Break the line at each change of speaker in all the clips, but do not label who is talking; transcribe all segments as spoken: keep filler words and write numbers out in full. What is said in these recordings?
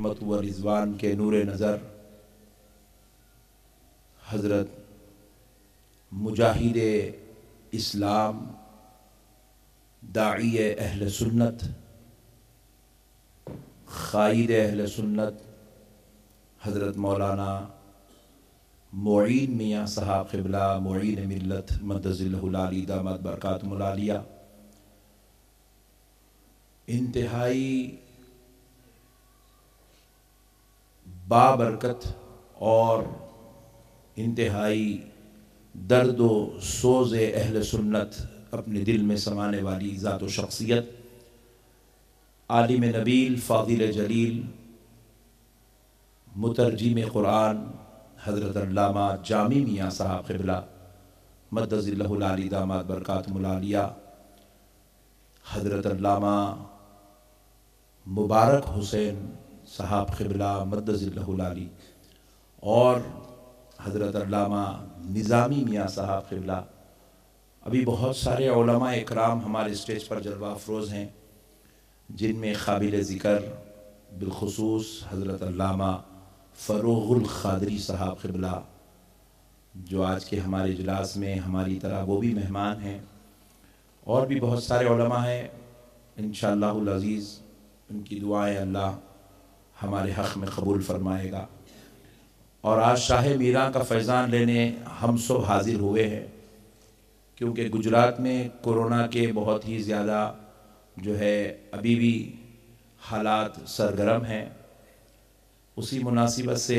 रहमत व रिज़वान के नूर नज़र हज़रत मुजाहिद इस्लाम दाई अहल सुन्नत क़ाइद अहल सुन्नत हज़रत मौलाना मोईन मियाँ साहब क़िबला मोईन मिल्लत मद्दज़िल्लहुल आली दामत बरकातुहुल आलिया इंतहाई बाबरकत और इंतहाई दर्द व सोज़ अहल सुन्नत अपने दिल में समाने वाली ज़ात व शख्सियत आलिम नबील फ़ाज़िल जलील मुतरजिम क़ुरान हज़रत अल्लामा जामी मियाँ साहब क़िबला मद्दज़िल्लहुल आली दामत बरकातुहुल आलिया हज़रत अल्लामा मुबारक हुसैन साहब क़िबला मद्दज़िल्लहुल आली और हज़रत अल्लामा निज़ामी मियाँ साहब क़िबला। अभी बहुत सारे उलमा इकराम हमारे स्टेज पर जलवा अफरोज़ हैं, जिनमें क़ाबिल ज़िक्र बिलख़ुसूस हज़रत अल्लामा फ़रूग़ुल क़ादरी साहब क़िबला, जो आज के हमारे इजलास में हमारी तरह वो भी मेहमान हैं, और भी बहुत सारे उलमा हैं। इंशाअल्लाहुल अज़ीज़ उनकी दुआएं अल्लाह हमारे हक़ में कबूल फ़रमाएगा। और आज शाह मीरां का फैज़ान लेने हम सब हाज़िर हुए हैं, क्योंकि गुजरात में कोरोना के बहुत ही ज़्यादा जो है अभी भी हालात सरगर्म हैं। उसी मुनासिबत से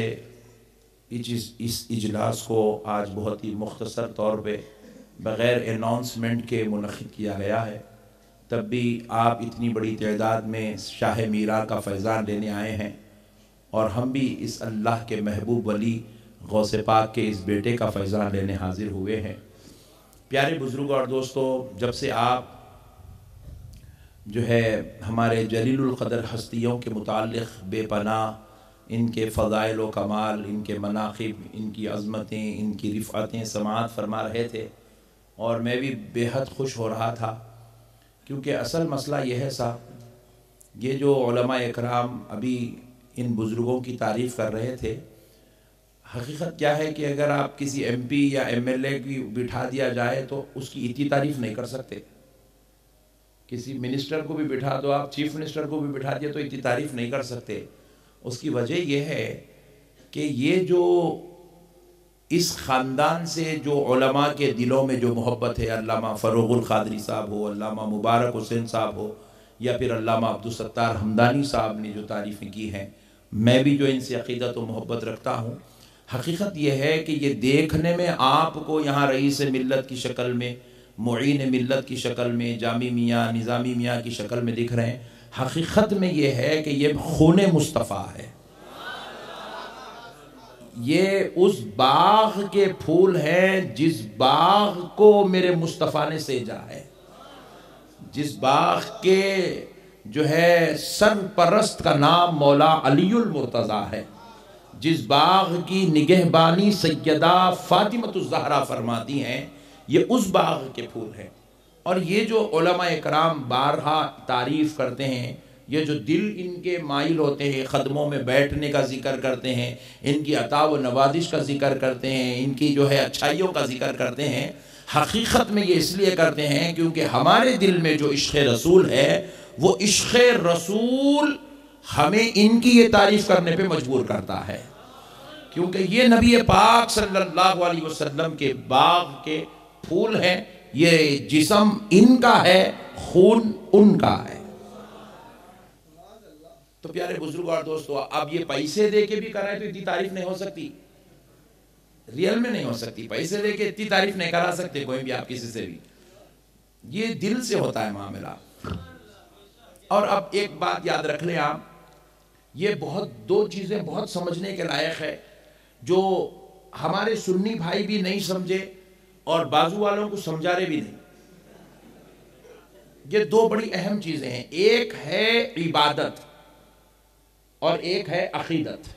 इस इस इजलास को आज बहुत ही मुख्तसर तौर पे बग़ैर अनाउंसमेंट के मुनक़िद किया गया है। तब भी आप इतनी बड़ी तादाद में शाह मीरां का फैज़ान लेने आए हैं, और हम भी इस अल्लाह के महबूब वली गौसे पाक के इस बेटे का फैज़ान लेने हाज़िर हुए हैं। प्यारे बुज़ुर्ग और दोस्तों, जब से आप जो है हमारे जलीलुल क़दर हस्तियों के मुताल्लिक़ बेपनाह इनके फ़ज़ाइल व कमाल, इनके मनाक़िब, इनकी अज़मतें, इनकी रिफ़अतें समाअत फ़रमा रहे थे, और मैं भी बेहद खुश हो रहा था, क्योंकि असल मसला यह है साहब, ये जो उलमा इकराम अभी इन बुज़ुर्गों की तारीफ़ कर रहे थे, हकीकत क्या है कि अगर आप किसी एम पी या एम एल ए की बिठा दिया जाए तो उसकी इतनी तारीफ़ नहीं कर सकते। किसी मिनिस्टर को भी बिठा दो आप, चीफ मिनिस्टर को भी बिठा दिया तो इतनी तारीफ़ नहीं कर सकते। उसकी वजह यह है कि ये जो इस ख़ानदान से जो उलमा के दिलों में जो मोहब्बत है, अल्लामा फ़रूग़ुल क़ादरी साहब हो, अल्लामा मुबारक हुसैन साहब हो, या फिर अल्लामा अब्दुल सत्तार हमदानी साहब ने जो तारीफ़ें की हैं, मैं भी जो इनसे अक़ीदत व मोहब्बत रखता हूँ, हकीकत यह है कि ये देखने में आपको यहाँ रईस मिल्लत की शक्ल में, मुईन मिल्लत की शक्ल में, जामी मियाँ निज़ामी मियाँ की शक्ल में दिख रहे हैं। हकीकत में ये है कि ये खून मुस्तफ़ा है, ये उस बाग़ के फूल हैं जिस बाग़ को मेरे मुस्तफ़ा ने सेजा है, जिस बाग़ के जो है सरपरस्त का नाम मौला अलीउल मुर्तज़ा है, जिस बाग़ की निगहबानी सैयदा फ़ातिमतुज़ ज़हरा फरमाती हैं, ये उस बाग़ के फूल हैं। और ये जो उलमा इकराम बारहा तारीफ़ करते हैं, ये जो दिल इनके माइल होते हैं, क़दमों में बैठने का ज़िक्र करते हैं, इनकी अता व नवाजिश का ज़िक्र करते हैं, इनकी जो है अच्छाइयों का ज़िक्र करते हैं, हकीकत में ये इसलिए करते हैं क्योंकि हमारे दिल में जो इश्क़ रसूल है, वो इश्क़ रसूल हमें इनकी ये तारीफ़ करने पे मजबूर करता है, क्योंकि ये नबी पाक सल्लल्लाहु अलैहि वसल्लम के बाग़ के फूल हैं। ये जिस्म इनका है, खून उनका है। तो प्यारे बुजुर्ग और दोस्तों, अब ये पैसे दे के भी कराए तो इतनी तारीफ नहीं हो सकती, रियल में नहीं हो सकती। पैसे दे के इतनी तारीफ नहीं करा सकते कोई भी आप किसी से भी, ये दिल से होता है मामला। और अब एक बात याद रख लें आप, ये बहुत दो चीजें बहुत समझने के लायक है, जो हमारे सुन्नी भाई भी नहीं समझे और बाजू वालों को समझा रहे भी नहीं। ये दो बड़ी अहम चीजें हैं, एक है इबादत और एक है अकीदत।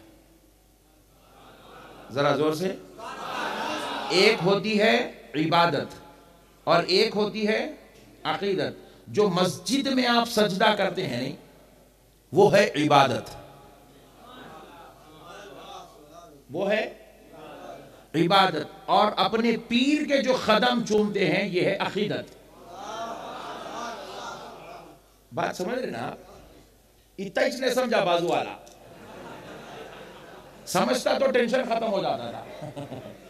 जरा जोर से, एक होती है इबादत और एक होती है अकीदत। जो मस्जिद में आप सजदा करते हैं नहीं, वो है इबादत, وہ ہے عبادت. اور اپنے پیر کے جو قدم چومتے ہیں یہ ہے عقیدت. بات سمجھ رہے نا آپ؟ اتنا اس نے سمجھا بازو والا، سمجھتا تو ٹینشن ختم ہو جاتا تھا.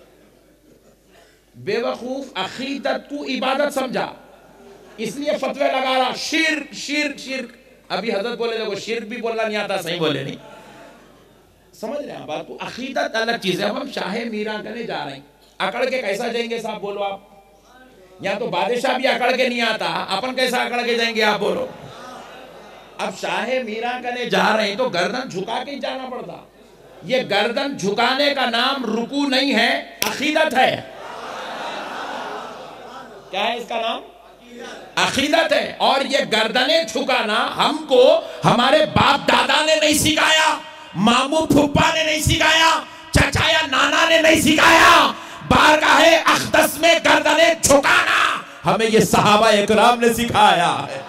بے وقوف عقیدت کو عبادت سمجھا، اس لیے فتوے لگا رہا شرک شرک شرک. ابھی حضرت بولے دیکھو شرک بھی بولنا نہیں آتا، صحیح بولے نہیں. سمجھ رہے ہیں بات کو؟ عقیدت الگ چیز ہے. اب ہم شاہ میران کرنے جا رہے ہیں، اکڑ کے کیسا جائیں گے صاحب بولو آپ؟ یا تو بادشاہ بھی اکڑ کے نہیں آتا، اپن کیسا اکڑ کے جائیں گے آپ بولو؟ اب شاہ میران کرنے جا رہے ہیں تو گردن جھکا کے جانا پڑتا. یہ گردن جھکانے کا نام رکوع نہیں ہے، عقیدت ہے. کیا ہے اس کا نام؟ عقیدت ہے. اور یہ گردنیں جھکانا ہم کو ہمارے باپ دادا نے نہیں سکھایا، ماموں پھپا نے نہیں سکھایا، چچا یا نانا نے نہیں سکھایا. بارگاہ اقدس میں گردنیں جھکانا ہمیں یہ صحابہ اکرام نے سکھایا ہے.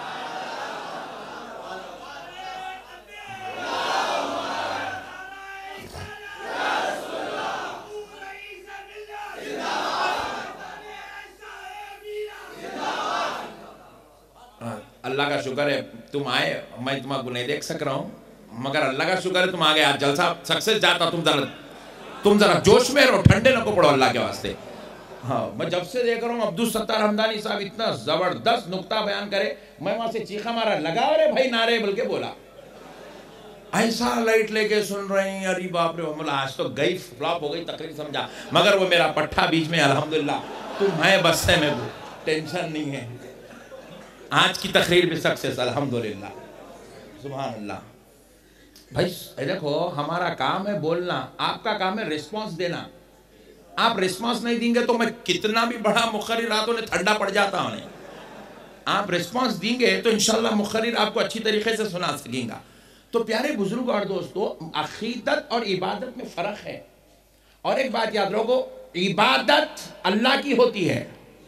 اللہ کا شکر ہے تم آئے، میں تمہیں کو نہیں دیکھ سک رہا ہوں، مگر اللہ کا شکر ہے تم آگے. آج جلسہ سکسیس جاتا. تم ذرا تم ذرا جوش میں رہو، ٹھنڈے نہ کو پڑھو اللہ کے واسطے. ہاں میں جب سے دیکھ رہا ہوں عبدالستار حمدانی صاحب اتنا زبردست نقطہ بیان کرے، میں وہاں سے چیخا مارا، لگا رہے بھائی نعرے، بلکہ بولا ایسا لائٹ لے کے سن رہے ہیں. اری باپ رے، مولا آج تو گئی فلاپ ہو گئی تقریر سمجھا، مگر وہ میرا پٹھا بیچ میں الحمدللہ. تم ہے بستے میں، ٹینشن نہیں ہے. آج کی تقریر بھی سکسیس الحمدللہ. سبحان اللہ. بھائی دیکھو ہمارا کام ہے بولنا، آپ کا کام ہے ریسپانس دینا. آپ ریسپانس نہیں دیں گے تو میں کتنا بھی بڑا مقرر راتوں نے ٹھنڈا پڑ جاتا ہوں. آپ ریسپانس دیں گے تو انشاءاللہ مقرر آپ کو اچھی طریقے سے سنا سکیں گا. تو پیارے بزرگ اور دوستو، عقیدت اور عبادت میں فرق ہے. اور ایک بات یاد رکھو، عبادت اللہ کی ہوتی ہے،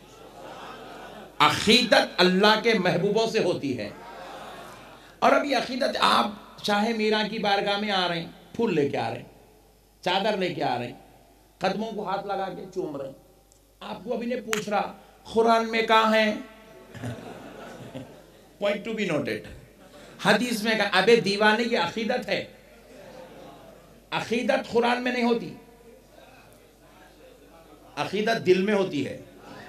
عقیدت اللہ کے محبوبوں سے ہوتی ہے. اور ابھی عقیدت، آپ شاہ میران کی بارگاہ میں آ رہے ہیں، پھول لے کے آ رہے ہیں، چادر لے کے آ رہے ہیں، قدموں کو ہاتھ لگا کے چوم رہے ہیں. آپ کو ابھی نے پوچھ رہا قرآن میں کہاں ہے؟ Point to be noted. حدیث میں کہا. ابے دیوانے کی عقیدت ہے. عقیدت قرآن میں نہیں ہوتی، عقیدت دل میں ہوتی ہے.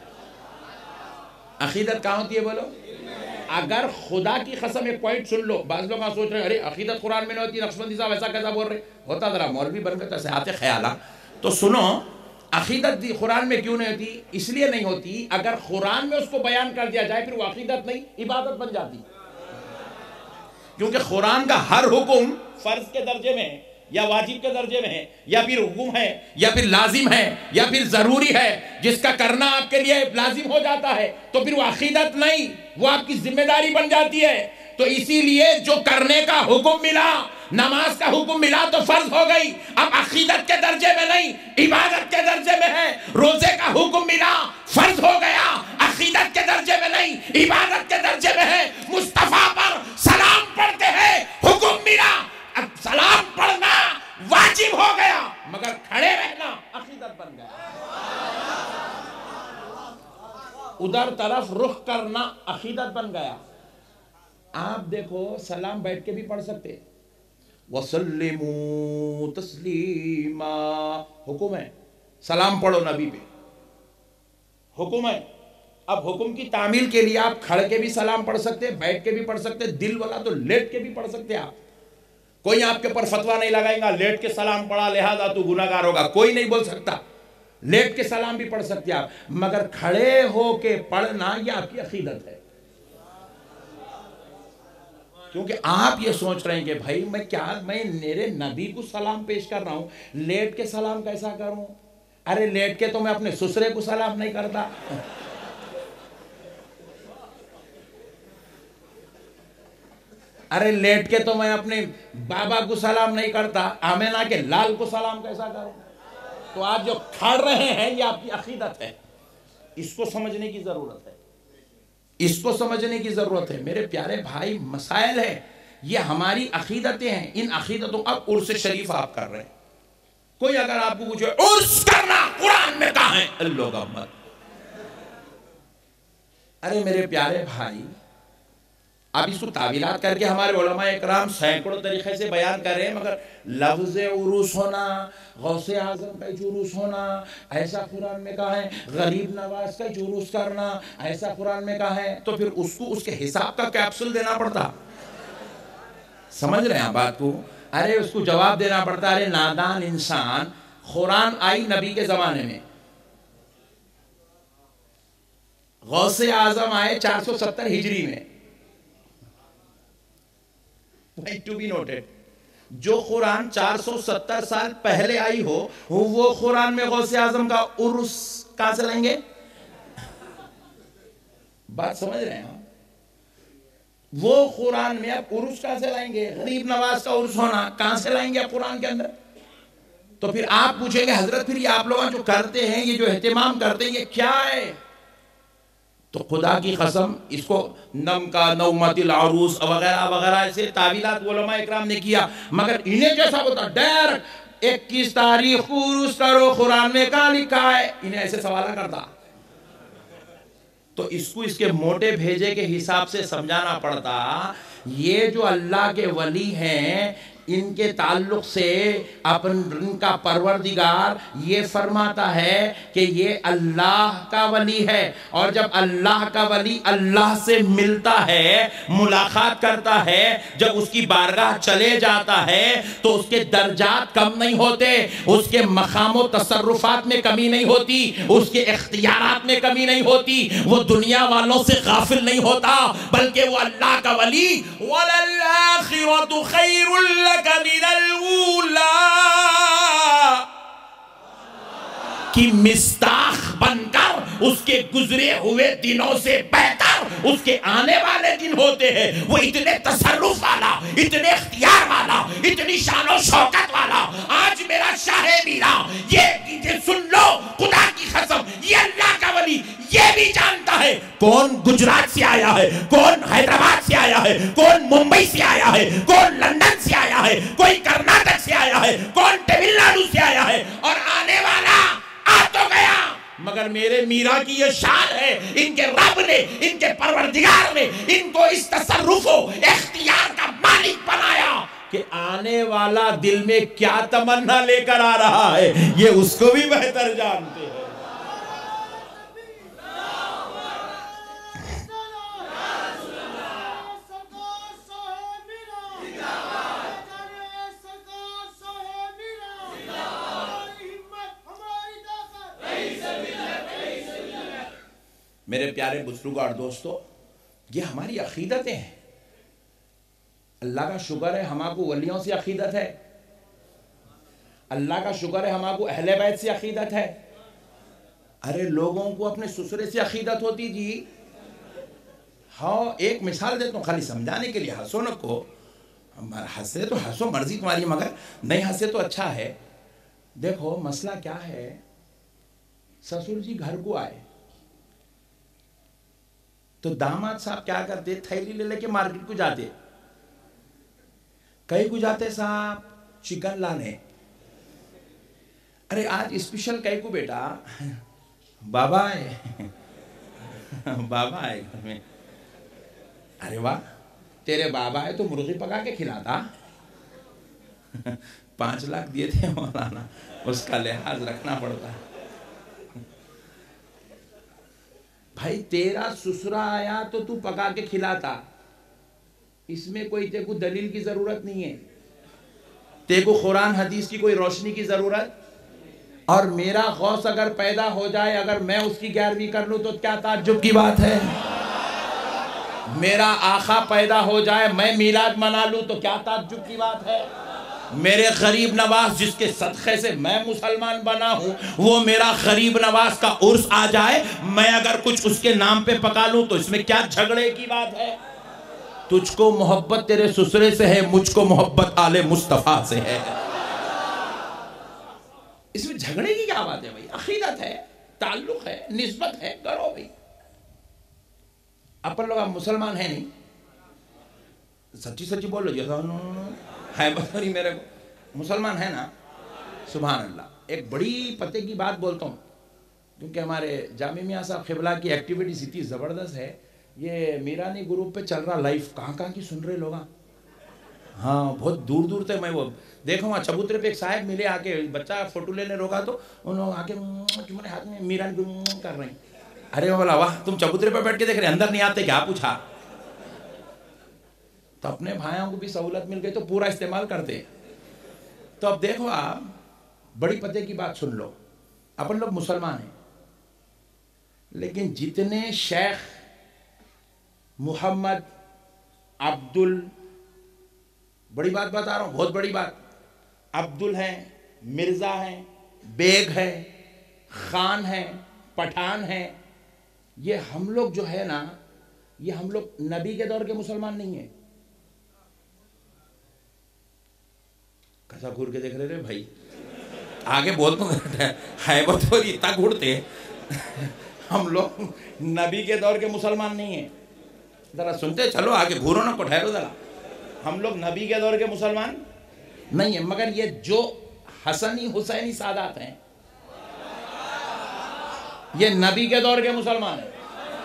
عقیدت کہاں ہوتی ہے بولو؟ اگر خدا کی قسم ایک پوائنٹ سن لو، بعض لوگ سوچ رہے ہیں ارے عقیدت قرآن میں نہیں ہوتی، نقشبندی صاحب ایسا کیسا بول رہے ہوتا، ذرا مولوی بن کر سے آتے خیالہ. تو سنو، عقیدت قرآن میں کیوں نہیں ہوتی؟ اس لیے نہیں ہوتی اگر قرآن میں اس کو بیان کر دیا جائے پھر وہ عقیدت نہیں عبادت بن جاتی. کیونکہ قرآن کا ہر حکم فرض کے درجے میں ہے، یا واجب کے درجے میں ہے، یا پھر حکم ہے، یا پھر لازم ہے، یا پھر ضروری ہے، جس کا کرنا آپ کے لیے لازم ہو جاتا ہے تو پھر وہ عقیدت نہیں، وہ آپ کی ذمہ داری بن جاتی ہے. تو اسی لیے جو کرنے کا حکم ملا، نماز کا حکم ملا تو فرض ہو گئی. اب عقیدت کے درجے میں نہیں، عبادت کے درجے میں ہے. روزے کا حکم ملا، فرض ہو گیا، عقیدت کے درجے میں نہیں، عبادت کے درجے میں ہے. مصطفیٰ پر سلام پڑھتے ہیں، حکم ملا، اب سلام پڑھنا واجب ہو گیا، مگر کھڑے رہنا عقیدت بن گیا. ادھر طرف رخ کرنا عقیدت بن گیا. آپ دیکھو سلام بیٹھ کے بھی پڑھ سکتے، وَسَلِّمُوا تَسْلِيمًا، حکم ہے سلام پڑھو نبی پہ، حکم ہے. اب حکم کی تعمیل کے لیے آپ کھڑ کے بھی سلام پڑھ سکتے، بیٹھ کے بھی پڑھ سکتے، دل والا تو لیٹ کے بھی پڑھ سکتے. آپ کوئی آپ کے اوپر فتویٰ نہیں لگائے گا لیٹ کے سلام پڑھا لہذا تو گناہگار ہوگا، کوئی نہیں بول سکتا. لیٹ کے سلام بھی پڑھ سکتے آپ، مگر کھڑے ہو کے پڑھنا یہ آپ کی عقیدت ہے. کیونکہ آپ یہ سوچ رہے ہیں کہ بھائی میں کیا میں میرے نبی کو سلام پیش کر رہا ہوں، لیٹ کے سلام کیسا کروں؟ ارے لیٹ کے تو میں اپنے سسرے کو سلام نہیں کرتا. ارے لیٹ کے تو میں اپنے بابا کو سلام نہیں کرتا، آمینہ کے لال کو سلام کیسا کروں؟ تو آپ جو کھڑ رہے ہیں یہ آپ کی عقیدت ہے. اس کو سمجھنے کی ضرورت ہے، اس کو سمجھنے کی ضرورت ہے. میرے پیارے بھائی، مسائل ہے یہ، ہماری عقیدتیں ہیں. ان عقیدتوں اب عرس شریف آپ کر رہے ہیں، کوئی اگر آپ کو پوچھے عرس کرنا قرآن میں کہاں ہے، اللہ اکبر. ارے میرے پیارے بھائی، اب اس کو تعویلات کر کے ہمارے علماء اکرام سینکڑوں طریقے سے بیان کر رہے ہیں، مگر لفظ عروس ہونا، غوث اعظم کا عروس ہونا ایسا قرآن میں کہا ہے، غریب نواز کا عروس کرنا ایسا قرآن میں کہا ہے، تو پھر اس کو اس کے حساب کا کیپسول دینا پڑتا. سمجھ رہے ہیں بات کو؟ ارے اس کو جواب دینا پڑتا. ارے نادان انسان، قرآن آئی نبی کے زمانے میں، غوث اعظم آئے چار سو ستر ہجری میں. Point to be noted. جو قرآن چار سو ستر سال پہلے آئی ہو، وہ قرآن میں غوث اعظم کا عرس کہاں سے لائیں گے؟ بات سمجھ رہے ہیں؟ وہ قرآن میں اب عرس کہاں سے لائیں گے؟ غریب نواز کا عرس ہونا کہاں سے لائیں گے اب قرآن کے اندر؟ تو پھر آپ پوچھیں گے حضرت پھر یہ آپ لوگ جو کرتے ہیں، یہ جو اہتمام کرتے ہیں، یہ کیا ہے؟ تو خدا کی قسم اس کو نم کا نومت العروس وغیرہ وغیرہ ایسے تعویلات علماء اکرام نے کیا، مگر انہیں جیسا ہوتا ڈائریکٹ اکیس تاریخ کو عروس کرو قرآن میں کہاں لکھا ہے، انہیں ایسے سوالہ کرتا. تو اس کو اس کے موٹے بھیجے کے حساب سے سمجھانا پڑتا. یہ جو اللہ کے ولی ہیں، ان کے تعلق سے اپن ان کا پروردگار یہ فرماتا ہے کہ یہ اللہ کا ولی ہے، اور جب اللہ کا ولی اللہ سے ملتا ہے، ملاقات کرتا ہے، جب اس کی بارگاہ چلے جاتا ہے تو اس کے درجات کم نہیں ہوتے، اس کے مقام و تصرفات میں کمی نہیں ہوتی، اس کے اختیارات میں کمی نہیں ہوتی، وہ دنیا والوں سے غافل نہیں ہوتا، بلکہ وہ اللہ کا ولی وَلَلْآخِرَةُ خَيْرٌ لَكَ مِنَ الْأُولَىٰ کی مستاخ بن کر اس کے گزرے ہوئے دنوں سے بہتر اس کے آنے والے دن ہوتے ہیں. وہ اتنے تصرف والا، اتنے اختیار والا، اتنی شان و شوکت والا. آج میرا شاہ میرا یہ سن لو، خدا کی قسم، یہ اللہ کا ولی یہ بھی جانتا ہے کون گجرات سے آیا ہے، کون حیدرآباد سے آیا ہے، کون ممبئی سے آیا ہے، کون لندن سے آیا ہے، کوئی کرناٹک سے آیا ہے، کون تمل ناڈو سے آیا ہے، اور آنے والا آ تو گیا. مگر میرے میرا کی یہ شان ہے، ان کے رب نے، ان کے پروردگار نے ان کو اس تصرف و اختیار کا مالک بنایا کہ آنے والا دل میں کیا تمنا لے کر آ رہا ہے یہ اس کو بھی بہتر جانتے ہیں. میرے پیارے بزرگوں اور دوستو، یہ ہماری عقیدتیں ہیں. اللہ کا شکر ہے ہمارے کو ولیوں سے عقیدت ہے، اللہ کا شکر ہے ہمارے کو اہل بیت سے عقیدت ہے. ارے لوگوں کو اپنے سسرے سے عقیدت ہوتی جی. ہاں ایک مثال دیتا ہوں خالی سمجھانے کے لیے، ہنسو نہ کو، ہنسے تو ہنسو مرضی تمہاری، مگر نہیں ہنسے تو اچھا ہے. دیکھو مسئلہ کیا ہے، سسر جی گھر کو آئے تو داماد صاحب کیا کرتے، تھیلی لے لے کے مارکیٹ کو جاتے. کہیں کو جاتے صاحب چکن لانے. ارے آج اسپیشل کہیں کو بیٹا بابا آئے بابا آئے گھر میں. ارے واہ تیرے بابا آئے تو مرغی پکا کے کھلاتا. پانچ لاکھ دیے تھے مولانا، اس کا لحاظ رکھنا پڑتا ہے. بھائی تیرا سسرا آیا تو تو پکا کے کھلاتا، اس میں کوئی تے کو دلیل کی ضرورت نہیں ہے، تے کو قرآن حدیث کی کوئی روشنی کی ضرورت. اور میرا غوث اگر پیدا ہو جائے، اگر میں اس کی گیارہویں کر لوں تو کیا تعجب کی بات ہے. میرا آقا پیدا ہو جائے، میں میلاد منا لوں تو کیا تعجب کی بات ہے. میرے غریب نواز جس کے صدقے سے میں مسلمان بنا ہوں، وہ میرا غریب نواز کا عرس آ جائے، میں اگر کچھ اس کے نام پہ پکا لوں تو اس میں کیا جھگڑے کی بات ہے. تجھ کو محبت تیرے سسرے سے ہے، مجھ کو محبت آل مصطفیٰ سے ہے. اس میں جھگڑے کی کیا بات ہے بھائی. عقیدت ہے، تعلق ہے، نسبت ہے، کرو بھائی. اپن لوگ مسلمان ہیں نہیں، سچی سچی بول لو جی ہے بتوری میرے کو مسلمان ہے نا. سبحان اللہ۔ ایک بڑی پتے کی بات بولتا ہوں، کیونکہ ہمارے جامع میاں صاحب قبلہ کی ایکٹیویٹیز اتنی زبردست ہے، یہ میرانی گروپ پہ چل رہا لائف، کہاں کہاں کی سن رہے لوگ، ہاں بہت دور دور تک میں وہ دیکھوں گا۔ چبوترے پہ ایک صاحب ملے آ کے، بچہ فوٹو لینے روکا تو انہوں نے آ کے تمہارے ہاتھ میں میرانی گروپ کر رہے ہیں۔ ارے بولا واہ، تم چبوترے پہ بیٹھ کے دیکھ رہے، اندر نہیں آتے کیا؟ پوچھا تو اپنے بھائیوں کو بھی سہولت مل گئی تو پورا استعمال کرتے۔ تو اب دیکھو آپ، بڑی پتے کی بات سن لو، اپن لوگ مسلمان ہیں، لیکن جتنے شیخ محمد عبدل، بڑی بات بتا رہا ہوں، بہت بڑی بات، عبدل ہیں، مرزا ہیں، بیگ ہے، خان ہیں، پٹھان ہیں، یہ ہم لوگ جو ہے نا، یہ ہم لوگ نبی کے دور کے مسلمان نہیں ہیں۔ کسا گھور کے دیکھ رہے رہے بھائی، آگے بولتا ہوں ہے وہ تو اتنا گھوڑتے، ہم لوگ نبی کے دور کے مسلمان نہیں ہیں۔ ذرا سنتے چلو، آگے گھورو نہ کو ٹھہرو ذرا، ہم لوگ نبی کے دور کے مسلمان نہیں ہیں، مگر یہ جو حسنی حسینی سادات ہیں یہ نبی کے دور کے مسلمان ہیں،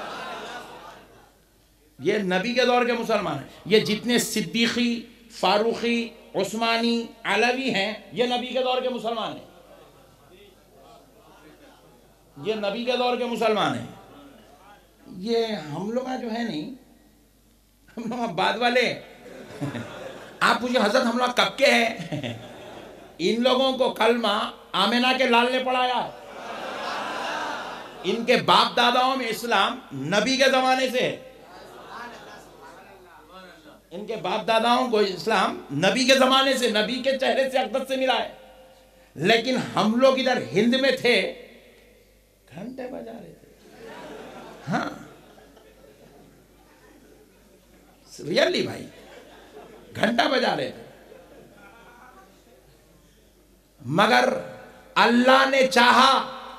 یہ نبی کے دور کے مسلمان ہیں۔ یہ جتنے صدیقی، فاروقی، عثمانی، علوی ہیں، یہ نبی کے دور کے مسلمان ہیں، یہ نبی کے دور کے مسلمان ہیں۔ یہ ہم لوگ جو ہے نہیں، ہم لوگ بعد والے، آپ پوچھیں حضرت ہم لوگ کب کے ہیں؟ ان لوگوں کو کلمہ آمنہ کے لال نے پڑھایا ہے، ان کے باپ داداؤں میں اسلام نبی کے زمانے سے ہے، ان کے باپ داداؤں کو اسلام نبی کے زمانے سے، نبی کے چہرے سے اقدس سے ملا ہے۔ لیکن ہم لوگ ادھر ہند میں تھے، گھنٹے بجا رہے تھے، ہاں ریئلی بھائی، گھنٹہ بجا رہے تھے، مگر اللہ نے چاہا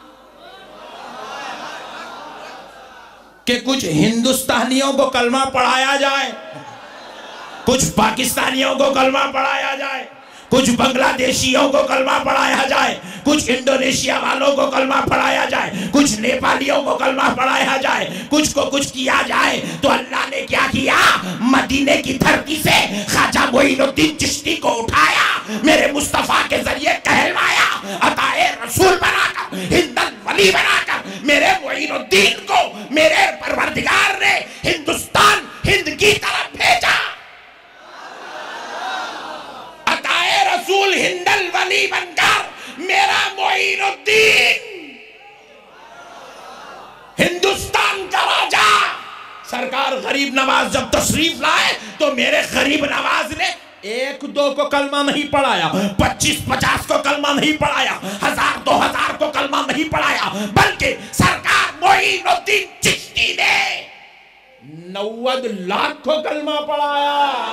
کہ کچھ ہندوستانیوں کو کلمہ پڑھایا جائے، کچھ پاکستانیوں کو کلمہ پڑھایا جائے، کچھ بنگلہ دیشیوں کو کلمہ پڑھایا جائے، کچھ انڈونیشیا والوں کو کلمہ پڑھایا جائے، کچھ نیپالیوں کو کلمہ پڑھایا جائے، کچھ کو کچھ کیا جائے۔ تو اللہ نے کیا کیا؟ مدینے کی دھرتی سے خواجہ معین الدین چشتی کو اٹھایا، میرے مصطفیٰ کے ذریعے کہلوایا، عطائے رسول بنا کر، ہند الولی بنا کر میرے معین الدین کو میرے پروردگار نے ہندوستان، ہند کی طرف بھیجا۔ رسول ہند الولی بن کر میرا معین الدین ہندوستان کا راجہ سرکار غریب نواز جب تشریف لائے تو میرے غریب نواز نے ایک دو کو کلمہ نہیں پڑھایا، پچیس پچاس کو کلمہ نہیں پڑھایا، ہزار دو ہزار کو کلمہ نہیں پڑھایا، بلکہ سرکار معین الدین چشتی نے نوّد لاکھ کو کلمہ پڑھایا۔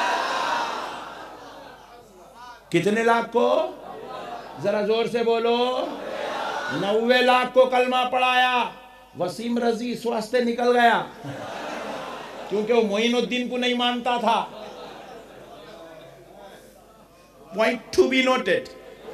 کتنے لاکھ کو؟ ذرا زور سے بولو، نوے لاکھ کو کلمہ پڑھایا۔ وسیم رضی اس واسطے نکل گیا کیونکہ وہ معین الدین کو نہیں مانتا تھا۔ پوائنٹ ٹو بی نوٹڈ،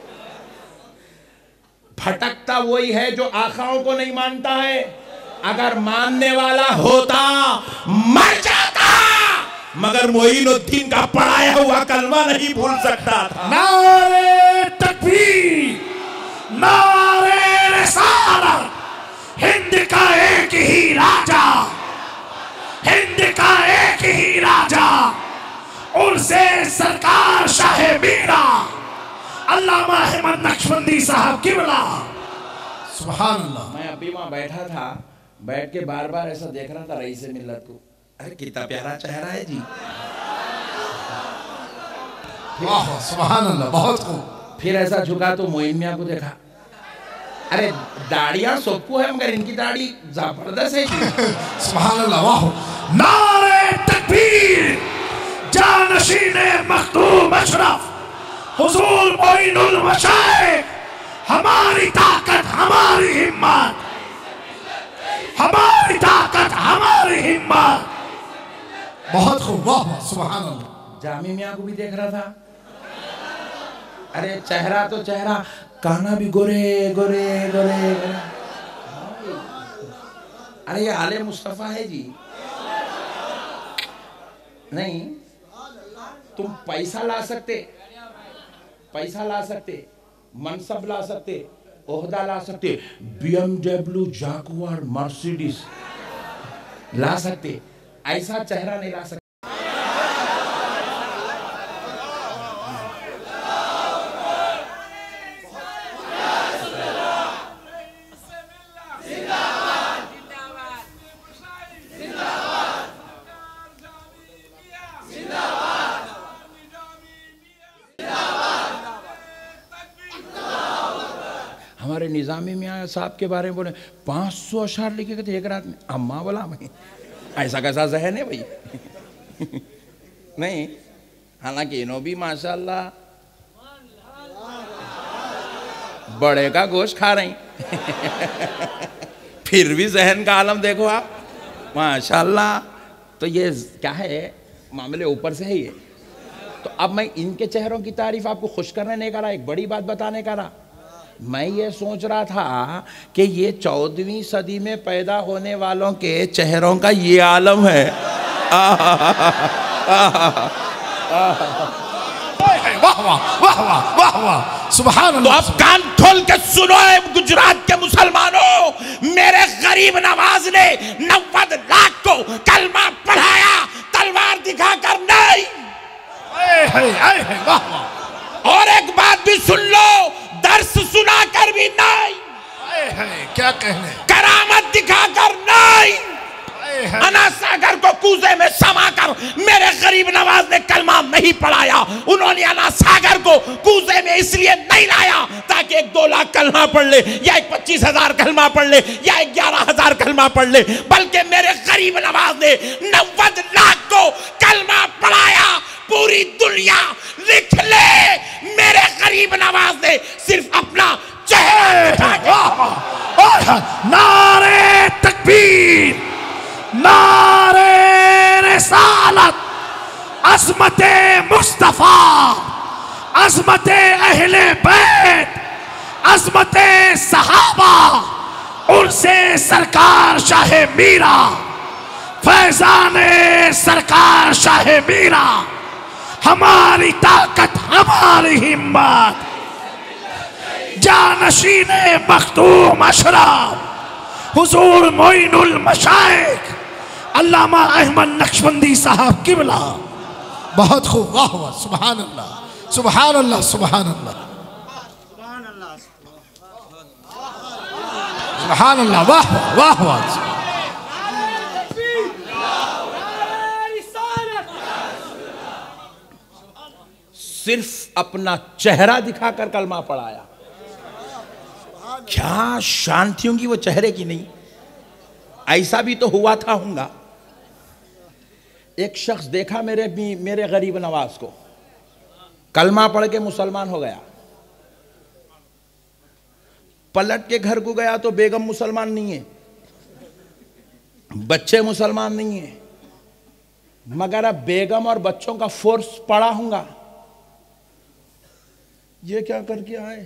بھٹکتا وہی ہے جو آقاؤں کو نہیں مانتا ہے، اگر ماننے والا ہوتا مر جاتا، مگر معین الدین کا پڑھایا ہوا کلمہ نہیں بھول سکتا تھا۔
نعرہ تکبیر، نعرہ رسالت، ہند کا ایک ہی راجہ، ہند کا ایک ہی راجہ، عرص سرکار شاہ میرا علامہ احمد نقشبندی صاحب قبلہ۔ سبحان اللہ۔
میں ابھی وہاں بیٹھا تھا، بیٹھ کے بار بار ایسا دیکھ رہا تھا رئیس ملت کو، ارے کتنا پیارا چہرہ ہے جی،
واہ سبحان اللہ، بہت خوب۔
پھر ایسا جھکا تو معین میاں کو دیکھا، ارے داڑیاں سب کو ہے مگر ان کی داڑھی زبردست ہے جی۔
سبحان اللہ، واہ۔ نعرہ تکبیر، جانشین مخدوم اشرف حضور معین المشائخ، ہماری طاقت ہماری ہمت، ہماری طاقت ہماری ہمت۔ بہت خوب، واہ سبحان اللہ۔
جامع میاں کو بھی دیکھ رہا تھا، ارے چہرہ تو چہرہ، کانا بھی گورے گورے گورے. ارے یہ آل مصطفیٰ ہے جی. نہیں تم پیسہ لا سکتے، پیسہ لا سکتے، منصب لا سکتے، عہدہ لا سکتے، B M W Jaguar Mercedes لا سکتے، ایسا چہرہ نہیں لا سکتے. ہمارے نظامی میاں صاحب کے بارے میں بولے پانچ سو اشعار لکھے گئے تھے ایک رات میں. اماں بولا میں ایسا کیسا ذہن ہے بھائی. نہیں، حالانکہ انہوں بھی ماشاءاللہ بڑے کا گوشت کھا رہی پھر بھی ذہن کا عالم دیکھو آپ ماشاءاللہ. تو یہ کیا ہے، معاملے اوپر سے ہے یہ. تو اب میں ان کے چہروں کی تعریف آپ کو خوش کرنے نہیں کر رہا، ایک بڑی بات بتانے کا رہا. میں یہ سوچ رہا تھا کہ یہ چودہویں صدی میں پیدا ہونے والوں کے چہروں کا یہ عالم ہے.
واہ واہ واہ واہ واہ واہ سبحان
تو
اللہ.
اب کان کھول کے سنو اے گجرات کے مسلمانوں، میرے غریب نواز نے نوّد لاکھ کو کلمہ پڑھایا تلوار دکھا کر نہیں.
واہ واہ.
اور ایک بات بھی سن لو، درس سنا کر بھی نہیں،
کیا کہنے،
کرامت دکھا کر نہیں، انا ساگر کو کوزے میں سما کر میرے غریب نواز نے کلمہ نہیں پڑھایا. انہوں نے انا ساگر کو کوزے میں اس لیے نہیں لایا تاکہ ایک دو لاکھ کلمہ پڑھ لے یا ایک پچیس ہزار کلمہ پڑھ لے یا ایک گیارہ ہزار کلمہ پڑھ لے، بلکہ میرے غریب نواز نے نوّد لاکھ کو کلمہ پڑھایا. پوری دنیا لکھ لے میرے غریب نواز نے صرف اپنا چہرہ.
نعرہ تکبیر، نعرہ رسالت، عظمت مصطفیٰ، عظمت اہل بیت، عظمت صحابہ، عرس سرکار شاہ میرا، فیضان سرکار شاہ میرا. ہماری طاقت، ہماری ہمت، جانشین مختوم اشراف حضور معین المشائخ علامہ احمد نقشبندی صاحب قبلہ. بہت خوب، واہ واہ سبحان اللہ سبحان اللہ سبحان اللہ سبحان اللہ. واہ واہ واہ واہ.
صرف اپنا چہرہ دکھا کر کلمہ پڑھایا. کیا شان تھی ہوں گی وہ چہرے کی. نہیں ایسا بھی تو ہوا تھا ہوں گا. ایک شخص دیکھا میرے میرے غریب نواز کو، کلمہ پڑھ کے مسلمان ہو گیا. پلٹ کے گھر کو گیا تو بیگم مسلمان نہیں ہے، بچے مسلمان نہیں ہیں، مگر اب بیگم اور بچوں کا فورس پڑا ہوں گا. یہ کیا کر کے آئے،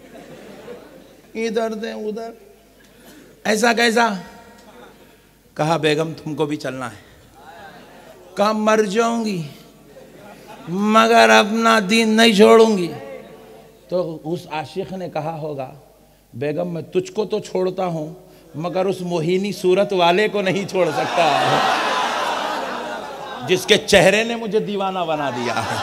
ادھر دیں ادھر، ایسا کیسا. کہا بیگم تم کو بھی چلنا ہے. کہا مر جاؤں گی مگر اپنا دین نہیں چھوڑوں گی. تو اس عاشق نے کہا ہوگا بیگم میں تجھ کو تو چھوڑتا ہوں مگر اس موہینی صورت والے کو نہیں چھوڑ سکتا جس کے چہرے نے مجھے دیوانہ بنا دیا ہے.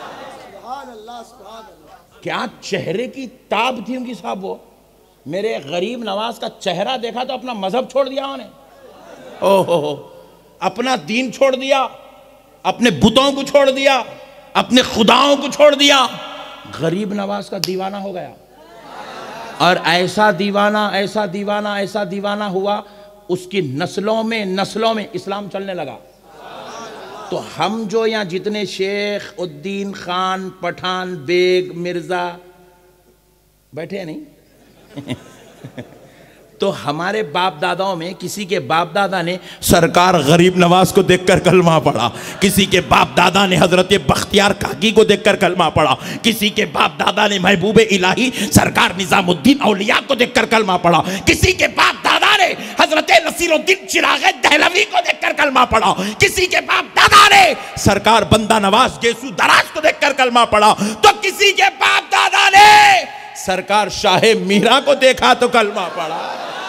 کیا چہرے کی تاب تھی ان کی صاحب. وہ میرے غریب نواز کا چہرہ دیکھا تو اپنا مذہب چھوڑ دیا انہیں. او ہو ہو اپنا دین چھوڑ دیا، اپنے بتوں کو چھوڑ دیا، اپنے خداؤں کو چھوڑ دیا. غریب نواز کا دیوانہ ہو گیا. اور ایسا دیوانہ ایسا دیوانہ ایسا دیوانہ ہوا اس کی نسلوں میں نسلوں میں اسلام چلنے لگا. تو ہم جو یہاں جتنے شیخ الدین خان پٹھان بیگ مرزا بیٹھے ہیں نہیں تو ہمارے باپ داداؤں میں کسی کے باپ دادا نے سرکار غریب نواز کو دیکھ کر کلمہ پڑھا، کسی کے باپ دادا نے حضرت بختیار کاکی کو دیکھ کر کلمہ پڑھا، کسی کے باپ دادا نے محبوب الہی سرکار نظام الدین اولیاء کو دیکھ کر کلمہ پڑھا، کسی کے باپ دادا نے حضرت نصیر الدین چراغ دہلوی کو دیکھ کر کلمہ پڑھا، کسی کے باپ دادا نے سرکار بندہ نواز گیسو دراز کو دیکھ کر کلمہ پڑھا، تو کسی کے باپ دادا نے سرکار شاہ میرا کو دیکھا تو کلمہ پڑھا۔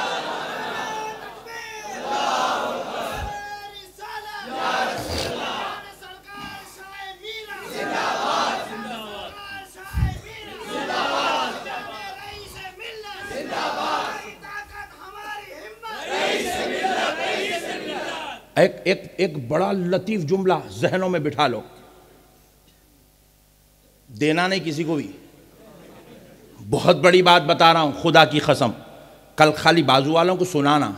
ایک ایک ایک بڑا لطیف جملہ ذہنوں میں بٹھا لو، دینا نہیں کسی کو بھی، بہت بڑی بات بتا رہا ہوں خدا کی قسم، کل خالی بازو والوں کو سنانا،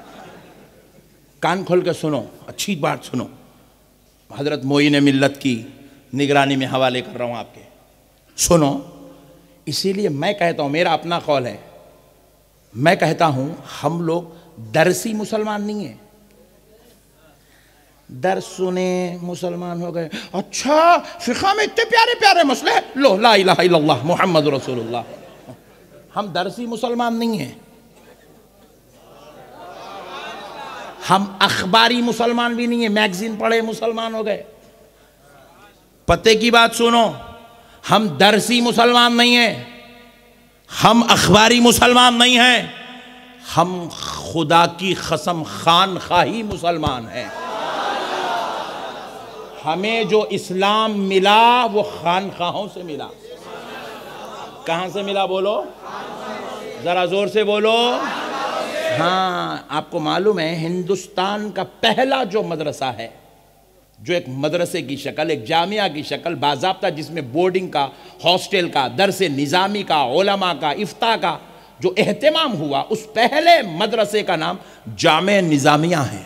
کان کھول کے سنو، اچھی بات سنو، حضرت معین ملت کی نگرانی میں حوالے کر رہا ہوں آپ کے، سنو۔ اسی لیے میں کہتا ہوں، میرا اپنا قول ہے، میں کہتا ہوں ہم لوگ درسی مسلمان نہیں ہیں، درس سنے مسلمان ہو گئے، اچھا فقہ میں اتنے پیارے پیارے مسئلے، لو لا الہ الا اللہ محمد رسول اللہ، ہم درسی مسلمان نہیں ہیں، ہم اخباری مسلمان بھی نہیں ہیں، میگزین پڑھے مسلمان ہو گئے۔ پتے کی بات سنو، ہم درسی مسلمان نہیں ہیں، ہم اخباری مسلمان نہیں ہیں، ہم خدا کی قسم خان خواہی مسلمان ہیں۔ ہمیں جو اسلام ملا وہ خانخواہوں سے ملا۔ کہاں سے ملا بولو؟ ذرا زور سے بولو۔ ہاں، آپ کو معلوم ہے ہندوستان کا پہلا جو مدرسہ ہے، جو ایک مدرسے کی شکل، ایک جامعہ کی شکل باضابطہ، جس میں بورڈنگ کا، ہاسٹل کا، درس نظامی کا، علماء کا، افتاء کا جو اہتمام ہوا، اس پہلے مدرسے کا نام جامعہ نظامیہ ہے،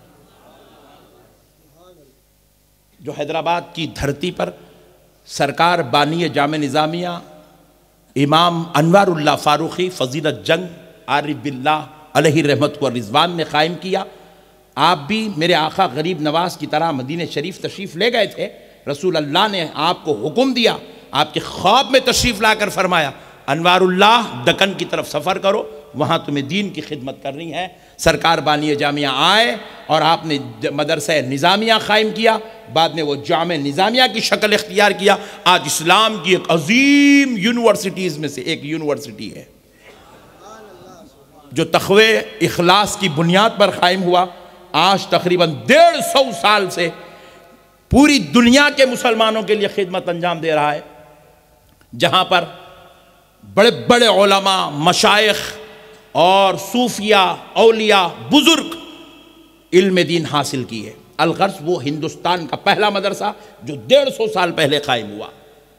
جو حیدرآباد کی دھرتی پر سرکار بانی جامعہ نظامیہ امام انوار اللہ فاروقی فضیلت جنگ عارف باللہ علیہ رحمت و رضوان نے قائم کیا۔ آپ بھی میرے آقا غریب نواز کی طرح مدینہ شریف تشریف لے گئے تھے، رسول اللہ نے آپ کو حکم دیا، آپ کے خواب میں تشریف لا کر فرمایا انوار اللہ دکن کی طرف سفر کرو، وہاں تمہیں دین کی خدمت کرنی ہے۔ سرکار بانی جامعہ آئے اور آپ نے مدرسہ نظامیہ قائم کیا، بعد میں وہ جامعہ نظامیہ کی شکل اختیار کیا۔ آج اسلام کی ایک عظیم یونیورسٹیز میں سے ایک یونیورسٹی ہے جو تقوی اخلاص کی بنیاد پر قائم ہوا۔ آج تقریباً ڈیڑھ سو سال سے پوری دنیا کے مسلمانوں کے لیے خدمت انجام دے رہا ہے، جہاں پر بڑے بڑے علماء، مشائخ اور صوفیہ، اولیاء، بزرگ علم دین حاصل کیے۔ الغرض وہ ہندوستان کا پہلا مدرسہ جو ڈیڑھ سو سال پہلے قائم ہوا۔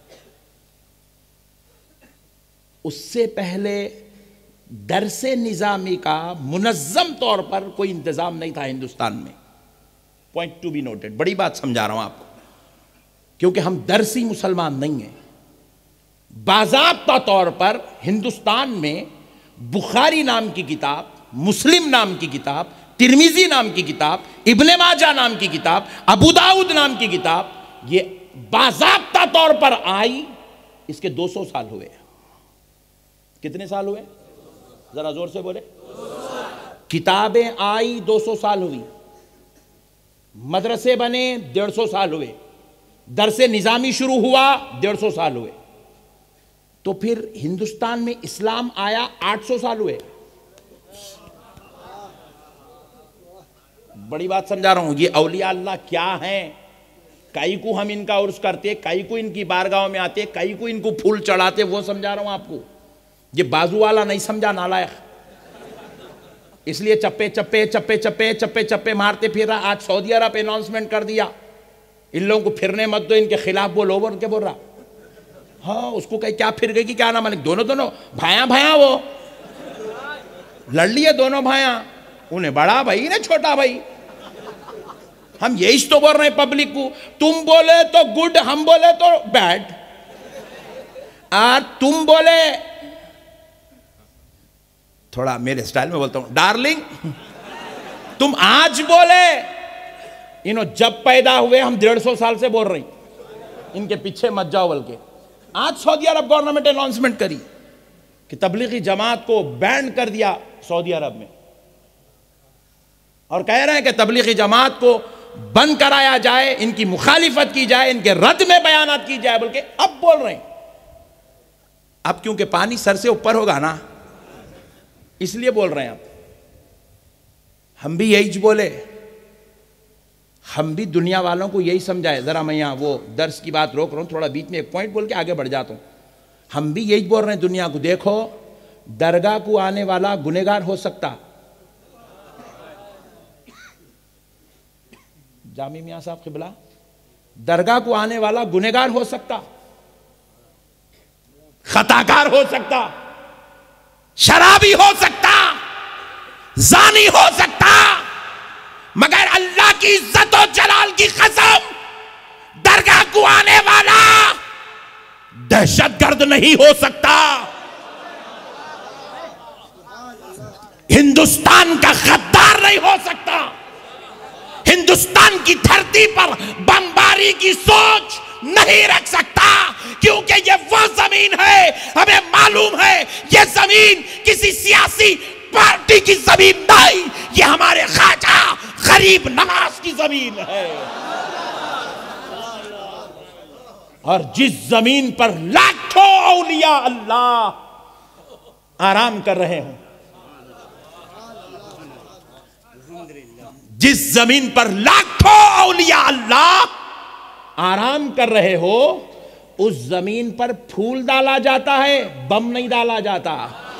اس سے پہلے درس نظامی کا منظم طور پر کوئی انتظام نہیں تھا ہندوستان میں۔ پوائنٹ ٹو بی نوٹڈ، بڑی بات سمجھا رہا ہوں آپ کو، کیونکہ ہم درسی مسلمان نہیں ہیں۔ باضابطہ طور پر ہندوستان میں بخاری نام کی کتاب، مسلم نام کی کتاب، ترمذی نام کی کتاب، ابن ماجہ نام کی کتاب، ابو داؤد نام کی کتاب، یہ باضابطہ طور پر آئی، اس کے دو سو سال ہوئے۔ کتنے سال ہوئے؟ ذرا زور سے بولے۔ کتابیں آئی دو سو سال ہوئی، مدرسے بنے ڈیڑھ سو سال ہوئے، درس نظامی شروع ہوا ڈیڑھ سو سال ہوئے، تو پھر ہندوستان میں اسلام آیا آٹھ سو سال ہوئے۔ بڑی بات سمجھا رہا ہوں، یہ اولیاء اللہ کیا ہیں؟ کئی کو ہم ان کا عرس کرتے، کئی کو ان کی بارگاہوں میں آتے، کئی کو ان کو پھول چڑھاتے، وہ سمجھا رہا ہوں آپ کو۔ یہ بازو والا نہیں سمجھا، نالائق، اس لیے چپے چپے چپے چپے چپے چپے مارتے پھر رہا۔ آج سعودی عرب اناؤنسمنٹ کر دیا ان لوگوں کو پھرنے مت دو، ان کے خلاف بولو، بول کے بول رہا۔ ہاں، اس کو کہے کیا پھر گئی کہ کیا نام ہے، دونوں دونوں بھائیاں بھائیاں، وہ لڑ لیے دونوں بھائیاں، انہیں بڑا بھائی نے چھوٹا بھائی۔ ہم یہی تو بول رہے ہیں پبلک کو، تم بولے تو گڈ، ہم بولے تو بیڈ، اور تم بولے تھوڑا میرے سٹائل میں بولتا ہوں، ڈارلنگ تم آج بولے، انہوں جب پیدا ہوئے ہم ڈیڑھ سو سال سے بول رہے ہیں، ان کے پیچھے مت جاؤ، بلکہ آج سعودی عرب گورنمنٹ نے اناؤنسمنٹ کری کہ تبلیغی جماعت کو بین کر دیا سعودی عرب میں، اور کہہ رہے ہیں کہ تبلیغی جماعت کو بند کرایا جائے، ان کی مخالفت کی جائے، ان کے رد میں بیانات کی جائے، بلکہ اب بول رہے ہیں۔ اب کیونکہ پانی سر سے اوپر ہوگا نا، اس لیے بول رہے ہیں اب۔ ہم بھی یہی بولے، ہم بھی دنیا والوں کو یہی سمجھائے۔ ذرا میں یہاں وہ درس کی بات روک رہا ہوں، تھوڑا بیچ میں ایک پوائنٹ بول کے آگے بڑھ جاتا ہوں۔ ہم بھی یہی بول رہے ہیں دنیا کو، دیکھو درگاہ کو آنے والا گنہگار ہو سکتا، جامی میاں صاحب قبلہ، درگاہ کو آنے والا گنہگار ہو سکتا، خطاکار ہو سکتا، شرابی ہو سکتا، زانی ہو سکتا، مگر اللہ کی عزت و جلال کی قسم درگاہ کو آنے والا دہشت گرد نہیں ہو سکتا، ہندوستان کا غدار نہیں ہو سکتا، ہندوستان کی دھرتی پر بمباری کی سوچ نہیں رکھ سکتا، کیونکہ یہ وہ زمین ہے، ہمیں معلوم ہے یہ زمین کسی سیاسی پارٹی کی زمین نہیں، یہ ہمارے خواجہ غریب نواز کی زمین ہے، اور جس زمین پر لاکھوں اولیاء اللہ آرام کر رہے ہوں، جس زمین پر لاکھوں اولیاء اللہ آرام کر رہے ہو، اس زمین پر پھول ڈالا جاتا ہے، بم نہیں ڈالا جاتا۔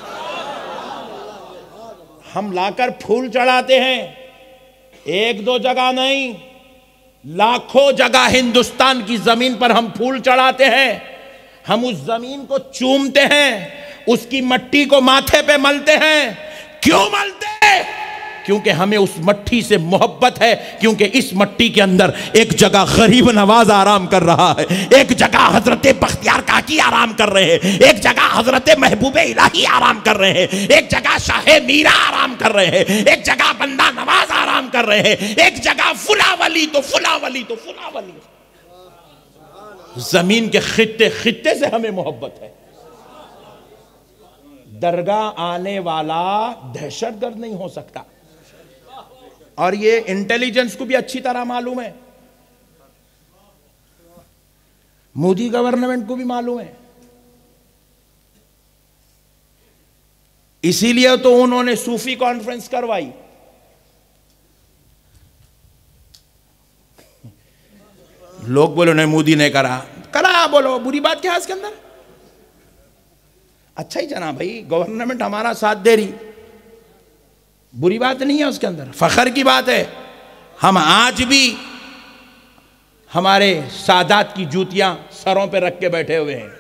ہم لا کر پھول چڑھاتے ہیں، ایک دو جگہ نہیں، لاکھوں جگہ ہندوستان کی زمین پر ہم پھول چڑھاتے ہیں، ہم اس زمین کو چومتے ہیں، اس کی مٹی کو ماتھے پہ ملتے ہیں۔ کیوں ملتے ہیں؟ کیونکہ ہمیں اس مٹی سے محبت ہے، کیونکہ اس مٹی کے اندر ایک جگہ غریب نواز آرام کر رہا ہے، ایک جگہ حضرت بختیار کاکی آرام کر رہے ہیں، ایک جگہ حضرت محبوب الہی آرام کر رہے ہیں، ایک جگہ شاہ میرا آرام کر رہے ہیں، ایک جگہ بندہ نواز آرام کر رہے ہیں، ایک جگہ فلاں ولی تو فلاں ولی تو فلاں ولی۔ زمین کے خطے خطے سے ہمیں محبت ہے۔ درگاہ آنے والا دہشت گرد نہیں ہو سکتا، اور یہ انٹیلیجنس کو بھی اچھی طرح معلوم ہے، مودی گورنمنٹ کو بھی معلوم ہے، اسی لیے تو انہوں نے صوفی کانفرنس کروائی۔ لوگ بولو نہیں مودی نے کرا، کرا بولو، بری بات کیا ہے اس کے اندر؟ اچھا ہی جناب بھائی، گورنمنٹ ہمارا ساتھ دے رہی، بری بات نہیں ہے اس کے اندر، فخر کی بات ہے۔ ہم آج بھی ہمارے سادات کی جوتیاں سروں پہ رکھ کے بیٹھے ہوئے ہیں،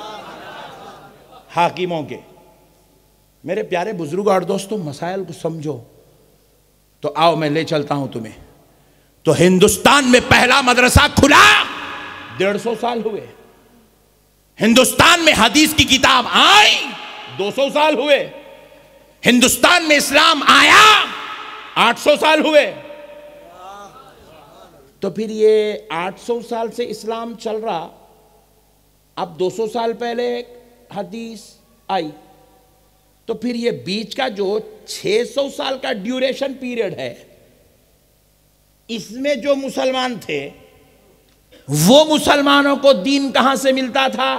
حاکموں کے۔ میرے پیارے بزرگوں اور دوستوں، مسائل کو سمجھو تو آؤ میں لے چلتا ہوں تمہیں۔ تو ہندوستان میں پہلا مدرسہ کھلا ڈیڑھ سو سال ہوئے، ہندوستان میں حدیث کی کتاب آئی دو سو سال ہوئے، ہندوستان میں اسلام آیا آٹھ سو سال ہوئے۔ تو پھر یہ آٹھ سو سال سے اسلام چل رہا، اب دو سو سال پہلے حدیث آئی، تو پھر یہ بیچ کا جو چھ سو سال کا ڈیوریشن پیریڈ ہے، اس میں جو مسلمان تھے وہ مسلمانوں کو دین کہاں سے ملتا تھا؟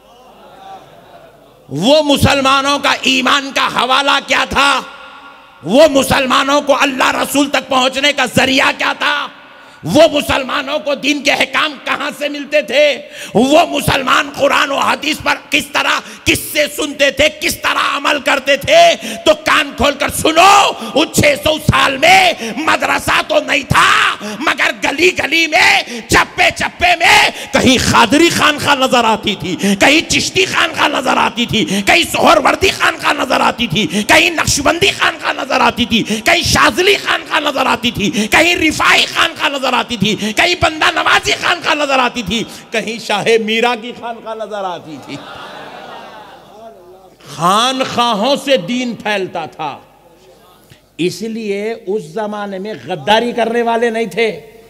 وہ مسلمانوں کا ایمان کا حوالہ کیا تھا؟ وہ مسلمانوں کو اللہ رسول تک پہنچنے کا ذریعہ کیا تھا؟ وہ مسلمانوں کو دین کے احکام کہاں سے ملتے تھے؟ وہ مسلمان قرآن و حدیث پر کس طرح کس سے سنتے تھے، کس طرح عمل کرتے تھے؟ تو کان کھول کر سنو، ان چھ سو سال میں مدرسہ تو نہیں تھا، مگر گلی گلی میں چپے چپے میں کہیں خادری خانقاہ نظر آتی تھی، کہیں چشتی خانقاہ نظر آتی تھی، کہیں سہروردی خانقاہ نظر آتی تھی، کہیں نقشبندی خانقاہ نظر آتی تھی، کہیں شاذلی خانقاہ نظر آتی تھی، کہیں رفاعی خانقاہ نظر آتی تھی، کہیں بندہ نوازی خانقاہ نظر آتی تھی، کہیں شاہ میرا کی خانقاہ نظر آتی تھی۔ خانخواہوں سے دین پھیلتا تھا. اس لیے اس زمانے میں غداری کرنے والے نہیں تھے.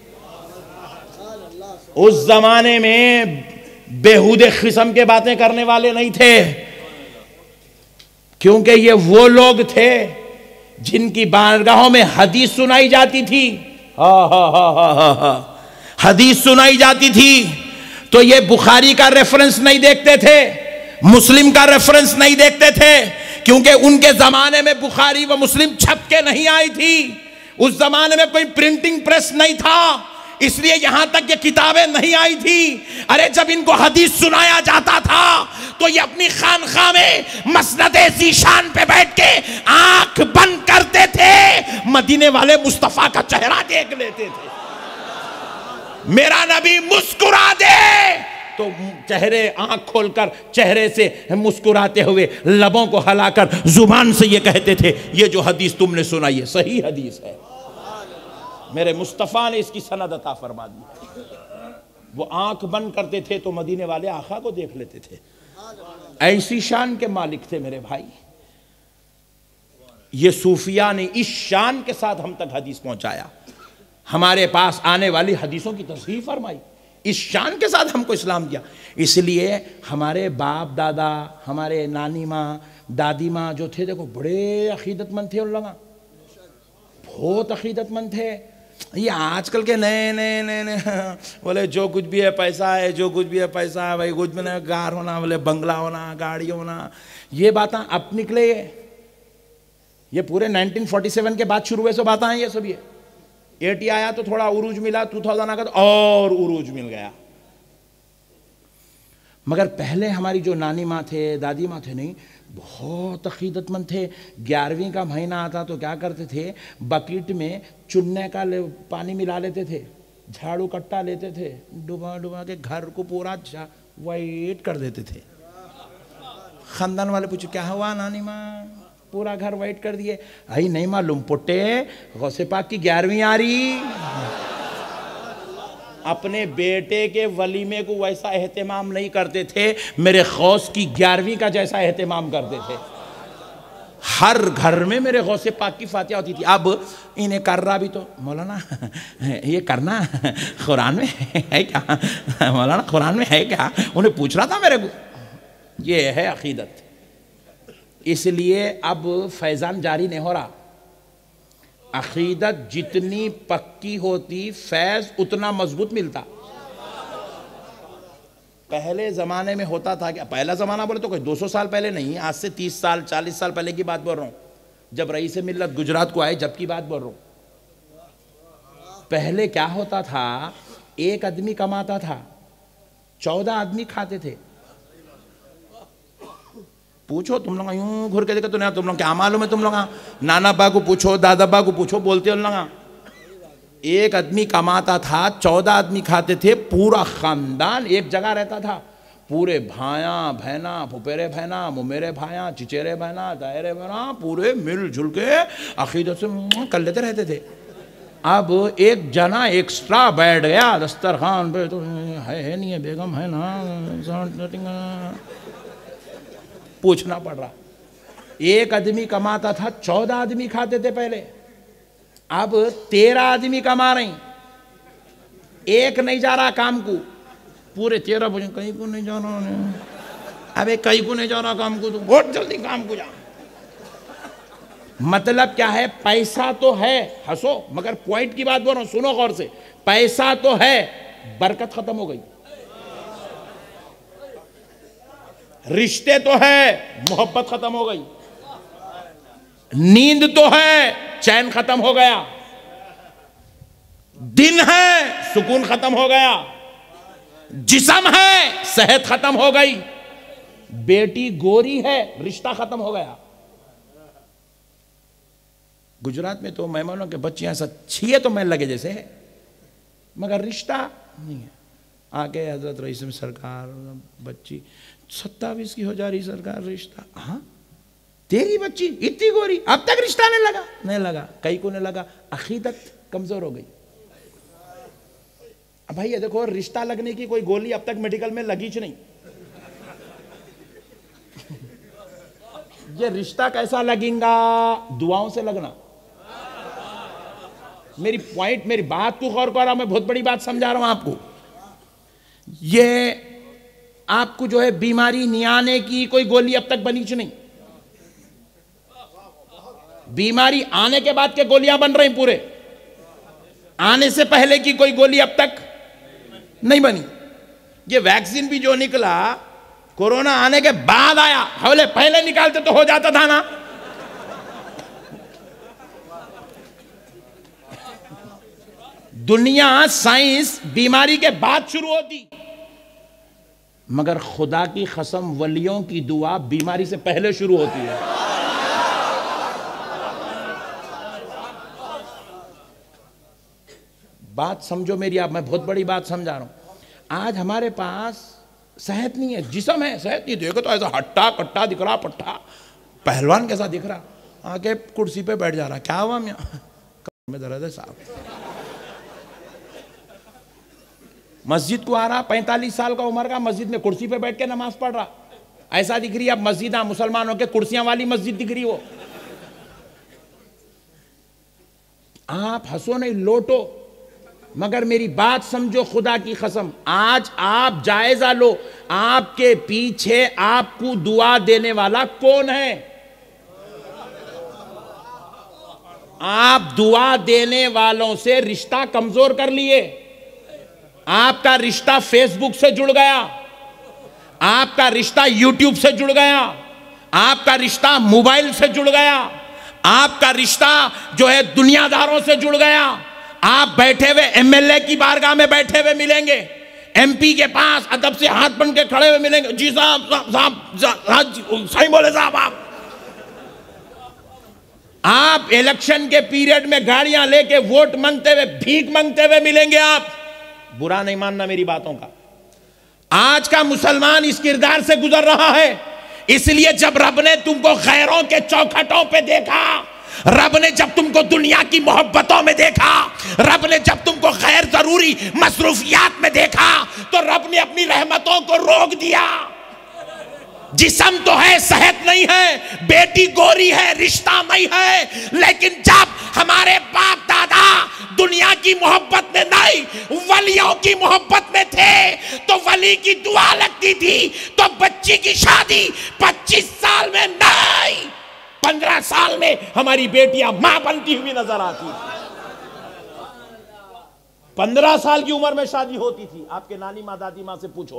اس زمانے میں بیہودے قسم کے باتیں کرنے والے نہیں تھے, کیونکہ یہ وہ لوگ تھے جن کی بارگاہوں میں حدیث سنائی جاتی تھی. ہاں ہاں ہاں ہاں ہاں حدیث سنائی جاتی تھی تو یہ بخاری کا ریفرنس نہیں دیکھتے تھے, مسلم کا ریفرنس نہیں دیکھتے تھے, کیونکہ ان کے زمانے میں بخاری و مسلم چھپ کے نہیں آئی تھی. اس زمانے میں کوئی پرنٹنگ پریس نہیں تھا, اس لیے یہاں تک یہ کتابیں نہیں آئی تھی. ارے جب ان کو حدیث سنایا جاتا تھا تو یہ اپنی خانقاہ میں مسند ذیشان پہ بیٹھ کے آنکھ بند کرتے تھے, مدینے والے مصطفیٰ کا چہرہ دیکھ لیتے تھے. میرا نبی مسکرا دے تو چہرے آنکھ کھول کر چہرے سے مسکراتے ہوئے لبوں کو ہلا کر زبان سے یہ کہتے تھے یہ جو حدیث تم نے سنائی ہے صحیح حدیث ہے. میرے مصطفیٰ نے اس کی سند عطا فرما دی. وہ آنکھ بند کرتے تھے تو مدینے والے آقا کو دیکھ لیتے تھے. ایسی شان کے مالک تھے میرے بھائی. یہ صوفیاء نے اس شان کے ساتھ ہم تک حدیث پہنچایا, ہمارے پاس آنے والی حدیثوں کی تصحیح فرمائی, اس شان کے ساتھ ہم کو اسلام دیا. اس لیے ہمارے باپ دادا, ہمارے نانی ماں, دادی ماں جو تھے دیکھو بڑے عقیدت مند تھے. ان لوگ بہت عقیدت مند تھے. یہ آج کل کے نئے نئے نئے نئے بولے جو کچھ بھی ہے پیسہ ہے, جو کچھ بھی ہے پیسہ ہے بھائی, کچھ بھی نہیں, کار ہونا, بولے بنگلہ ہونا, گاڑی ہونا, یہ باتیں اب نکلے. یہ پورے نائنٹین فورٹی سیون کے بعد شروع ہوئے سو باتیں ہیں یہ سب. یہ ایٹی آیا تو تھوڑا عروج ملا, ٹو تھاؤزنڈ آ گیا تو اور عروج مل گیا. مگر پہلے ہماری جو نانی ماں تھے, دادی ماں تھے, نہیں بہت عقیدت مند تھے. گیارہویں کا مہینہ آتا تو کیا کرتے تھے, بکیٹ میں چنے کا پانی ملا لیتے تھے, جھاڑو کٹا لیتے تھے, ڈبا ڈبا کے گھر کو پورا وائٹ کر دیتے تھے. خاندان والے پوچھے کیا ہوا نانی ماں, پورا گھر وائٹ کر دیے. آئی نہیں معلوم پٹے, غوث پاک کی گیارہویں آ رہی. اپنے بیٹے کے ولیمے کو ویسا اہتمام نہیں کرتے تھے, میرے غوث کی گیارہویں کا جیسا اہتمام کرتے تھے. ہر گھر میں میرے غوث پاک کی فاتحہ ہوتی تھی. اب انہیں کر رہا بھی تو مولانا یہ کرنا قرآن میں ہے کیا, مولانا قرآن میں ہے کیا, انہیں پوچھ رہا تھا میرے کو. یہ ہے عقیدت. اس لیے اب فیضان جاری نہیں ہو رہا. عقیدت جتنی پکی ہوتی فیض اتنا مضبوط ملتا. پہلے زمانے میں ہوتا تھا کہ پہلا زمانہ بولے تو کوئی دو سو سال پہلے نہیں, آج سے تیس سال چالیس سال پہلے کی بات بول رہا ہوں, جب رئیس ملت گجرات کو آئے جب کی بات بول رہا ہوں. پہلے کیا ہوتا تھا, ایک آدمی کماتا تھا, چودہ آدمی کھاتے تھے. پوچھو تم لوگ یوں گھر کے دیکھا تو نہیں, تم لوگ کیا معلوم ہے, تم لوگ نانا با کو پوچھو, دادا با کو پوچھو, بولتے ان لوگ. ایک آدمی کماتا تھا, چودہ آدمی کھاتے تھے, پورا خاندان ایک جگہ رہتا تھا. پورے بھائیاں بہنا, پھپیرے بہنا, ممیرے بھائیاں, چچیرے بہنا, دائرے بہنا, پورے مل جل کے عقیدت سے کر لیتے رہتے تھے. اب ایک جنا ایکسٹرا بیٹھ گیا دسترخوان پہ, تو ہے نہیں ہے بیگم ہے نا, پوچھنا پڑ رہا. ایک آدمی کماتا تھا, چودہ آدمی کھاتے تھے پہلے. اب تیرہ آدمی کما رہے ہیں, ایک نہیں جا رہا کام کو, پورے تیرہ بجے کہیں کو نہیں جا رہا. ابے کہیں کو نہیں جا رہا کام کو, تو بہت جلدی کام کو جا. مطلب کیا ہے, پیسہ تو ہے, ہنسو مگر پوائنٹ کی بات بول رہا ہوں, سنو غور سے. پیسہ تو ہے, برکت ختم ہو گئی. رشتے تو ہے, محبت ختم ہو گئی. نیند تو ہے, چین ختم ہو گیا. دن ہے, سکون ختم ہو گیا. جسم ہے, صحت ختم ہو گئی. بیٹی گوری ہے, رشتہ ختم ہو گیا. گجرات میں تو مہمانوں کے بچے ایسا چھیے تو میں لگے جیسے ہے, مگر رشتہ نہیں ہے. آگے حضرت رئیس میں سرکار بچی ستاویس کی ہو جا رہی سرکار, رشتہ. ہاں تیری بچی اتنی گوری, اب تک رشتہ نہیں لگا. نہیں لگا, کئی کو نہیں لگا, عقیدت کمزور ہو گئی. اب بھائی یہ دیکھو, رشتہ لگنے کی کوئی گولی اب تک میڈیکل میں لگی چ نہیں. یہ رشتہ کیسا لگیں گا؟ دعاؤں سے لگنا. میری پوائنٹ، میری بات کو غور کرو، میں بہت بڑی بات سمجھا رہا ہوں آپ کو. یہ آپ کو جو ہے بیماری نہیں آنے کی کوئی گولی اب تک بنی چ نہیں. بیماری آنے کے بعد کے گولیاں بن رہے ہیں پورے، آنے سے پہلے کی کوئی گولی اب تک نہیں بنی. یہ ویکسین بھی جو نکلا کورونا آنے کے بعد آیا، حولے پہلے نکالتے تو ہو جاتا تھا نا. دنیا سائنس بیماری کے بعد شروع ہوتی، مگر خدا کی قسم ولیوں کی دعا بیماری سے پہلے شروع ہوتی ہے. بات سمجھو میری، آپ میں بہت بڑی بات سمجھا رہا ہوں. آج ہمارے پاس صحت نہیں ہے، جسم ہے، صحت نہیں. دیکھو تو ایسا ہٹا کٹا دکھ رہا، پٹھا پہلوان کیسا دکھ رہا، آگے کرسی پہ بیٹھ جا رہا. کیا ہوا میاں؟ کمر میں درد ہے صاحب. مسجد کو آ رہا، پینتالیس سال کا عمر کا، مسجد میں کرسی پہ بیٹھ کے نماز پڑھ رہا. ایسا دکھ رہی ہے اب مسجد، ہاں مسلمانوں کے کرسیاں والی مسجد دکھ رہی. وہ آپ ہنسو نہیں، لوٹو، مگر میری بات سمجھو خدا کی قسم. آج آپ جائزہ لو، آپ کے پیچھے آپ کو دعا دینے والا کون ہے؟ آپ دعا دینے والوں سے رشتہ کمزور کر لیے. آپ کا رشتہ فیس بک سے جڑ گیا، آپ کا رشتہ یوٹیوب سے جڑ گیا، آپ کا رشتہ موبائل سے جڑ گیا، آپ کا رشتہ جو ہے دنیا داروں سے جڑ گیا. آپ بیٹھے ہوئے ایم ایل اے کی بارگاہ میں بیٹھے ہوئے ملیں گے، ایم پی کے پاس ادب سے ہاتھ بن کے کھڑے ہوئے ملیں گے. جی صاحب صاحب صاحب صحیح بولے صاحب. آپ آپ الیکشن کے پیریڈ میں گاڑیاں لے کے ووٹ مانگتے ہوئے، بھیک مانگتے ہوئے ملیں گے. آپ برا نہیں ماننا میری باتوں کا. آج کا مسلمان اس کردار سے گزر رہا ہے. اس لیے جب رب نے تم کو غیروں کے چوکھٹوں پہ دیکھا، رب نے جب تم کو دنیا کی محبتوں میں دیکھا، رب نے جب تم کو غیر ضروری مصروفیات میں دیکھا، تو رب نے اپنی رحمتوں کو روک دیا. جسم تو ہے، صحت نہیں ہے، بیٹی گوری ہے، رشتہ نہیں ہے، لیکن جب ہمارے باپ دادا دنیا کی محبت میں نہیں، ولیوں کی محبت میں تھے، تو ولی کی دعا لگتی تھی تو بچی کی شادی پچیس سال میں نہیں، پندرہ سال میں ہماری بیٹیاں ماں بنتی ہوئی نظر آتی. پندرہ سال کی عمر میں شادی ہوتی تھی. آپ کے نانی ماں دادی ماں سے پوچھو.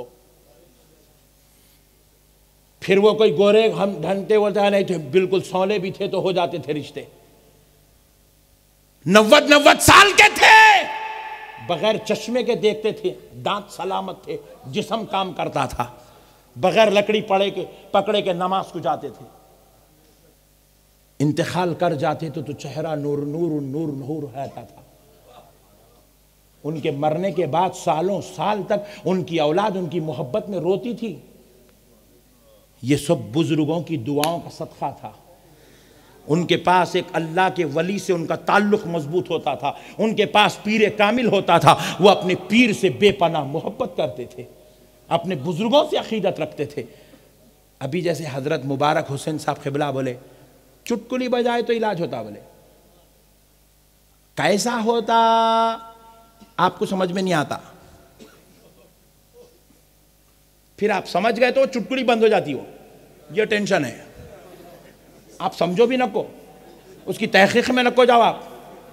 پھر وہ کوئی گورے ہم ڈھنگتے بولتے نہیں تھے، بالکل سولے بھی تھے تو ہو جاتے تھے رشتے. نوت نوت سال کے تھے، بغیر چشمے کے دیکھتے تھے، دانت سلامت تھے، جسم کام کرتا تھا، بغیر لکڑی پڑے کے پکڑے کے نماز کو جاتے تھے. انتقال کر جاتے تو تو چہرہ نور نور نور نور رہتا تھا. ان کے مرنے کے بعد سالوں سال تک ان کی اولاد ان کی محبت میں روتی تھی. یہ سب بزرگوں کی دعاؤں کا صدقہ تھا. ان کے پاس ایک اللہ کے ولی سے ان کا تعلق مضبوط ہوتا تھا، ان کے پاس پیر کامل ہوتا تھا. وہ اپنے پیر سے بے پناہ محبت کرتے تھے، اپنے بزرگوں سے عقیدت رکھتے تھے. ابھی جیسے حضرت مبارک حسین صاحب قبلہ بولے چٹکلی بجائے تو علاج ہوتا، بولے کیسا ہوتا آپ کو سمجھ میں نہیں آتا. پھر آپ سمجھ گئے تو چٹکلی بند ہو جاتی ہو. یہ ٹینشن ہے. آپ سمجھو بھی نہ کو، اس کی تحقیق میں نہ کو جاؤ. آپ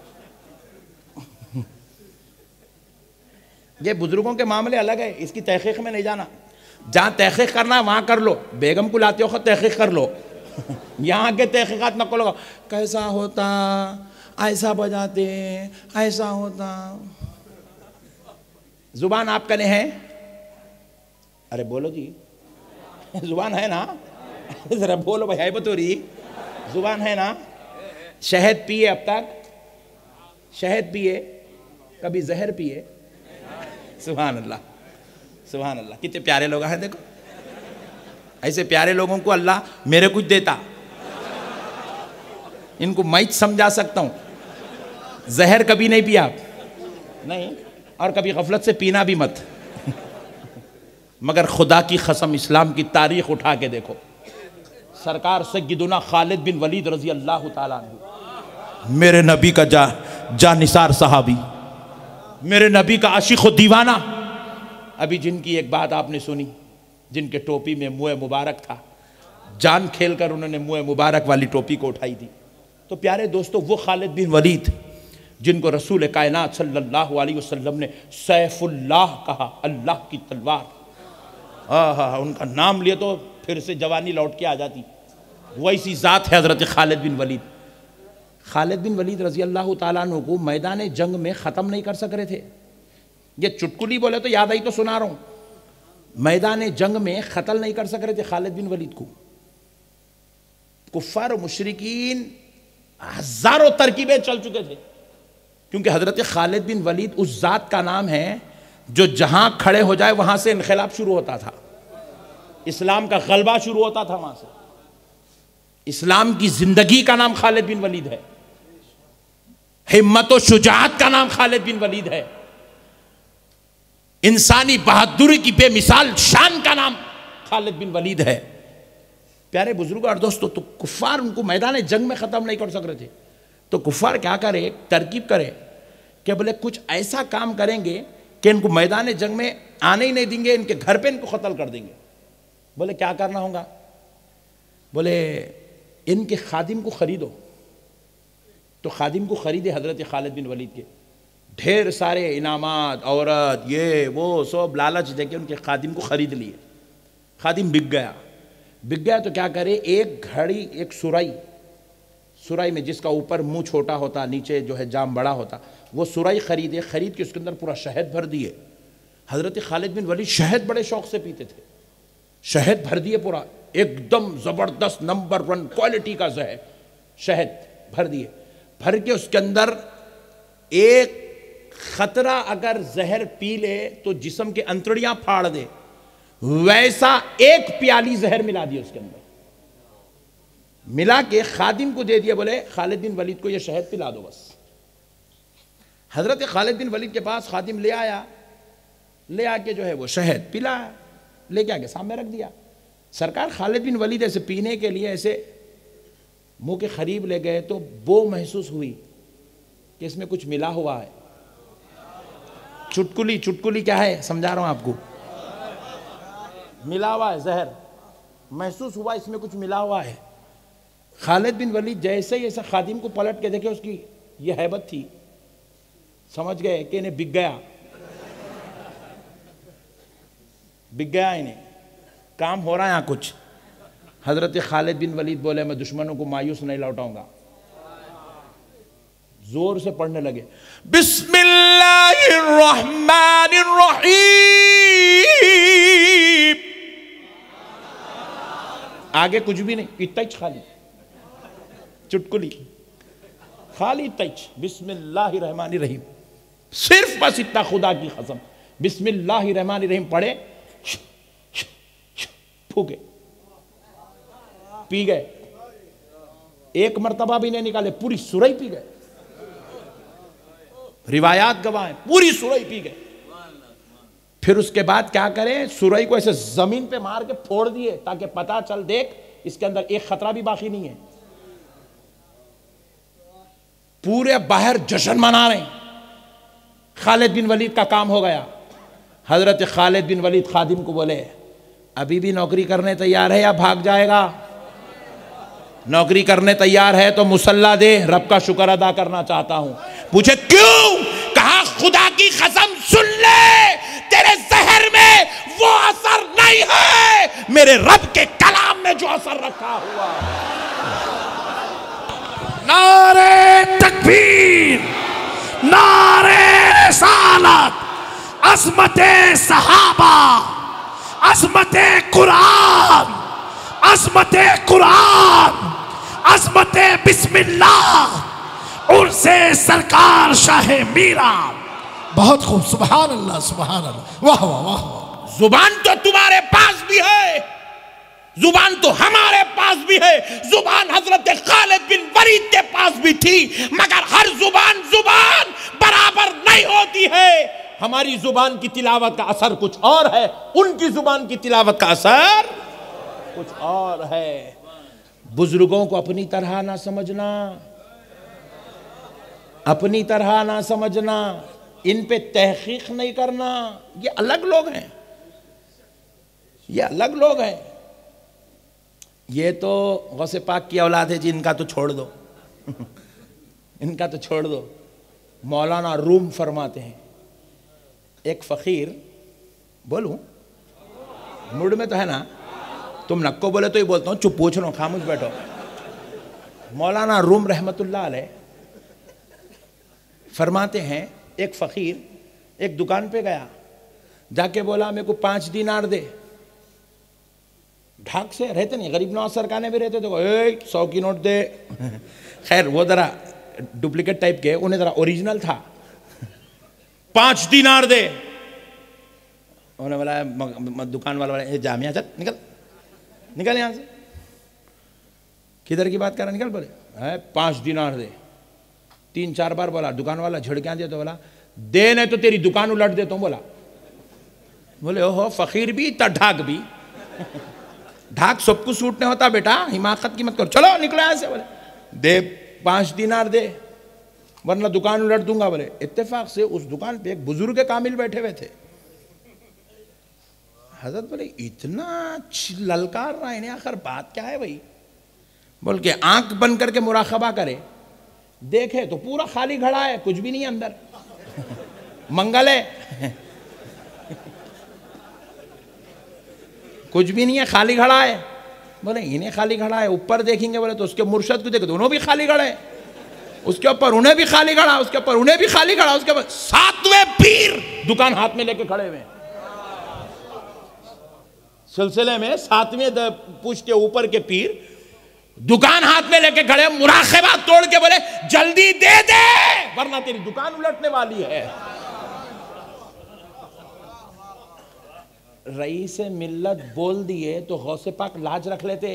یہ بزرگوں کے معاملے الگ ہے، اس کی تحقیق میں نہیں جانا. جہاں تحقیق کرنا وہاں کر لو. بیگم کو لاتے ہو خود تحقیق کر لو. یہاں کے تحقیقات نہ کرو. کیسا ہوتا، ایسا بجاتے، ایسا ہوتا. زبان آپ کا نہیں ہے؟ ارے بولو جی، زبان ہے نا؟ ذرا بولو بھائی، حیبت ہو رہی. زبان ہے نا؟ شہد پیے اب تک؟ شہد پیے؟ کبھی زہر پیے؟ سبحان اللہ سبحان اللہ. کتنے پیارے لوگ ہیں. دیکھو ایسے پیارے لوگوں کو اللہ میرے کچھ دیتا. ان کو میں سمجھا سکتا ہوں. زہر کبھی نہیں پیا آپ؟ نہیں. اور کبھی غفلت سے پینا بھی مت. مگر خدا کی قسم اسلام کی تاریخ اٹھا کے دیکھو، سرکار سیدنا خالد بن ولید رضی اللہ تعالیٰ عنہ، میرے نبی کا جا جانثار صحابی، میرے نبی کا عاشق و دیوانہ، ابھی جن کی ایک بات آپ نے سنی، جن کے ٹوپی میں منہ مبارک تھا، جان کھیل کر انہوں نے منہ مبارک والی ٹوپی کو اٹھائی تھی. تو پیارے دوستو، وہ خالد بن ولید جن کو رسول کائنات صلی اللہ علیہ وسلم نے سیف اللہ کہا، اللہ کی تلوار، آہا ان کا نام لیے تو پھر سے جوانی لوٹ کے آ جاتی، ویسی ذات ہے حضرت خالد بن ولید. خالد بن ولید رضی اللہ تعالیٰ عنہ کو میدان جنگ میں ختم نہیں کر سک رہے تھے. یہ چٹکلی بولے تو یاد آئی تو سنا رہا ہوں. میدان جنگ میں قتل نہیں کر سک رہے تھے خالد بن ولید کو. کفار و مشرکین ہزاروں ترکیبیں چل چکے تھے، کیونکہ حضرت خالد بن ولید اس ذات کا نام ہے جو جہاں کھڑے ہو جائے وہاں سے انقلاب شروع ہوتا تھا، اسلام کا غلبہ شروع ہوتا تھا وہاں سے. اسلام کی زندگی کا نام خالد بن ولید ہے، ہمت و شجاعت کا نام خالد بن ولید ہے، انسانی بہادری کی بے مثال شان کا نام خالد بن ولید ہے. پیارے بزرگوں اور دوستو، تو کفار ان کو میدان جنگ میں ختم نہیں کر سک رہے تھے. تو کفار کیا کرے، ترکیب کرے کہ بولے کچھ ایسا کام کریں گے کہ ان کو میدان جنگ میں آنے ہی نہیں دیں گے، ان کے گھر پہ ان کو قتل کر دیں گے. بولے کیا کرنا ہوگا؟ بولے ان کے خادم کو خریدو. تو خادم کو خریدے حضرت خالد بن ولید کے، ڈھیر سارے انعامات، عورت، یہ وہ سب لالچ دے کے ان کے خادم کو خرید لیے. خادم بک گیا بک گیا تو کیا کرے، ایک گھڑی، ایک سرائی، سرائی میں جس کا اوپر منہ چھوٹا ہوتا، نیچے جو ہے جام بڑا ہوتا، وہ سرائی خریدے. خرید کے اس کے اندر پورا شہد بھر دیے. حضرت خالد بن ولید شہد بڑے شوق سے پیتے تھے. شہد بھر دیے پورا، ایک دم زبردست نمبر ون کوالٹی کا زہر شہد بھر دیے. بھر کے اس کے اندر ایک خطرہ اگر زہر پی لے تو جسم کے انتڑیاں پھاڑ دے، ویسا ایک پیالی زہر ملا دیا اس کے اندر. ملا کے خادم کو دے دیا، بولے خالد بن ولید کو یہ شہد پلا دو بس. حضرت خالد بن ولید کے پاس خادم لے آیا، لے آ کے جو ہے وہ شہد پلا، لے کے آگے سامنے رکھ دیا. سرکار خالد بن ولید ایسے پینے کے لیے ایسے منہ کے قریب لے گئے تو بو محسوس ہوئی کہ اس میں کچھ ملا ہوا ہے. چٹکلی چٹکلی کیا ہے سمجھا رہا ہوں آپ کو، ملا ہوا ہے زہر، محسوس ہوا اس میں کچھ ملا ہوا ہے. خالد بن ولید جیسے ہی ایسا خادم کو پلٹ کے دیکھے، اس کی یہ ہیبت تھی، سمجھ گئے کہ انہیں بک گیا بک گیا انہیں کام ہو رہا ہے یہاں کچھ. حضرت خالد بن ولید بولے میں دشمنوں کو مایوس نہیں لوٹاؤں گا. زور سے پڑھنے لگے، بسم اللہ الرحمن الرحیم. آگے کچھ بھی نہیں، اتچ خالی چٹکلی، خالی تچ، بسم اللہ الرحمن الرحیم، صرف بس اتنا. خدا کی قسم بسم اللہ الرحمن الرحیم پڑھے، پھوکے، پی گئے. ایک مرتبہ بھی نہیں نکالے، پوری سورئی پی گئے. روایات گواہ ہیں، پوری سورئی پی گئے. پھر اس کے بعد کیا کریں، سورئی کو ایسے زمین پہ مار کے پھوڑ دیے تاکہ پتہ چل، دیکھ اس کے اندر ایک خطرہ بھی باقی نہیں ہے. پورے باہر جشن منا رہے ہیں، خالد بن ولید کا کام ہو گیا. حضرت خالد بن ولید خادم کو بولے ابھی بھی نوکری کرنے تیار ہے یا بھاگ جائے گا؟ نوکری کرنے تیار ہے تو مسلح دے، رب کا شکر ادا کرنا چاہتا ہوں. پوچھے کیوں؟ کہا خدا کی قسم سن لے، تیرے زہر میں وہ اثر نہیں ہے میرے رب کے کلام میں جو اثر رکھا ہوا.
نعرہ تکبیر، نعرہ رسالت، عظمت صحابہ، عظمت قرآن، عظمت قرآن، عظمت بسم اللہ، عرس سرکار شاہ میرا. بہت خوب، سبحان اللہ سبحان اللہ، واہ واہ واہ واہ.
زبان تو تمہارے پاس بھی ہے، زبان تو ہمارے پاس بھی ہے، زبان حضرت خالد بن ولید کے پاس بھی تھی، مگر ہر زبان زبان برابر نہیں ہوتی ہے. ہماری زبان کی تلاوت کا اثر کچھ اور ہے، ان کی زبان کی تلاوت کا اثر کچھ اور ہے. بزرگوں کو اپنی طرح نہ سمجھنا، اپنی طرح نہ سمجھنا، ان پہ تحقیق نہیں کرنا، یہ الگ لوگ ہیں، یہ الگ لوگ ہیں۔ یہ تو غوث پاک کی اولاد ہے جی، ان کا تو چھوڑ دو ان کا تو چھوڑ دو۔ مولانا روم فرماتے ہیں، ایک فقیر، بولوں موڈ میں تو ہے نا، تم نکو بولے تو ہی بولتا ہوں، چپ پوچھ رہا ہوں، خاموش بیٹھو۔ مولانا روم رحمت اللہ علیہ فرماتے ہیں، ایک فقیر ایک دکان پہ گیا، جا کے بولا میرے کو پانچ دینار دے۔ ڈھاک سے رہتے نہیں، غریب نواز سرکانے بھی رہتے تو اے سو کی نوٹ دے، خیر وہ ذرا ڈپلیکیٹ ٹائپ کے، انہیں ذرا اوریجنل تھا، پانچ دینار دے۔ انہوں نے بولا، دکان والا بولا، جامعہ چل نکل نکل یہاں سے، کدھر کی بات کر رہا، نکل، بولے پانچ دینار دے۔ تین چار بار بولا، دکان والا جھڑکیاں دیا تو بولا دے نہیں تو تیری دکان الٹ دیتا ہوں۔ بولا بولے اوہو، فقیر بھی تا ڈھاک بھی، ڈھاک سب کو سوٹ نہیں ہوتا بیٹا، حماقت کی مت کرو، چلو نکلو یہاں سے۔ بولے دے پانچ دینار دے ورنہ دکان الٹ دوں گا۔ بولے اتفاق سے اس دکان پہ ایک بزرگ کامل بیٹھے ہوئے تھے۔ حضرت بولے اتنا للکار رہا ہے، آخر بات کیا ہے بھائی؟ بول کے آنکھ بند کر کے مراقبہ کرے، دیکھے تو پورا خالی گھڑا ہے، کچھ بھی نہیں اندر، منگل ہے، کچھ بھی نہیں ہے، خالی گھڑا ہے۔ بولے انہیں خالی گھڑا ہے، اوپر دیکھیں گے بولے تو اس کے مرشد کو دیکھے تو انہوں بھی خالی گھڑا ہے، اس کے اوپر انہیں بھی خالی گھڑا، اس کے اوپر انہیں بھی خالی گھڑا، اس کے اوپر ساتویں پیر دکان ہاتھ میں لے کے کھڑے ہوئے، سلسلے میں ساتویں پوچھ کے اوپر کے پیر دکان ہاتھ میں لے کے کھڑے، مراقبہ توڑ کے بولے جلدی دے دے ورنہ تیری دکان الٹنے والی ہے۔ رئیس ملت بول دیے تو غوث پاک لاج رکھ لیتے،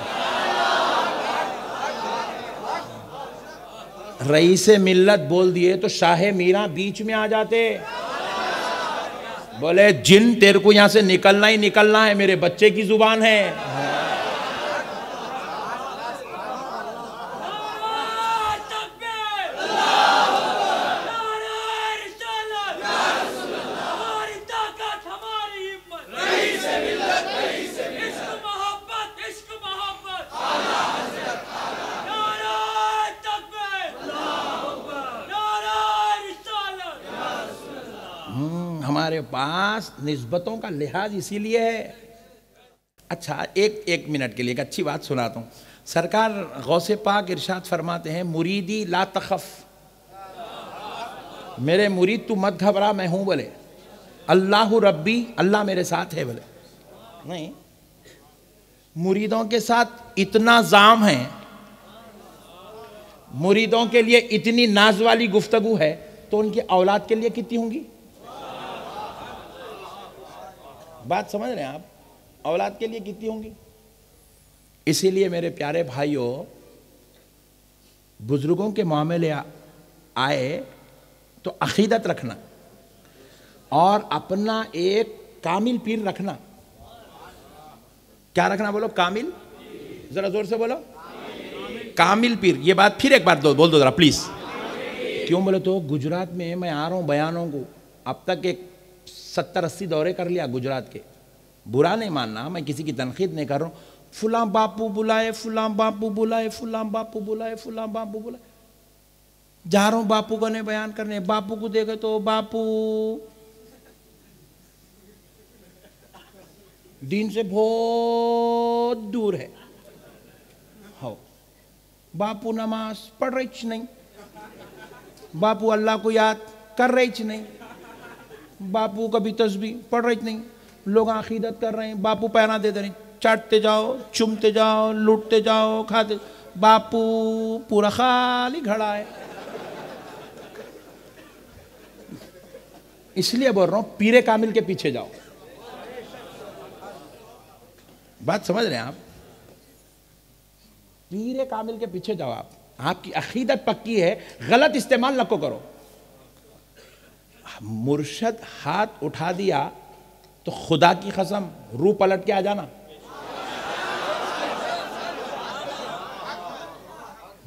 رئیس ملت بول دیے تو شاہ میراں بیچ میں آ جاتے، بولے جن تیرے کو یہاں سے نکلنا ہی نکلنا ہے، میرے بچے کی زبان ہے۔ ہمارے پاس نسبتوں کا لحاظ اسی لیے ہے۔ اچھا ایک ایک منٹ کے لیے ایک اچھی بات سناتا ہوں۔ سرکار غوث پاک ارشاد فرماتے ہیں، مریدی لا تخف، میرے مرید تو مت گھبرا، میں ہوں۔ بولے اللہ ربی، اللہ میرے ساتھ ہے۔ بولے نہیں، مریدوں کے ساتھ اتنا زام ہے، مریدوں کے لیے اتنی ناز والی گفتگو ہے، تو ان کی اولاد کے لیے کتنی ہوں گی؟ بات سمجھ رہے ہیں آپ؟ اولاد کے لیے کتنی ہوں گی؟ اسی لیے میرے پیارے بھائیوں، بزرگوں کے معاملے آئے تو عقیدت رکھنا اور اپنا ایک کامل پیر رکھنا۔ کیا رکھنا بولو؟ کامل، ذرا زور سے بولو، کامل پیر۔ یہ بات پھر ایک بار دو بول دو ذرا پلیز۔ کیوں بولے تو گجرات میں میں آ رہا ہوں بیانوں کو، اب تک ایک ستر اسی دورے کر لیا گجرات کے، برا نہیں ماننا، میں کسی کی تنقید نہیں کر رہا ہوں۔ فلاں باپو بلائے، فلاں باپو بلائے، فلاں باپو بلائے، فلاں باپو بلائے، جا رہا ہوں باپو کو نہیں بیان کرنے، باپو کو دیکھے تو باپو دین سے بہت دور ہے، ہو باپو نماز پڑھ رہی چ نہیں، باپو اللہ کو یاد کر رہی چ نہیں، باپو کبھی تسبیح پڑھ رہی نہیں، لوگ عقیدت کر رہے ہیں، باپو پیرا دے دے رہے ہیں، چاٹتے جاؤ، چومتے جاؤ، لوٹتے جاؤ، کھاتے، باپو پورا خالی گھڑا ہے۔ اس لیے بول رہا ہوں پیرے کامل کے پیچھے جاؤ۔ بات سمجھ رہے ہیں آپ؟ پیرے کامل کے پیچھے جاؤ، آپ آپ کی عقیدت پکی ہے، غلط استعمال نہ کو کرو۔ مرشد ہاتھ اٹھا دیا تو خدا کی قسم روح پلٹ کے آ جانا،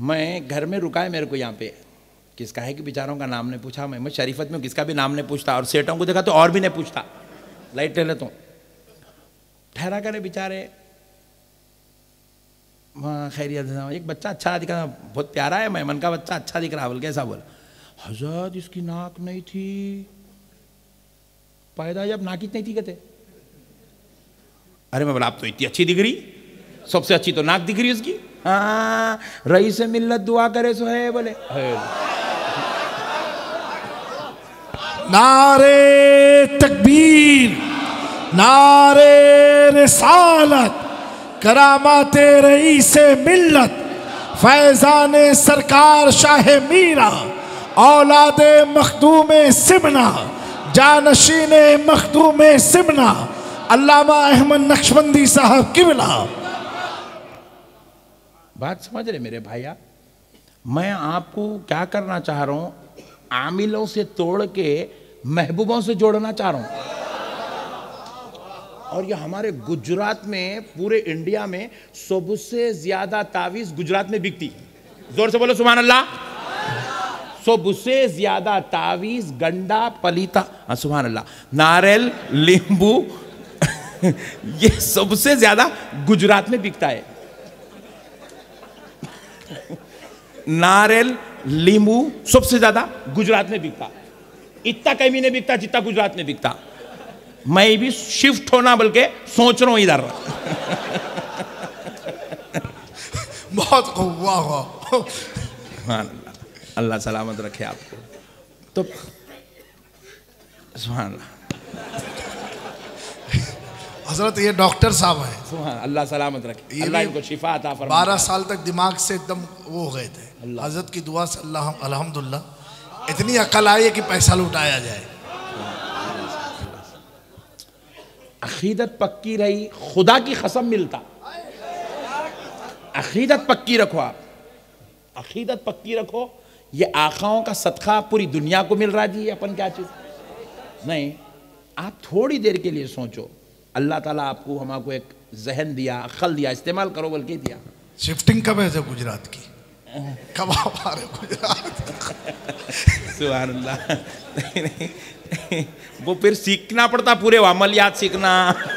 میں گھر میں رکا ہے میرے کو یہاں پہ, کس کا ہے کہ بیچاروں کا نام نہیں پوچھا, میں میں شریفت میں کس کا بھی نام نہیں پوچھتا, اور سیٹوں کو دیکھا تو اور بھی نہیں پوچھتا, لائٹ لے لیتا ہوں. ٹھہرا کرے بیچارے, ہاں خیریت, ایک بچہ اچھا دکھ رہا, بہت پیارا ہے, میمن کا بچہ اچھا دکھ رہا, بول کیسا بولا, حضرت اس کی ناک نہیں تھی, پیدا جب ناک نہیں تھی کہتے. ارے میں بولا آپ تو اتنی اچھی دکھ رہی, سب سے اچھی تو ناک دکھ رہی اس کی. ہاں رئیس ملت دعا کرے سو ہے, بولے
نعرے تکبیر, نعرے رسالت, کرامات رئیس ملت, فیضان سرکار شاہ میرا, اولاد مخدوم سمنا, جانشین مخدوم سمنا, علامہ احمد نقشبندی صاحب قبلہ.
بات سمجھ رہے میرے بھائیا, میں آپ کو کیا کرنا چاہ رہا ہوں, عاملوں سے توڑ کے محبوبوں سے جوڑنا چاہ رہا ہوں. اور یہ ہمارے گجرات میں, پورے انڈیا میں سب سے زیادہ تعویذ گجرات میں بکتی, زور سے بولو سبحان اللہ. سب سے زیادہ تعویذ گنڈا پلیتا, سبحان اللہ, ناریل, لیمبو, یہ سب سے زیادہ گجرات میں بکتا ہے. ناریل, لیمبو سب سے زیادہ گجرات میں بکتا, اتنا کہیں بھی نہیں بکتا جتنا گجرات میں بکتا. میں بھی شفٹ ہونا بلکہ سوچ رہا ہوں ادھر.
بہت خوب, واہ واہ,
سبحان اللہ, اللہ سلامت رکھے آپ کو. تو سبحان اللہ,
حضرت یہ ڈاکٹر صاحب ہیں,
سبحان اللہ سلامت رکھے, اللہ ان کو شفا عطا فرمائے.
بارہ سال تک دماغ سے ایک دم وہ ہو گئے تھے, حضرت کی دعا سے اللہ الحمدللہ اتنی عقل آئی ہے کہ پیسہ لوٹایا جائے.
عقیدت پکی رہی, خدا کی قسم ملتا. عقیدت پکی رکھو آپ, عقیدت پکی رکھو. یہ آقاؤں کا صدقہ پوری دنیا کو مل رہا جی, اپن کیا چیز نہیں. آپ تھوڑی دیر کے لیے سوچو, اللہ تعالیٰ آپ کو ہمارے کو ایک ذہن دیا, عقل دیا, استعمال کرو بلکہ دیا.
شفٹنگ کب ہے گجرات کی, کب آپ آ رہے گجرات؟
سبحان اللہ. وہ پھر سیکھنا پڑتا, پورے عملیات سیکھنا.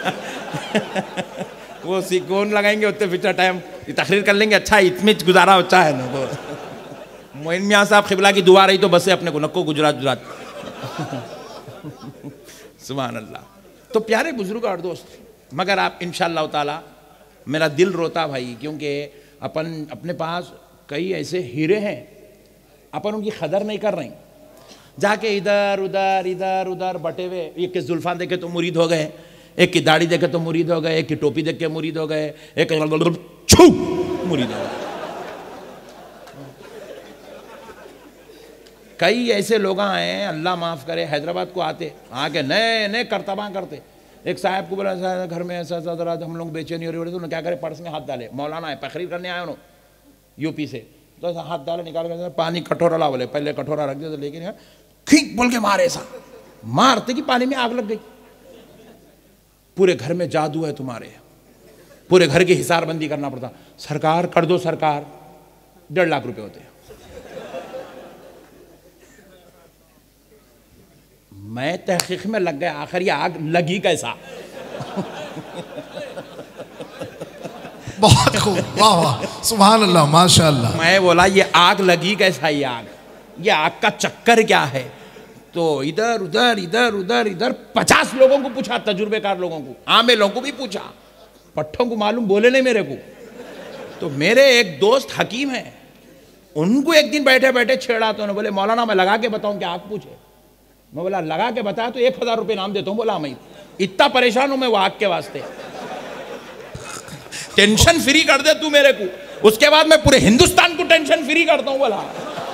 وہ سیکھون لگائیں گے اتنے فیچر ٹائم تقریر کر لیں گے, اچھا اتنے گزارا اچھا ہے نا. وہ معین میاں صاحب قبلہ کی دعا رہی تو بس اپنے کو نکو گجرات گجرات. سبحان اللہ. تو پیارے بزرگ اور دوست, مگر آپ انشاءاللہ تعالی, میرا دل روتا بھائی, کیونکہ اپن اپنے پاس کئی ایسے ہیرے ہیں, اپن ان کی قدر نہیں کر رہے ہیں. جا کے ادھر ادھر ادھر ادھر بٹے ہوئے, ایک کے زلفان دیکھے تو مرید ہو گئے, ایک کی داڑھی دیکھے تو مرید ہو گئے, ایک کی ٹوپی دیکھ کے مرید ہو گئے, ایک چھو مرید ہو گئے. کئی ایسے لوگ ہیں, اللہ معاف کرے, حیدرآباد کو آتے, آ کے نئے نئے کرتباں کرتے. ایک صاحب کو بولا گھر میں ایسا ایسا ہم لوگ بے چینی ہو رہی, تو انہوں نے کیا کرے, پرس میں ہاتھ ڈالے. مولانا ہے, تقریر کرنے آئے انہوں یو پی سے, تو ایسا ہاتھ ڈالے, نکال کر پانی کٹورا لا, بولے پہلے کٹورا رکھ دے, لیکن کھینک بول کے مارے, ایسا مارتے کہ پانی میں آگ لگ گئی. پورے گھر میں جادو ہے تمہارے, پورے گھر کی حصار بندی کرنا پڑتا. سرکار کر دو سرکار, ڈیڑھ لاکھ روپے ہوتے ہیں. میں تحقیق میں لگ گیا, آخر یہ آگ لگی کیسا.
بہت خوب, واہ واہ, سبحان اللہ, ماشاء اللہ.
میں بولا یہ آگ لگی کیسا, یہ آگ, یہ آگ کا چکر کیا ہے. تو ادھر ادھر ادھر ادھر ادھر پچاس لوگوں کو پوچھا, تجربے کار لوگوں کو, عامے لوگوں کو بھی پوچھا, پٹھوں کو معلوم بولے نہیں میرے کو. تو میرے ایک دوست حکیم ہیں, ان کو ایک دن بیٹھے بیٹھے چھیڑا, تو انہوں نے بولے مولانا میں لگا کے بتاؤں کہ آگ پوچھے. میں بولا لگا کے بتایا تو ایک ہزار روپے نام دیتا ہوں. بولا میں اتنا پریشان ہوں میں وہ آگ کے واسطے, ٹینشن فری کر دے تو میرے کو, اس کے بعد میں پورے ہندوستان کو ٹینشن فری کرتا ہوں. بولا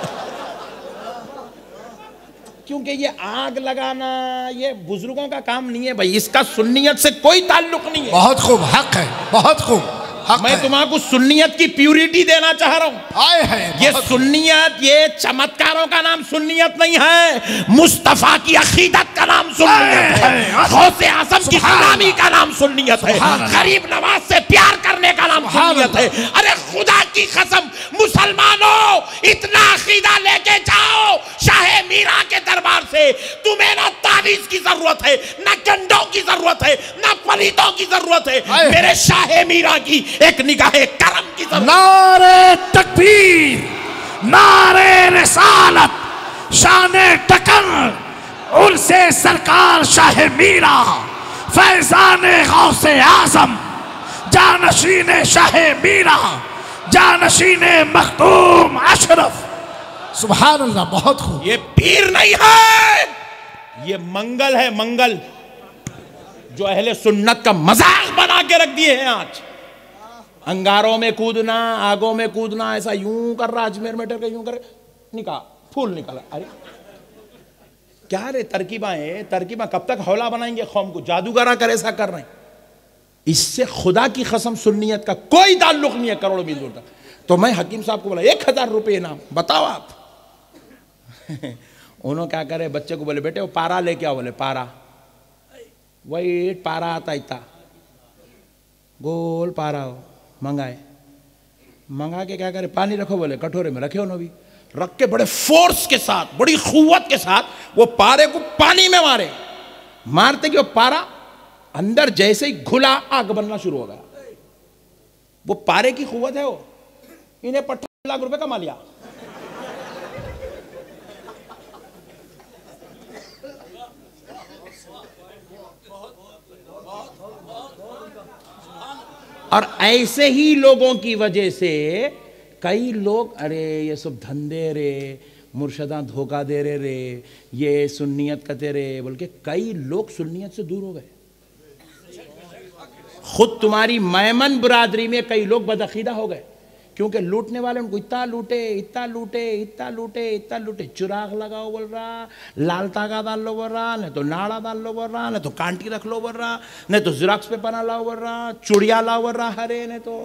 کیونکہ یہ آگ لگانا یہ بزرگوں کا کام نہیں ہے بھائی, اس کا سنیت سے کوئی تعلق نہیں ہے.
بہت خوب, حق ہے, بہت خوب.
میں تمہاں کو سنیت کی پیوریٹی دینا چاہ رہا ہوں. یہ سنیت, یہ چمتکاروں کا نام سنیت نہیں ہے, مصطفیٰ کی عقیدت کا نام سنیت ہے, غوث اعظم کی غلامی کا نام سنیت ہے, غریب نواز سے پیار کرنے کا نام سنیت ہے. ارے خدا کی کی قسم مسلمانوں اتنا عقیدہ لے کے جاؤ شاہ میرا کے دربار سے، تمہیں نہ تعویذ کی ضرورت ہے، نہ کنڈوں کی ضرورت ہے، نہ پلیتوں کی ضرورت ہے، میرے شاہ میرا کی ایک نگاہ کرم کی ضرورت ہے۔
نعرہ تکبیر، نعرہ رسالت، شان ٹکر، عرس سرکار شاہ میرا، فیضان غوث اعظم، جانشین شاہ میرا، جانشین مختوم اشرف۔ سبحان اللہ، بہت خوب۔
یہ پیر نہیں ہے، یہ منگل ہے، منگل جو اہل سنت کا مذاق بنا کے رکھ دیے ہیں آج۔ انگاروں میں کودنا، آگوں میں کودنا، ایسا یوں کر رہا اجمیر میں ٹر کے یوں کر نکال پھول نکالا۔ ارے کیا رے ترکیبہ ہیں، ترکیبہ کب تک حوالہ بنائیں گے قوم کو؟ جادوگرہ کر ایسا کر رہے ہیں۔ اس سے خدا کی قسم سنیت کا کوئی تعلق نہیں ہے کروڑوں میل دور تک۔ تو میں حکیم صاحب کو بولا ایک ہزار روپے انعام، بتاؤ آپ۔ انہوں کیا کرے، بچے کو بولے بیٹے وہ پارا لے کے آؤ، بولے پارا، وہی پارا آتا اتنا گول پارا ہو، منگائے، منگا کے کیا کرے، پانی رکھو، بولے کٹورے میں رکھے انہوں بھی، رکھ کے بڑے فورس کے ساتھ، بڑی قوت کے ساتھ وہ پارے کو پانی میں مارے، مارتے کہ وہ پارا اندر جیسے ہی گھلا آگ بننا شروع ہو گیا۔ وہ پارے کی قوت ہے، وہ انہیں پٹھا لاکھ روپے کما لیا۔ اور ایسے ہی لوگوں کی وجہ سے کئی لوگ ارے یہ سب دھندے رے، مرشداں دھوکہ دے رہے رے، یہ سنیت کہتے رے، بلکہ کئی لوگ سنیت سے دور ہو گئے۔ خود تمہاری میمن برادری میں کئی لوگ بدعقیدہ ہو گئے، کیونکہ لوٹنے والے ان کو اتنا لوٹے اتنا لوٹے اتنا لوٹے اتنا لوٹے، چراغ لگاؤ بول رہا، لال تاگا ڈال لو بول رہا، نہیں تو ناڑا ڈال لو بول رہا، نہیں تو کانٹی رکھ لو بول رہا، نہیں تو زیراکس پہ پنا لاؤ بول رہا، چڑیا لاؤ بول رہا ہرے، نہیں تو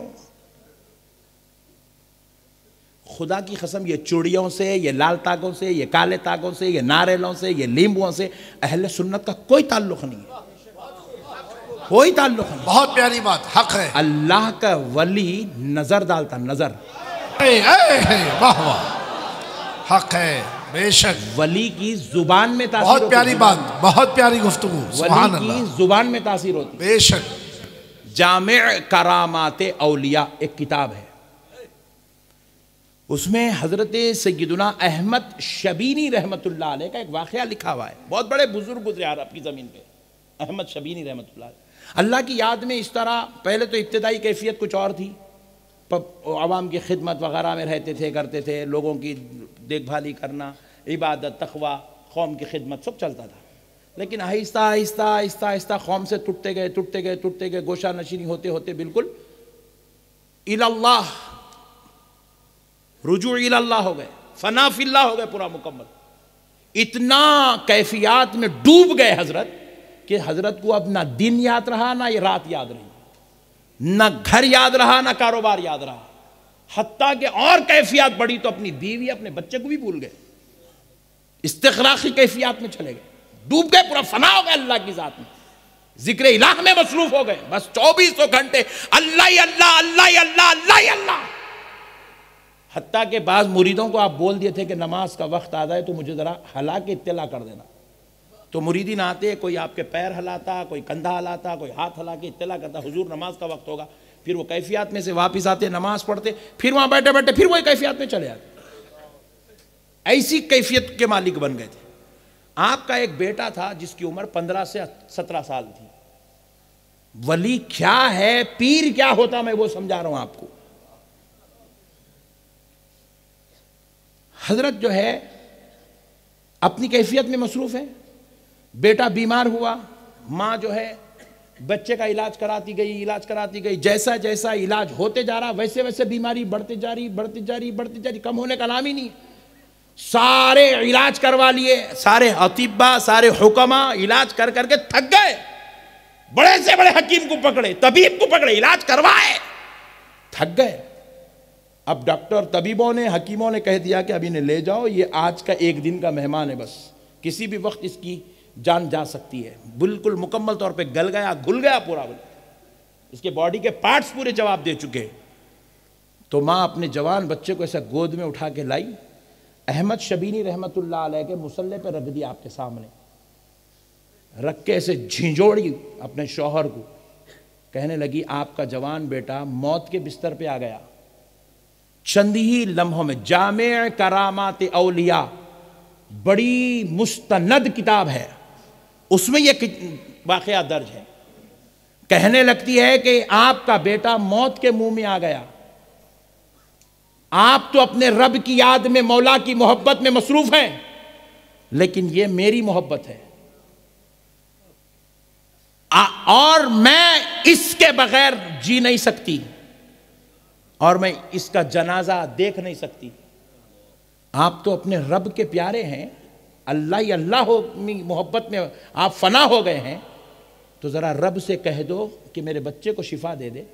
خدا کی قسم یہ چوڑیوں سے، یہ لال تاگوں سے، یہ کالے تاگوں سے، یہ ناریلوں سے، یہ لیمبووں سے اہل سنت کا کوئی تعلق نہیں ہے، کوئی تعلق نہیں۔
بہت پیاری بات، حق ہے۔
اللہ کا ولی نظر ڈالتا، نظر،
اے اے اے واہ واہ، حق ہے، بے شک۔
ولی کی زبان میں تاثیر
بہت
ہوتی،
پیاری بات، بہت پیاری گفتگو، سبحان
ولی کی
اللہ،
زبان میں تاثیر ہوتی۔
بے شک۔
جامع کرامات اولیاء ایک کتاب ہے، اس میں حضرت سیدنا احمد شبینی رحمت اللہ علیہ کا ایک واقعہ لکھا ہوا ہے۔ بہت بڑے بزرگ گزرے عرب کی زمین پہ، احمد شبینی رحمت اللہ علیہ۔ اللہ کی یاد میں اس طرح پہلے تو ابتدائی کیفیت کچھ اور تھی، عوام کی خدمت وغیرہ میں رہتے تھے، کرتے تھے، لوگوں کی دیکھ بھالی کرنا، عبادت، تقوی، قوم کی خدمت سب چلتا تھا۔ لیکن آہستہ آہستہ آہستہ آہستہ قوم سے ٹوٹتے گئے ٹوٹتے گئے ٹوٹتے گئے گوشہ نشینی ہوتے ہوتے بالکل الاللہ، رجوع الاللہ ہو گئے، فنا فی اللہ ہو گئے پورا مکمل۔ اتنا کیفیات میں ڈوب گئے حضرت کہ حضرت کو اب نہ دن یاد رہا، نہ یہ رات یاد رہی، نہ گھر یاد رہا، نہ کاروبار یاد رہا، حتیٰ کہ اور کیفیات بڑی تو اپنی بیوی اپنے بچے کو بھی بھول گئے، استغراقی کیفیات میں چلے گئے، ڈوب گئے، پورا فنا ہو گئے اللہ کی ذات میں، ذکر الہ میں مصروف ہو گئے، بس چوبیسوں گھنٹے اللہ اللہ اللہ اللہ اللہ اللہ۔ حتیٰ کہ بعض مریدوں کو آپ بول دیے تھے کہ نماز کا وقت آ جائے تو مجھے ذرا ہلا کے اطلاع کر دینا، تو مریدین آتے، کوئی آپ کے پیر ہلاتا، کوئی کندھا ہلاتا، کوئی ہاتھ ہلا کے اطلاع کرتا حضور نماز کا وقت ہوگا، پھر وہ کیفیات میں سے واپس آتے، نماز پڑھتے، پھر وہاں بیٹھے بیٹھے پھر وہی کیفیات میں چلے آتے، ایسی کیفیت کے مالک بن گئے تھے۔ آپ کا ایک بیٹا تھا جس کی عمر پندرہ سے سترہ سال تھی، ولی کیا ہے، پیر کیا ہوتا، میں وہ سمجھا رہا ہوں آپ کو۔ حضرت جو ہے اپنی کیفیت میں مصروف ہے، بیٹا بیمار ہوا، ماں جو ہے بچے کا علاج کراتی گئی علاج کراتی گئی، جیسا جیسا علاج ہوتے جا رہا ویسے ویسے بیماری بڑھتے جا رہی بڑھتی جا رہی بڑھتی جا رہی، کم ہونے کا نام ہی نہیں۔ سارے علاج کروا لیے، سارے اطباء، سارے حکما علاج کر کر کے تھک گئے، بڑے سے بڑے حکیم کو پکڑے، طبیب کو پکڑے، علاج کروائے، تھک گئے۔ اب ڈاکٹر، طبیبوں نے، حکیموں نے کہہ دیا کہ اب انہیں لے جاؤ، یہ آج کا ایک دن کا مہمان ہے، بس کسی بھی وقت اس کی جان جا سکتی ہے۔ بالکل مکمل طور پہ گل گیا، گھل گیا پورا، اس کے باڈی کے پارٹس پورے جواب دے چکے۔ تو ماں اپنے جوان بچے کو ایسا گود میں اٹھا کے لائی، احمد شبینی رحمت اللہ علیہ کے مصلے پہ رکھ دیا آپ کے سامنے، رکھ کے ایسے جھنجھوڑی اپنے شوہر کو، کہنے لگی آپ کا جوان بیٹا موت کے بستر پہ آ گیا۔ چند ہی لمحوں میں، جامع کرامات اولیاء بڑی مستند کتاب ہے، اس میں یہ واقعہ درج ہے، کہنے لگتی ہے کہ آپ کا بیٹا موت کے منہ میں آ گیا، آپ تو اپنے رب کی یاد میں مولا کی محبت میں مصروف ہیں، لیکن یہ میری محبت ہے اور میں اس کے بغیر جی نہیں سکتی اور میں اس کا جنازہ دیکھ نہیں سکتی۔ آپ تو اپنے رب کے پیارے ہیں، اللہ ہی اللہ ہو محبت میں آپ فنا ہو گئے ہیں، تو ذرا رب سے کہہ دو کہ میرے بچے کو شفا دے دے،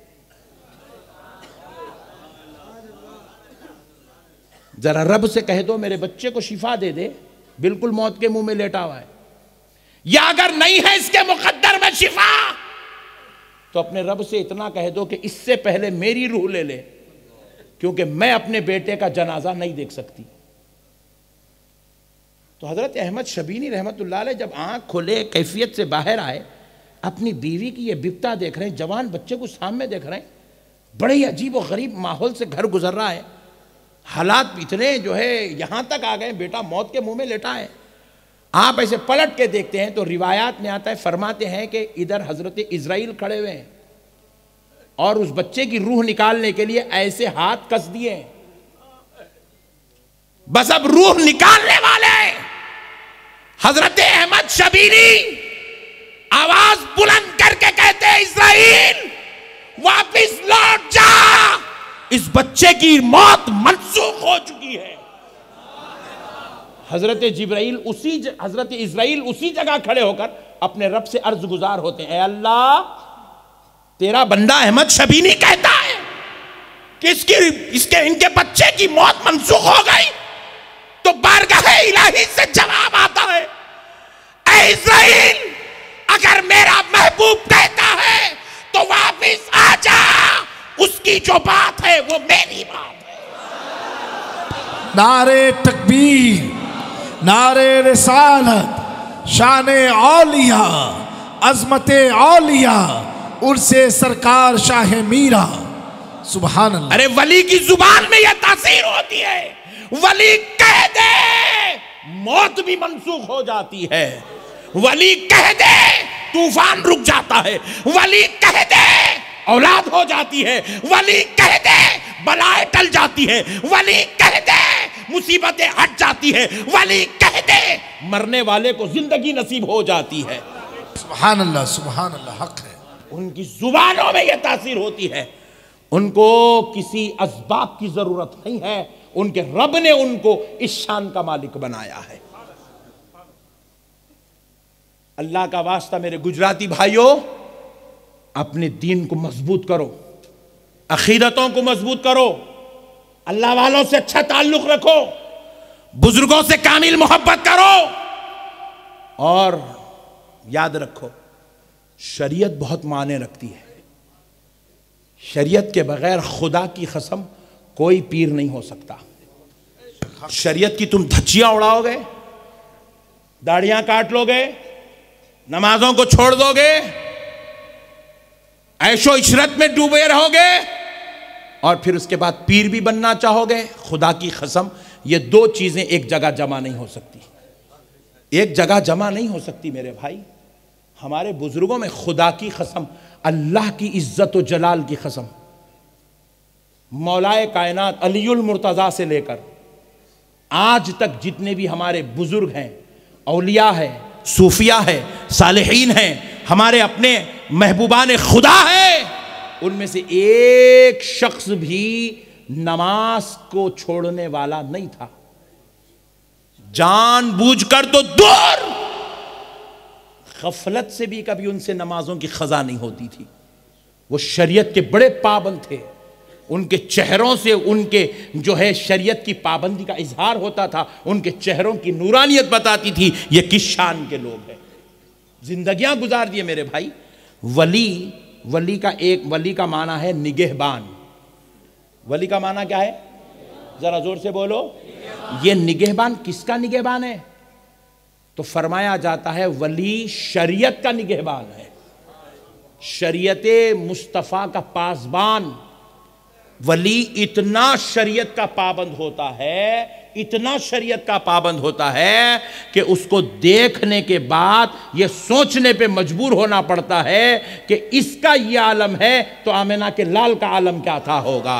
ذرا رب سے کہہ دو میرے بچے کو شفا دے دے، بالکل موت کے منہ میں لیٹا ہوا ہے، یا اگر نہیں ہے اس کے مقدر میں شفا تو اپنے رب سے اتنا کہہ دو کہ اس سے پہلے میری روح لے لے، کیونکہ میں اپنے بیٹے کا جنازہ نہیں دیکھ سکتی۔ تو حضرت احمد شبینی رحمت اللہ علیہ جب آنکھ کھلے کیفیت سے باہر آئے، اپنی بیوی کی یہ بپتا دیکھ رہے ہیں، جوان بچے کو سامنے دیکھ رہے ہیں، بڑے ہی عجیب و غریب ماحول سے گھر گزر رہا ہے، حالات اتنے جو ہے یہاں تک آ گئے، بیٹا موت کے منہ میں لیٹا ہے۔ آپ ایسے پلٹ کے دیکھتے ہیں تو روایات میں آتا ہے، فرماتے ہیں کہ ادھر حضرت اسرائیل کھڑے ہوئے ہیں اور اس بچے کی روح نکالنے کے لیے ایسے ہاتھ کس دیے ہیں، بس اب روح نکالنے والے حضرت احمد شبینی آواز بلند کر کے کہتے ہیں، اسرائیل واپس لوٹ جا، اس بچے کی موت منسوخ ہو چکی ہے۔ حضرت جبرائیل اسی ج... حضرت اسرائیل اسی جگہ کھڑے ہو کر اپنے رب سے عرض گزار ہوتے ہیں، اے اللہ تیرا بندہ احمد شبینی کہتا ہے کہ اس کی اس کے ان کے بچے کی موت منسوخ ہو گئی، تو بارگاہ الہی سے جواب آتا ہے، اے اسرائیل اگر میرا محبوب کہتا ہے تو واپس آ جا، اس کی جو بات ہے وہ میری بات ہے۔
نعرے تکبیر، نعرے رسالت، شان اولیاء، عظمت اولیاء، عرس سرکار شاہ میرا، سبحان اللہ۔
ارے ولی کی زبان میں یہ تاثیر ہوتی ہے، ولی کہہ دے موت بھی منسوخ ہو جاتی ہے، ولی کہہ دے طوفان رک جاتا ہے، ولی کہہ دے اولاد ہو جاتی ہے، ولی کہہ دے بلائیں ٹل جاتی ہے، ولی کہہ دے مصیبتیں ہٹ جاتی ہے، ولی کہہ دے مرنے والے کو زندگی نصیب ہو جاتی ہے۔
سبحان اللہ، سبحان اللہ، حق ہے۔
ان کی زبانوں میں یہ تاثیر ہوتی ہے، ان کو کسی اسباب کی ضرورت نہیں ہے، ان کے رب نے ان کو اس شان کا مالک بنایا ہے۔ اللہ کا واسطہ میرے گجراتی بھائیوں، اپنے دین کو مضبوط کرو، عقیدتوں کو مضبوط کرو، اللہ والوں سے اچھا تعلق رکھو، بزرگوں سے کامل محبت کرو، اور یاد رکھو شریعت بہت معنی رکھتی ہے۔ شریعت کے بغیر خدا کی قسم کوئی پیر نہیں ہو سکتا۔ شریعت کی تم دھچیاں اڑاؤ گے، داڑیاں کاٹ لو گے، نمازوں کو چھوڑ دو گے، عیش و عشرت میں ڈوبے رہو گے، اور پھر اس کے بعد پیر بھی بننا چاہو گے، خدا کی قسم یہ دو چیزیں ایک جگہ جمع نہیں ہو سکتی، ایک جگہ جمع نہیں ہو سکتی میرے بھائی۔ ہمارے بزرگوں میں خدا کی قسم، اللہ کی عزت و جلال کی قسم، مولائے کائنات علی المرتضیٰ سے لے کر آج تک جتنے بھی ہمارے بزرگ ہیں، اولیاء ہیں، صوفیاء ہیں، صالحین ہیں، ہمارے اپنے محبوبان خدا ہیں، ان میں سے ایک شخص بھی نماز کو چھوڑنے والا نہیں تھا، جان بوجھ کر تو دور، غفلت سے بھی کبھی ان سے نمازوں کی قضا نہیں ہوتی تھی۔ وہ شریعت کے بڑے پابند تھے، ان کے چہروں سے ان کے جو ہے شریعت کی پابندی کا اظہار ہوتا تھا، ان کے چہروں کی نورانیت بتاتی تھی یہ کس شان کے لوگ ہیں۔ زندگیاں گزار دیے میرے بھائی۔ ولی ولی کا ایک ولی کا معنی ہے نگہبان، ولی کا معنی کیا ہے؟ ذرا زور سے بولو. یہ نگہبان کس کا نگہبان ہے؟ تو فرمایا جاتا ہے ولی شریعت کا نگہبان ہے، شریعت مصطفیٰ کا پاسبان. ولی اتنا شریعت کا پابند ہوتا ہے، اتنا شریعت کا پابند ہوتا ہے کہ اس کو دیکھنے کے بعد یہ سوچنے پہ مجبور ہونا پڑتا ہے کہ اس کا یہ عالم ہے تو آمنہ کے لال کا عالم کیا تھا ہوگا.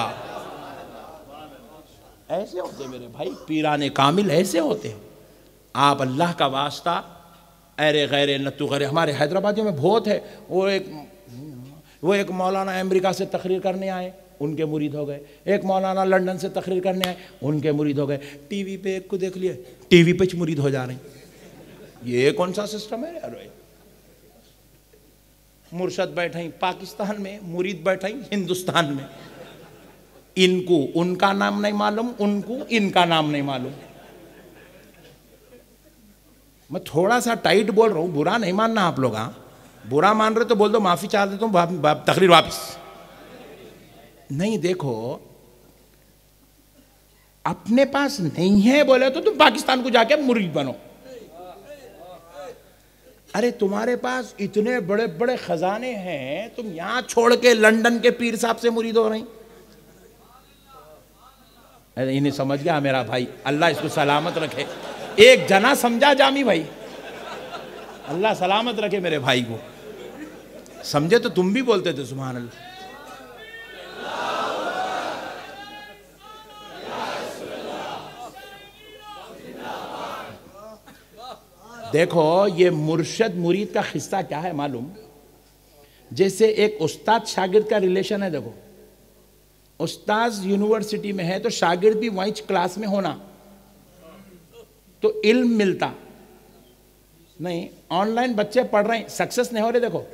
ایسے ہوتے میرے بھائی پیران کامل، ایسے ہوتے ہیں. آپ اللہ کا واسطہ ایرے غیرے نتو غیرے. ہمارے حیدرآبادیوں میں بہت ہے. وہ ایک وہ ایک مولانا امریکہ سے تقریر کرنے آئے، ان کے مرید ہو گئے. ایک مولانا لندن سے تقریر کرنے آئے، ان کے مرید ہو گئے. ٹی وی پہ ایک کو دیکھ لیے، ٹی وی پہ مرید ہو جا رہے ہیں. یہ کون سا سسٹم ہے یار؟ مرشد بیٹھے ہیں پاکستان میں، مرید بیٹھے ہیں ہندوستان میں. ان کو ان کا نام نہیں معلوم، ان کو ان کا نام نہیں معلوم. میں تھوڑا سا ٹائٹ بول رہا ہوں، برا نہیں ماننا آپ لوگ. ہاں برا مان رہے تو بول دو، معافی چاہ دیتا ہوں، تقریر واپس. نہیں دیکھو، اپنے پاس نہیں ہے بولے تو تم پاکستان کو جا کے مرید بنو. ارے تمہارے پاس اتنے بڑے بڑے خزانے ہیں، تم یہاں چھوڑ کے لندن کے پیر صاحب سے مرید ہو رہے ہیں. انہیں سمجھ گیا میرا بھائی، اللہ اس کو سلامت رکھے. ایک جنا سمجھا جامی بھائی، اللہ سلامت رکھے میرے بھائی کو. سمجھے تو تم بھی بولتے تھے سبحان اللہ. دیکھو یہ مرشد مرید کا قصہ کیا ہے معلوم؟ جیسے ایک استاد شاگرد کا ریلیشن ہے. دیکھو استاذ یونیورسٹی میں ہے تو شاگرد بھی وہیں کلاس میں ہونا تو علم ملتا نہیں. آن لائن بچے پڑھ رہے ہیں، سکسس نہیں ہو رہے. دیکھو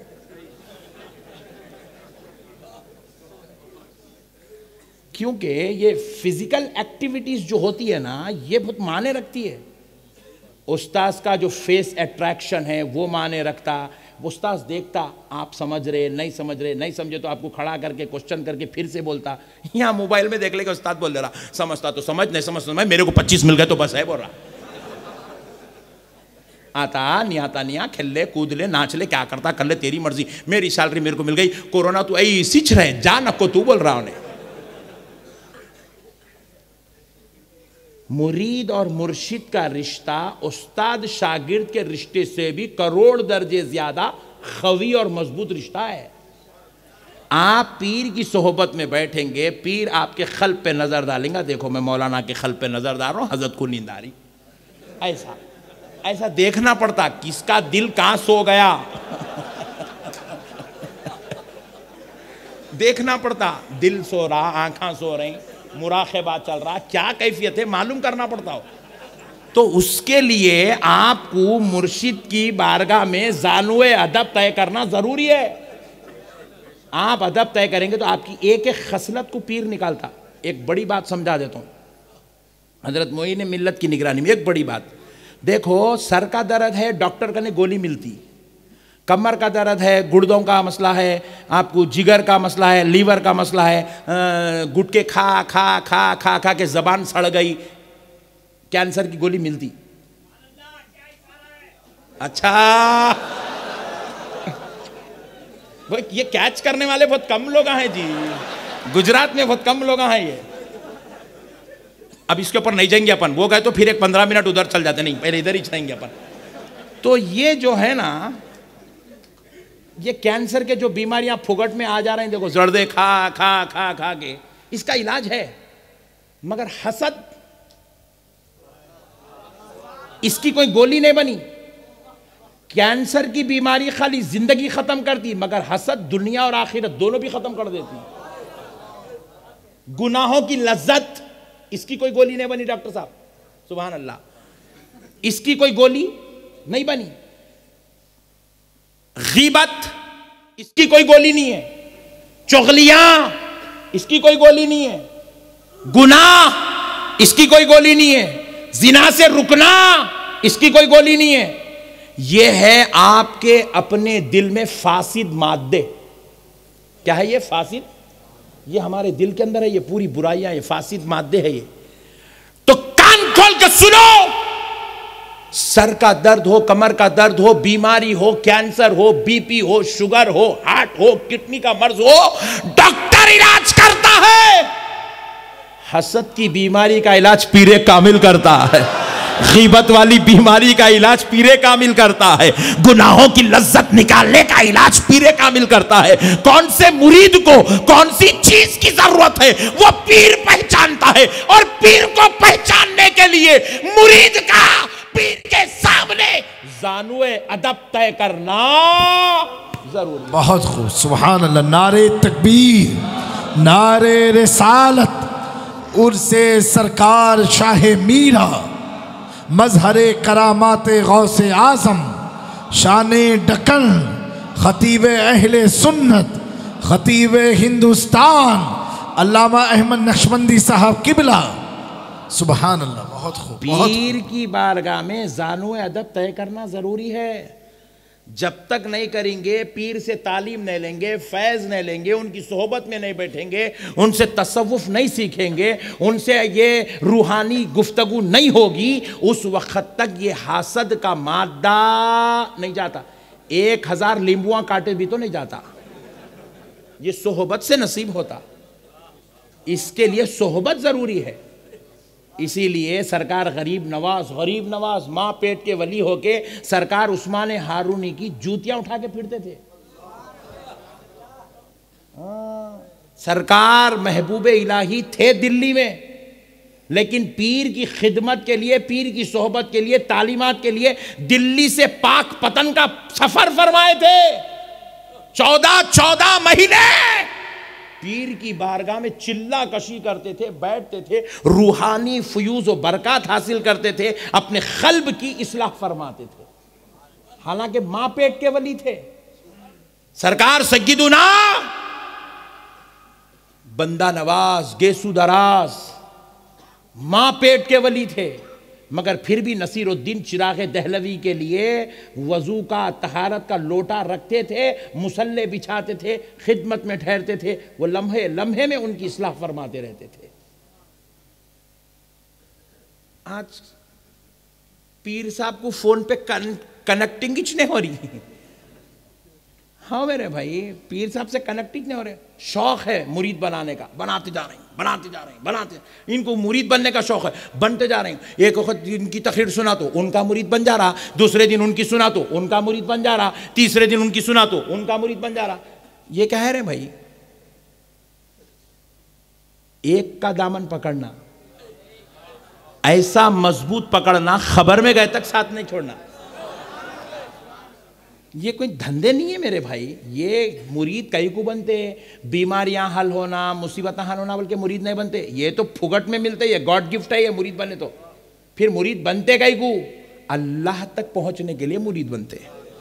کیونکہ یہ فزیکل ایکٹیویٹیز جو ہوتی ہے نا، یہ بہت معنی رکھتی ہے. استاذ کا جو فیس اٹریکشن ہے وہ معنی رکھتا. استاذ دیکھتا آپ سمجھ رہے نہیں سمجھ رہے، نہیں سمجھے تو آپ کو کھڑا کر کے کوشچن کر کے پھر سے بولتا. یہاں موبائل میں دیکھ لے کہ استاد بول دے رہا، سمجھتا تو سمجھ، نہیں سمجھتا میں میرے کو پچیس مل گئے تو بس ہے بول رہا. آتا نہیں آتا نہیں آ، کھیل لے کود لے ناچ لے، کیا کرتا کر لے، تیری مرضی. میری سیلری میرے کو مل گئی، کورونا تو ایسی چھ رہے جا نکو تو بول رہا انہیں. مرید اور مرشد کا رشتہ استاد شاگرد کے رشتے سے بھی کروڑ درجے زیادہ قوی اور مضبوط رشتہ ہے. آپ پیر کی صحبت میں بیٹھیں گے، پیر آپ کے قلب پہ نظر ڈالیں گا. دیکھو میں مولانا کے قلب پہ نظر ڈال رہا ہوں، حضرت کو نیند آ رہی. ایسا ایسا دیکھنا پڑتا کس کا دل کہاں سو گیا. دیکھنا پڑتا دل سو رہا، آنکھاں سو رہی، مراقبہ چل رہا، کیا کیفیت ہے معلوم کرنا پڑتا ہو. تو اس کے لیے آپ کو مرشد کی بارگاہ میں زانوے ادب طے کرنا ضروری ہے. آپ ادب طے کریں گے تو آپ کی ایک ایک خصلت کو پیر نکالتا. ایک بڑی بات سمجھا دیتا ہوں حضرت معین ملت کی نگرانی میں. ایک بڑی بات دیکھو، سر کا درد ہے ڈاکٹر کا نے گولی ملتی، کمر کا درد ہے، گردوں کا مسئلہ ہے، آپ کو جگر کا مسئلہ ہے، لیور کا مسئلہ ہے، گٹکے کھا کھا کھا کھا کھا کے زبان سڑ گئی، کینسر کی گولی ملتی. اچھا یہ کیچ کرنے والے بہت کم لوگ ہیں جی، گجرات میں بہت کم لوگ ہیں. یہ اب اس کے اوپر نہیں جائیں گے اپن، وہ گئے تو پھر ایک پندرہ منٹ ادھر چل جاتے، نہیں پہلے ادھر ہی چلیں گے اپن. تو یہ جو ہے نا، یہ کینسر کے جو بیماریاں پھگٹ میں آ جا رہے ہیں، دیکھو زردے کھا کھا کھا کھا کے، اس کا علاج ہے. مگر حسد، اس کی کوئی گولی نہیں بنی. کینسر کی بیماری خالی زندگی ختم کرتی، مگر حسد دنیا اور آخرت دونوں بھی ختم کر دیتی. گناہوں کی لذت، اس کی کوئی گولی نہیں بنی ڈاکٹر صاحب، سبحان اللہ، اس کی کوئی گولی نہیں بنی. غیبت، اس کی کوئی گولی نہیں ہے. چغلیاں، اس کی کوئی گولی نہیں ہے. گناہ، اس کی کوئی گولی نہیں ہے. زنا سے رکنا، اس کی کوئی گولی نہیں ہے. یہ ہے آپ کے اپنے دل میں فاسد مادے. کیا ہے یہ؟ فاسد یہ ہمارے دل کے اندر ہے، یہ پوری برائیاں، یہ فاسد مادے ہے یہ. تو کان کھول کے سنو، سر کا درد ہو، کمر کا درد ہو، بیماری ہو، کینسر ہو، بی پی ہو، شوگر ہو، ہارٹ ہو، کڈنی کا مرض ہو، ڈاکٹر علاج کرتا ہے. حسد کی بیماری کا علاج پیر کامل کرتا ہے. غیبت والی بیماری کا علاج پیر کامل کرتا ہے. گناہوں کی لذت نکالنے کا علاج پیر کامل کرتا ہے. کون سے مرید کو کون سی چیز کی ضرورت ہے وہ پیر پہچانتا ہے، اور پیر کو پہچاننے کے لیے مرید کا پیر کے سامنے زانوے ادب طے کرنا ضروری.
بہت خوب، سبحان اللہ. نعرہ تکبیر، نعرہ رسالت، عرس سرکار شاہ میرا، مظہر کرامات غوث اعظم، شان ڈکن، خطیب اہل سنت، خطیب ہندوستان، علامہ احمد نقشبندی صاحب قبلہ. سبحان اللہ. بہت خوب.
پیر کی بارگاہ میں زانوے ادب طے کرنا ضروری ہے. جب تک نہیں کریں گے، پیر سے تعلیم نہیں لیں گے، فیض نہیں لیں گے، ان کی صحبت میں نہیں بیٹھیں گے، ان سے تصوف نہیں سیکھیں گے، ان سے یہ روحانی گفتگو نہیں ہوگی، اس وقت تک یہ حسد کا مادہ نہیں جاتا. ایک ہزار لیمبوਆਂ کاٹے بھی تو نہیں جاتا، یہ صحبت سے نصیب ہوتا. اس کے لیے صحبت ضروری ہے. اسی لیے سرکار غریب نواز غریب نواز ماں پیٹ کے ولی ہو کے سرکار عثمان ہارونی کی جوتیاں اٹھا کے پھرتے تھے. سرکار محبوب الہی تھے دلی میں، لیکن پیر کی خدمت کے لیے، پیر کی صحبت کے لیے، تعلیمات کے لیے دلی سے پاک پتن کا سفر فرمائے تھے. چودہ چودہ مہینے پیر کی بارگاہ میں چلا کشی کرتے تھے، بیٹھتے تھے، روحانی فیوز و برکات حاصل کرتے تھے، اپنے قلب کی اصلاح فرماتے تھے. حالانکہ ماں پیٹ کے ولی تھے. سرکار سیدنا بندہ نواز، گیسو دراز، ماں پیٹ کے ولی تھے، مگر پھر بھی نصیر الدین چراغ دہلوی کے لیے وضو کا، طہارت کا لوٹا رکھتے تھے، مصلے بچھاتے تھے، خدمت میں ٹھہرتے تھے. وہ لمحے لمحے میں ان کی اصلاح فرماتے رہتے تھے. آج پیر صاحب کو فون پہ کنیکٹنگ کچھ نہیں ہو رہی. ہاں میرے بھائی، پیر صاحب سے کنیکٹنگ نہیں ہو رہے. شوق ہے مرید بنانے کا، بناتے جا رہے ہیں بناتے جا رہے ہیں بناتے. ان کو مرید بننے کا شوق ہے، بنتے جا رہے ہیں. ایک وقت ان کی تقریر سنا تو ان کا مرید بن جا رہا، دوسرے دن ان کی سنا تو ان کا مرید بن جا رہا، تیسرے دن ان کی سنا تو ان کا مرید بن جا رہا. یہ کہہ رہے ہیں بھائی، ایک کا دامن پکڑنا، ایسا مضبوط پکڑنا، خبر میں گئے تک ساتھ نہیں چھوڑنا. یہ کوئی دھندے نہیں ہے میرے بھائی. یہ مرید کئی کو بنتے، بیماریاں حل ہونا، مصیبتیں حل ہونا، بلکہ مرید نہیں بنتے. یہ تو پھگٹ میں ملتے، یہ گاڈ گفٹ ہے. یہ مرید بنے تو پھر مرید بنتے کئی کو؟ اللہ تک پہنچنے کے لیے مرید بنتے.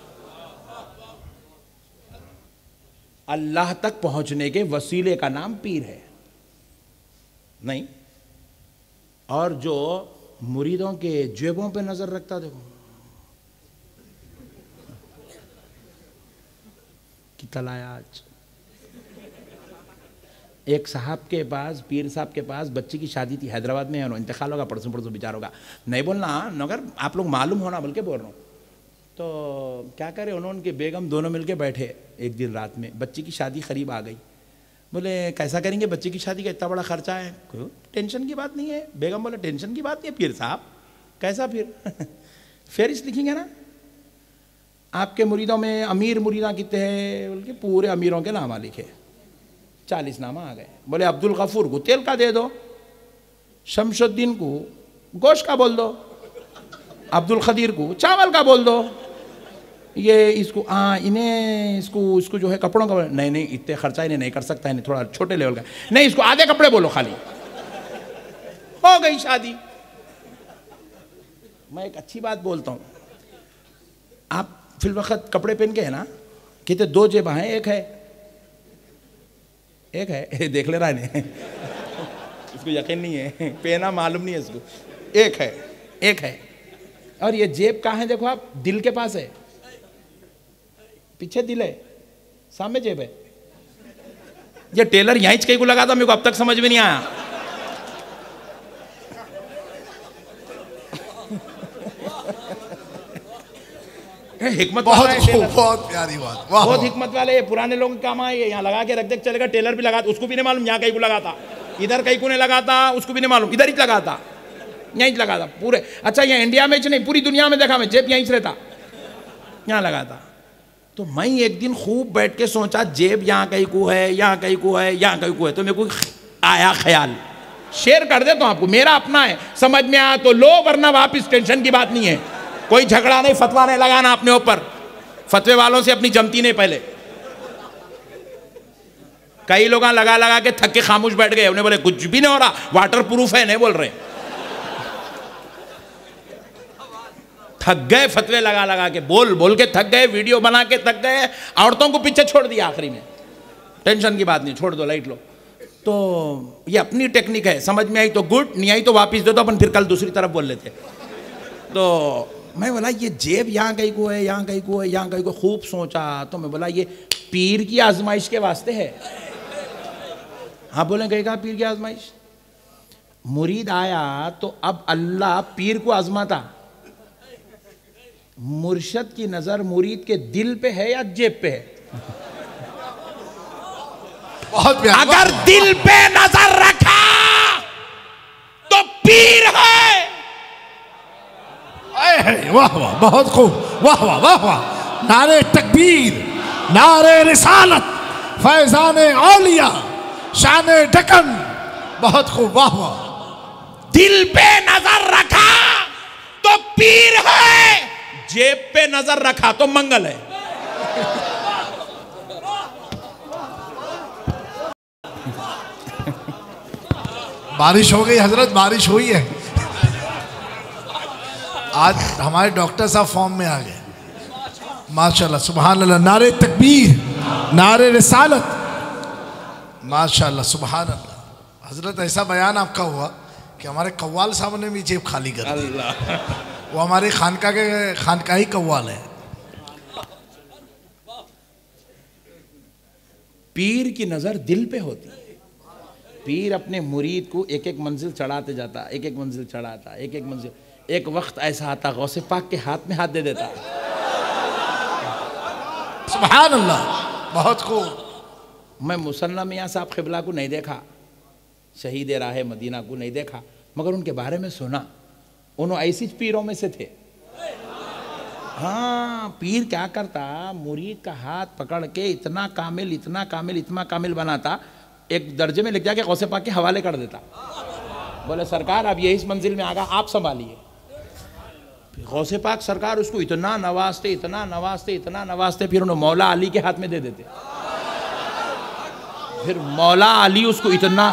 اللہ تک پہنچنے کے وسیلے کا نام پیر ہے نہیں. اور جو مریدوں کے جیبوں پہ نظر رکھتا، دیکھو تلایا. آج ایک صاحب کے پاس، پیر صاحب کے پاس بچی کی شادی تھی، حیدرآباد میں، انتقال ہوگا پرسوں پرسوں بیچارہ ہوگا. نہیں بولنا مگر آپ لوگ معلوم ہونا بلکہ بول رہا ہوں. تو کیا کرے، انہوں ان کے بیگم دونوں مل کے بیٹھے ایک دن رات میں. بچی کی شادی قریب آ گئی. بولے کیسا کریں گے، بچی کی شادی کا اتنا بڑا خرچہ ہے. ٹینشن کی بات نہیں ہے. بیگم بولے ٹینشن کی بات نہیں ہے پیر صاحب. کیسا پھر؟ فہرست لکھیں گے نا. آپ کے مریدوں میں امیر مریداں کتنے ہیں؟ بلکہ پورے امیروں کے نام لکھے. چالیس نامہ آ گئے. بولے عبد الغفور کو تیل کا دے دو، شمس الدین کو گوشت کا بول دو، عبد القدیر کو چاول کا بول دو، یہ اس کو ہاں انہیں اس کو اس کو جو ہے کپڑوں کا، نہیں نہیں اتنے خرچہ انہیں نہیں کر سکتا، انہیں تھوڑا چھوٹے لیول کا، نہیں اس کو آدھے کپڑے بولو خالی. ہو گئی شادی. میں ایک اچھی بات بولتا ہوں. آپ فی الوقت کپڑے پہن کے ہیں نا، کہتے دو جیبیں ہیں، ایک ہے ایک ہے دیکھ لے رہا ہے اس کو یقین نہیں ہے، پہنا معلوم نہیں ہے اس کو. ایک ہے ایک ہے. اور یہ جیب کہاں ہے؟ دیکھو آپ، دل کے پاس ہے. پیچھے دل ہے، سامنے جیب ہے. یہ ٹیلر یہیں کہیں کو لگا تھا، میرے کو اب تک سمجھ میں نہیں آیا. حکمت
بہت
والا
خوب، بہت پیاری بات، واہ
بہت
واہ.
حکمت والے پرانے لوگوں کے کام آئے. یہاں لگا کے رکھ دے چلے گا. ٹیلر بھی لگا اس کو بھی نہیں معلوم یہاں کہیں کو لگا تھا، ادھر کہیں کو نہیں لگا تھا اس کو بھی نہیں معلوم، ادھر ہی لگا تھا، یہیں لگا تھا پورے. اچھا یہاں انڈیا میں نہیں پوری دنیا میں دیکھا میں جیب یہیں سے رہتا، یہاں لگا تھا. تو میں ایک دن خوب بیٹھ کے سوچا جیب یہاں کہیں کو ہے، یہاں کہیں کو ہے، یہاں کہیں کو ہے. تو میرے کو آیا خیال، شیئر کر دیتا ہوں آپ کو، میرا اپنا ہے، سمجھ میں آیا تو لو ورنہ واپس، ٹینشن کی بات نہیں ہے. کوئی جھگڑا نہیں، فتویٰ نہیں لگانا اپنے اوپر، فتوے والوں سے اپنی جمتی نہیں. پہلے کئی لوگ لگا لگا کے تھک کے خاموش بیٹھ گئے، انہیں بولے کچھ بھی نہیں ہو رہا، واٹر پروف ہے، نہیں بول رہے، تھک گئے فتوے لگا لگا کے، بول بول کے تھک گئے، ویڈیو بنا کے تھک گئے، عورتوں کو پیچھے چھوڑ دیا آخری میں. ٹینشن کی بات نہیں، چھوڑ دو، لائٹ لو. تو یہ اپنی ٹیکنیک ہے، سمجھ میں آئی تو گڈ، نہیں آئی تو واپس دے دو، اپن پھر کل دوسری طرف بول لیتے. تو میں بولا یہ جیب یہاں کہیں کو ہے، یہاں کہیں کو ہے، یہاں کہیں کو. خوب سوچا تو میں بولا یہ پیر کی آزمائش کے واسطے ہے. ہاں بولیں کہیں کہا پیر کی آزمائش. مرید آیا تو اب اللہ پیر کو آزماتا. مرشد کی نظر مرید کے دل پہ ہے یا جیب پہ ہے؟
بہت پیاری.
اگر دل پہ نظر رکھا تو پیر ہے.
واہ واہ، بہت خوب، واہ واہ واہ واہ. نعرے تکبیر، نعرے رسالت، فیضان اولیاء، شان ڈکن. بہت خوب، واہ واہ.
دل پہ نظر رکھا تو پیر ہے، جیب پہ نظر رکھا تو منگل ہے.
بارش ہو گئی حضرت، بارش ہوئی ہے. آج ہمارے ڈاکٹر صاحب فارم میں آ گئے، ماشاءاللہ، سبحان اللہ. نعرے تکبیر، نعرے رسالت، ماشاءاللہ، سبحان اللہ. حضرت ایسا بیان آپ کا ہوا کہ ہمارے قوال صاحب نے بھی جیب خالی کر دی. وہ ہماری خانقاہ کے خانقاہی قوال ہے.
پیر کی نظر دل پہ ہوتی ہے. پیر اپنے مرید کو ایک ایک منزل چڑھاتے جاتا، ایک ایک منزل چڑھاتا، ایک ایک منزل. ایک وقت ایسا آتا غوث پاک کے ہاتھ میں ہاتھ دے دیتا.
سبحان اللہ، بہت خوب.
میں مصنع میاں صاحب قبلہ کو نہیں دیکھا، شہید راہ مدینہ کو نہیں دیکھا، مگر ان کے بارے میں سنا. انہوں ایسی پیروں میں سے تھے. ہاں، پیر کیا کرتا، مرید کا ہاتھ پکڑ کے اتنا کامل اتنا کامل اتنا کامل بناتا، ایک درجے میں لکھ جا کے غوث پاک کے حوالے کر دیتا. بولے سرکار اب یہ اس منزل میں آگا، آپ سنبھالیے. غوث پاک سرکار اس کو اتنا نوازتے اتنا نوازتے اتنا نوازتے پھر انہوں مولا علی کے ہاتھ میں دے دیتے. پھر مولا علی اس کو اتنا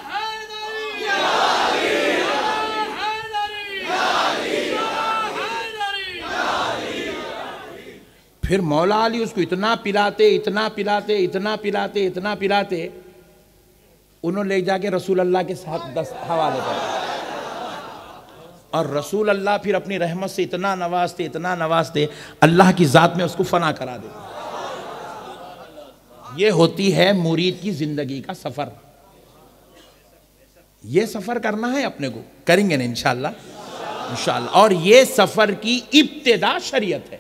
پھر مولا علی اس کو اتنا پلاتے اتنا پلاتے اتنا پلاتے اتنا پلاتے انہوں لے جا کے رسول اللہ کے ساتھ دس حوالے کر. اور رسول اللہ پھر اپنی رحمت سے اتنا نوازتے اتنا نوازتے اللہ کی ذات میں اس کو فنا کرا دے. یہ ہوتی ہے مرید کی زندگی کا سفر. یہ سفر کرنا ہے اپنے کو، کریں گے نا انشاءاللہ انشاءاللہ. اور یہ سفر کی ابتدا شریعت ہے.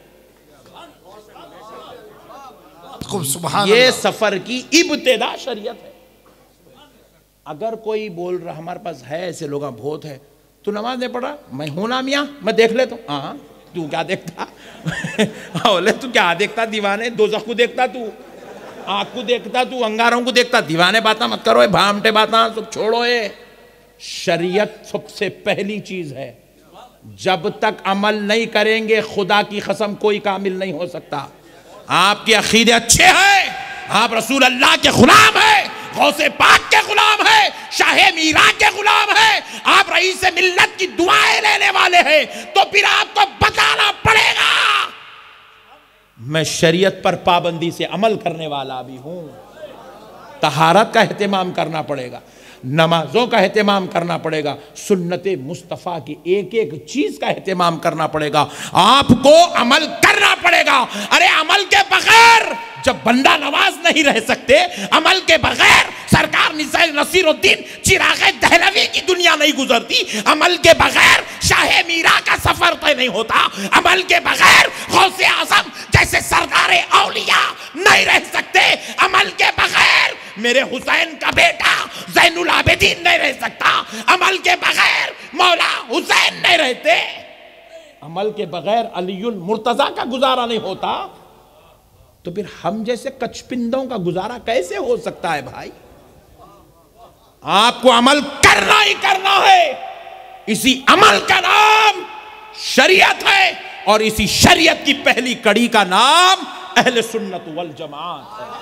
سبحان
یہ
اللہ.
سفر کی ابتدا شریعت ہے. اگر کوئی بول رہا ہمارے پاس ہے ایسے لوگ بہت ہے، تو نماز نہیں پڑھ رہا، میں ہوں نا میاں، میں دیکھ لیتا ہوں. ہاں تو کیا دیکھتا؟ بولے تو کیا دیکھتا؟ دیوانے دوزخ کو دیکھتا، تو آنکھ کو دیکھتا، تو انگاروں کو دیکھتا. دیوانے باتاں مت کرو، بھامٹے باتاں سب چھوڑو. ہے شریعت سب سے پہلی چیز ہے. جب تک عمل نہیں کریں گے خدا کی قسم کوئی کامل نہیں ہو سکتا. آپ کے عقیدے اچھے ہیں، آپ رسول اللہ کے غلام ہیں، غوث پاک کے غلام ہیں، شاہ میرا کے غلام ہیں، آپ رئیس ملت کی دعائیں لینے والے ہیں، تو پھر آپ کو بتانا پڑے گا میں شریعت پر پابندی سے عمل کرنے والا بھی ہوں. طہارت کا اہتمام کرنا پڑے گا. نمازوں کا اہتمام کرنا پڑے گا، سنت مصطفیٰ کی ایک ایک چیز کا اہتمام کرنا پڑے گا، آپ کو عمل کرنا پڑے گا۔ ارے عمل کے بغیر جب بندہ نواز نہیں رہ سکتے، عمل کے بغیر سرکار نصیر الدین چراغ دہلوی کی دنیا نہیں گزرتی، عمل کے بغیر شاہ میرا کا سفر طے نہیں ہوتا، عمل کے بغیر غوث اعظم جیسے سردار اولیاء نہیں رہ سکتے، عمل کے بغیر میرے حسین کا بیٹا زین العابدین نہیں رہ سکتا، عمل کے بغیر مولا حسین نہیں رہتے، عمل کے بغیر علی المرتضی کا گزارا نہیں ہوتا، تو پھر ہم جیسے کچپندوں کا گزارا کیسے ہو سکتا ہے بھائی؟ آپ کو عمل کرنا ہی کرنا ہے، اسی عمل کا نام شریعت ہے، اور اسی شریعت کی پہلی کڑی کا نام اہل سنت والجماعت ہے۔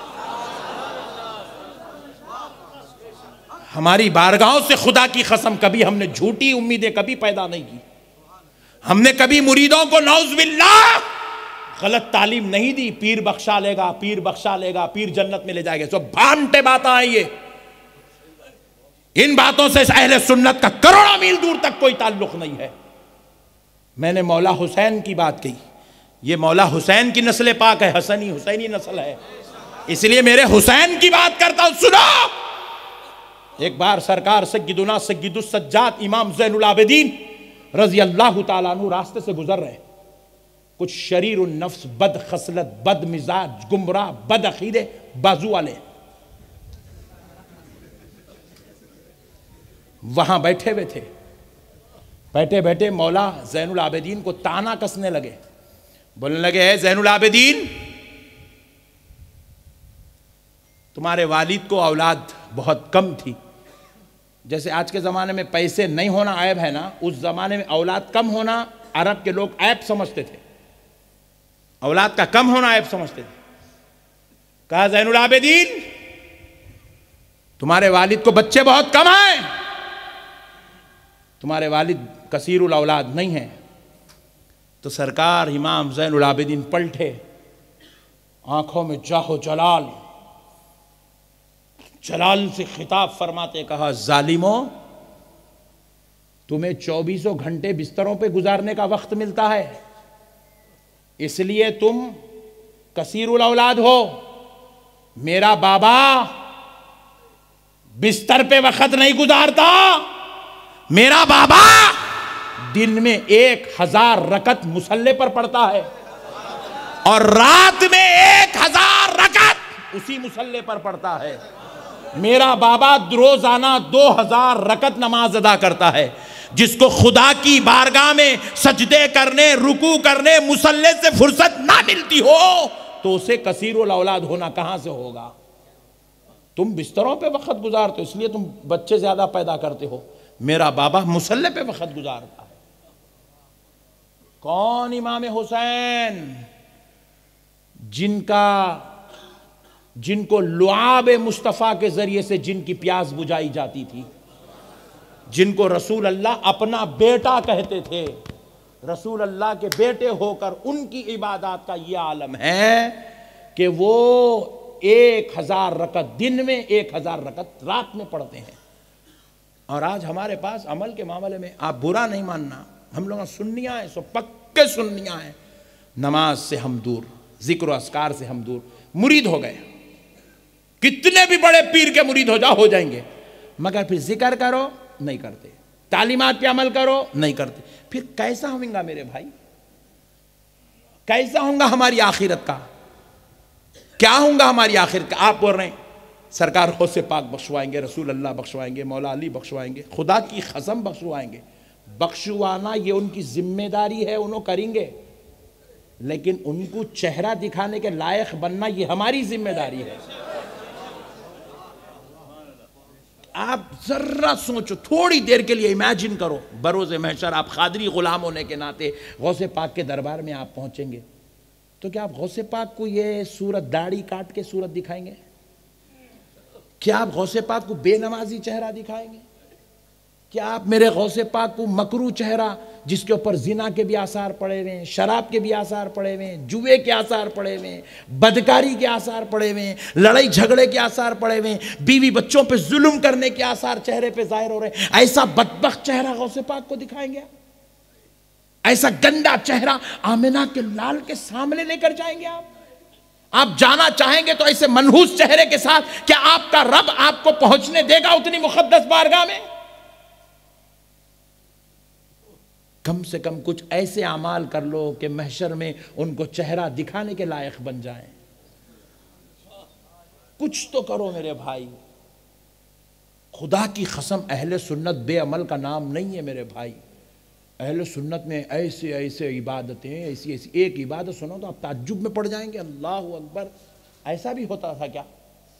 ہماری بارگاہوں سے خدا کی قسم کبھی ہم نے جھوٹی امیدیں کبھی پیدا نہیں کی، ہم نے کبھی مریدوں کو نعوذ باللہ غلط تعلیم نہیں دی، پیر بخشا لے گا، پیر بخشا لے گا، پیر جنت میں لے جائے گا، سب بھانٹے باتیں ہیں یہ، ان باتوں سے اہل سنت کا کروڑوں میل دور تک کوئی تعلق نہیں ہے۔ میں نے مولا حسین کی بات کی، یہ مولا حسین کی نسل پاک ہے، حسنی حسینی نسل ہے، اس لیے میرے حسین کی بات کرتا ہوں، سنو۔ ایک بار سرکار سیدنا سید السجاد امام زین العابدین رضی اللہ تعالیٰ عنہ راستے سے گزر رہے، کچھ شریر النفس، بد خصلت، بد مزاج، گمراہ، بد عقیدے بازو والے وہاں بیٹھے ہوئے تھے، بیٹھے بیٹھے مولا زین العابدین کو تانا کسنے لگے، بولنے لگے اے زین العابدین، تمہارے والد کو اولاد بہت کم تھی، جیسے آج کے زمانے میں پیسے نہیں ہونا عیب ہے نا، اس زمانے میں اولاد کم ہونا عرب کے لوگ عیب سمجھتے تھے، اولاد کا کم ہونا عیب سمجھتے تھے۔ کہا زین العابدین تمہارے والد کو بچے بہت کم ہیں، تمہارے والد کثیر الاولاد نہیں ہیں۔ تو سرکار امام زین العابدین پلٹے، آنکھوں میں جاہ و جلال، جلال سے خطاب فرماتے کہا ظالموں، تمہیں چوبیسوں گھنٹے بستروں پہ گزارنے کا وقت ملتا ہے، اس لیے تم کثیر الاولاد ہو، میرا بابا بستر پہ وقت نہیں گزارتا، میرا بابا دن میں ایک ہزار رکعت مصلی پر پڑھتا ہے، اور رات میں ایک ہزار رکعت اسی مصلی پر پڑھتا ہے، میرا بابا روزانہ دو ہزار رکعت نماز ادا کرتا ہے، جس کو خدا کی بارگاہ میں سجدے کرنے، رکوع کرنے، مصلی سے فرصت نہ ملتی ہو تو اسے کثیر الاولاد ہونا کہاں سے ہوگا؟ تم بستروں پہ وقت گزارتے ہو اس لیے تم بچے زیادہ پیدا کرتے ہو، میرا بابا مصلی پہ وقت گزارتا ہے۔ کون؟ امام حسین، جن کا جن کو لعاب مصطفیٰ کے ذریعے سے جن کی پیاس بجھائی جاتی تھی، جن کو رسول اللہ اپنا بیٹا کہتے تھے، رسول اللہ کے بیٹے ہو کر ان کی عبادات کا یہ عالم ہے کہ وہ ایک ہزار رکعت دن میں، ایک ہزار رکعت رات میں پڑھتے ہیں۔ اور آج ہمارے پاس عمل کے معاملے میں آپ برا نہیں ماننا، ہم لوگ سنیاں ہیں، سو پکے سنیاں ہیں، نماز سے ہم دور، ذکر و اذکار سے ہم دور، مرید ہو گئے، کتنے بھی بڑے پیر کے مرید ہو جاؤ ہو جائیں گے، مگر پھر ذکر کرو نہیں کرتے، تعلیمات پہ عمل کرو نہیں کرتے، پھر کیسا ہوں گا میرے بھائی؟ کیسا ہوں گا ہماری آخرت کا؟ کیا ہوں گا ہماری آخرت کا؟ آپ بول رہے ہیں سرکار غوث پاک بخشوائیں گے، رسول اللہ بخشوائیں گے، مولا علی بخشوائیں گے، خدا کی قسم بخشوائیں گے، بخشوانا یہ ان کی ذمہ داری ہے، انہوں کریں گے، لیکن ان کو چہرہ دکھانے کے لائق بننا یہ ہماری ذمہ داری ہے۔ آپ ذرا سوچو، تھوڑی دیر کے لیے امیجن کرو، بروز محشر آپ قادری غلام ہونے کے ناطے غوث پاک کے دربار میں آپ پہنچیں گے، تو کیا آپ غوث پاک کو یہ صورت داڑھی کاٹ کے صورت دکھائیں گے؟ کیا آپ غوث پاک کو بے نمازی چہرہ دکھائیں گے؟ کیا آپ میرے غوث پاک کو مکروہ چہرہ جس کے اوپر زنا کے بھی آثار پڑے ہوئے ہیں، شراب کے بھی آثار پڑے ہوئے ہیں، جوے کے آثار پڑے ہوئے ہیں، بدکاری کے آثار پڑے ہوئے ہیں، لڑائی جھگڑے کے آثار پڑے ہوئے ہیں، بیوی بچوں پہ ظلم کرنے کے آثار چہرے پہ ظاہر ہو رہے ہیں، ایسا بدبخت چہرہ غوث پاک کو دکھائیں گے؟ ایسا گندا چہرہ آمنہ کے لال کے سامنے لے کر جائیں گے آپ؟ آپ جانا چاہیں گے تو ایسے منحوس چہرے کے ساتھ کیا آپ کا رب آپ کو پہنچنے دے گا اتنی مقدس بارگاہ میں؟ کم سے کم کچھ ایسے اعمال کر لو کہ محشر میں ان کو چہرہ دکھانے کے لائق بن جائیں. کچھ تو کرو میرے بھائی. خدا کی قسم اہل سنت بے عمل کا نام نہیں ہے میرے بھائی. اہل سنت میں ایسے ایسے عبادتیں ایسی ایسی ایک عبادت سنو تو آپ تعجب میں پڑ جائیں گے. اللہ اکبر. ایسا بھی ہوتا تھا کیا؟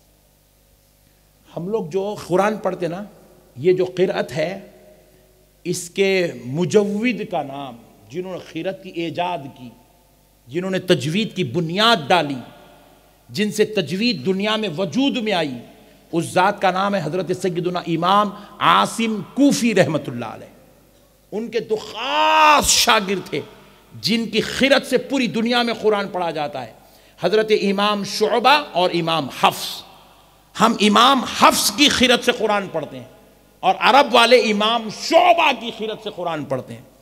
ہم لوگ جو قرآن پڑھتے نا، یہ جو قرأت ہے اس کے مجود کا نام، جنہوں نے قرأت کی ایجاد کی، جنہوں نے تجوید کی بنیاد ڈالی، جن سے تجوید دنیا میں وجود میں آئی، اس ذات کا نام ہے حضرت سیدنا امام عاصم کوفی رحمت اللہ علیہ. ان کے دو خاص شاگرد تھے جن کی قرأت سے پوری دنیا میں قرآن پڑھا جاتا ہے، حضرت امام شعبہ اور امام حفص. ہم امام حفص کی قرأت سے قرآن پڑھتے ہیں اور عرب والے امام شعبہ کی قرأت سے قرآن پڑھتے ہیں.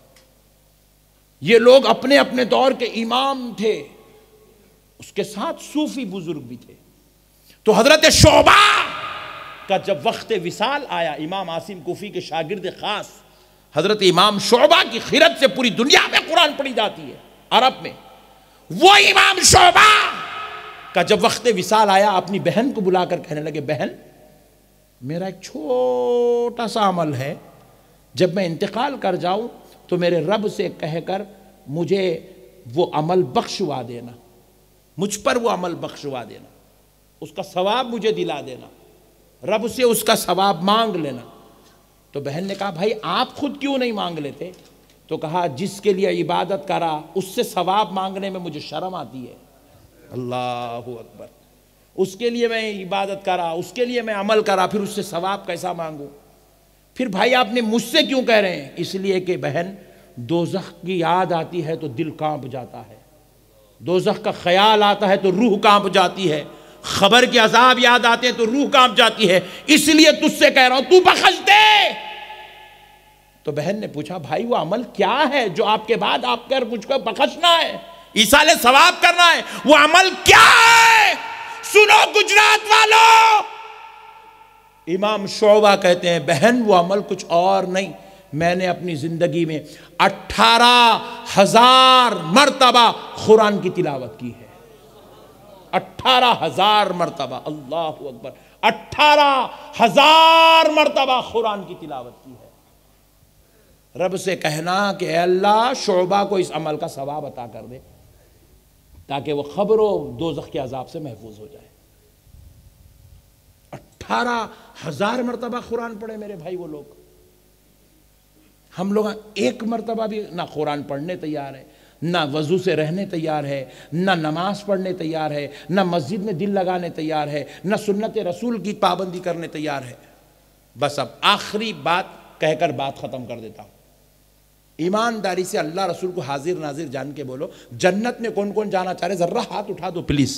یہ لوگ اپنے اپنے دور کے امام تھے، اس کے ساتھ صوفی بزرگ بھی تھے. تو حضرت شعبہ کا جب وقت وصال آیا، امام عاصم کوفی کے شاگرد خاص حضرت امام شعبہ کی قرأت سے پوری دنیا میں قرآن پڑھی جاتی ہے عرب میں، وہ امام شعبہ کا جب وقت وصال آیا اپنی بہن کو بلا کر کہنے لگے، بہن میرا ایک چھوٹا سا عمل ہے، جب میں انتقال کر جاؤں تو میرے رب سے کہہ کر مجھے وہ عمل بخشوا دینا، مجھ پر وہ عمل بخشوا دینا، اس کا ثواب مجھے دلا دینا، رب سے اس کا ثواب مانگ لینا. تو بہن نے کہا، بھائی آپ خود کیوں نہیں مانگ لیتے؟ تو کہا، جس کے لیے عبادت کرا اس سے ثواب مانگنے میں مجھے شرم آتی ہے. اللہ اکبر. اس کے لیے میں عبادت کرا، اس کے لیے میں عمل کرا، پھر اس سے ثواب کیسا مانگوں؟ پھر بھائی آپ نے مجھ سے کیوں کہہ رہے ہیں؟ اس لیے کہ بہن دوزخ کی یاد آتی ہے تو دل کانپ جاتا ہے، دوزخ کا خیال آتا ہے تو روح کانپ جاتی ہے، خبر کے عذاب یاد آتے ہیں تو روح کانپ جاتی ہے، اس لیے تجھ سے کہہ رہا ہوں تو بخش دے. تو بہن نے پوچھا، بھائی وہ عمل کیا ہے جو آپ کے بعد آپ کر مجھ کو بخشنا ہے، ایسال ثواب کرنا ہے؟ وہ عمل کیا ہے؟ سنو گجرات والو. امام شعبہ کہتے ہیں، بہن وہ عمل کچھ اور نہیں، میں نے اپنی زندگی میں اٹھارہ ہزار مرتبہ قرآن کی تلاوت کی ہے. اٹھارہ ہزار مرتبہ. اللہ اکبر. اٹھارہ ہزار مرتبہ قرآن کی تلاوت کی ہے. رب سے کہنا کہ اے اللہ شعبہ کو اس عمل کا ثواب عطا کر دے تاکہ وہ خبر و دوزخ کے عذاب سے محفوظ ہو جائے. اٹھارہ ہزار مرتبہ قرآن پڑھے میرے بھائی وہ لوگ. ہم لوگ ایک مرتبہ بھی نہ قرآن پڑھنے تیار ہے، نہ وضو سے رہنے تیار ہے، نہ نماز پڑھنے تیار ہے، نہ مسجد میں دل لگانے تیار ہے، نہ سنت رسول کی پابندی کرنے تیار ہے. بس اب آخری بات کہہ کر بات ختم کر دیتا ہوں. ایمانداری سے اللہ رسول کو حاضر ناظر جان کے بولو، جنت میں کون کون جانا چاہ رہے؟ ذرا ہاتھ اٹھا دو پلیز.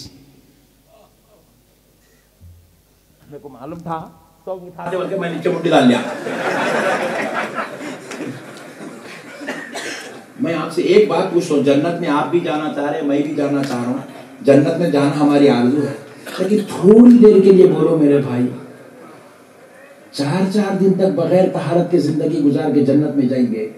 میرے کو معلوم تھا سب اٹھا دے بلکہ میں نیچے مٹی ڈال لیا. میں آپ سے ایک بات پوچھ رہا ہوں، جنت میں آپ بھی جانا چاہ رہے ہیں، میں بھی جانا چاہ رہا ہوں، جنت میں جانا ہماری آرزو ہے، لیکن تھوڑی دیر کے لیے بولو میرے بھائی، چار چار دن تک بغیر طہارت کے زندگی گزار کے جنت میں جائیں گے.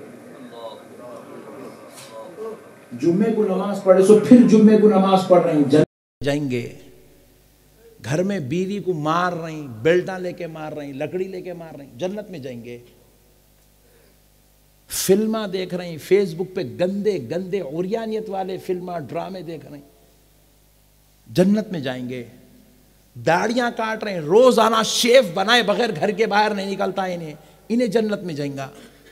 جمعے کو نماز پڑھے سو پھر جمعے کو نماز پڑھ رہے ہیں، جنت میں جائیں گے. گھر میں بیوی کو مار رہی، بیلٹاں لے کے مار رہی، لکڑی لے کے مار رہی، جنت میں جائیں گے. فلمیں دیکھ رہی، فیس بک پہ گندے گندے عریانیت والے فلمیں ڈرامے دیکھ رہی، جنت میں جائیں گے. داڑیاں کاٹ رہے ہیں، روزانہ شیف بنائے بغیر گھر کے باہر نہیں نکلتا انہیں انہیں جنت میں جائیں گا.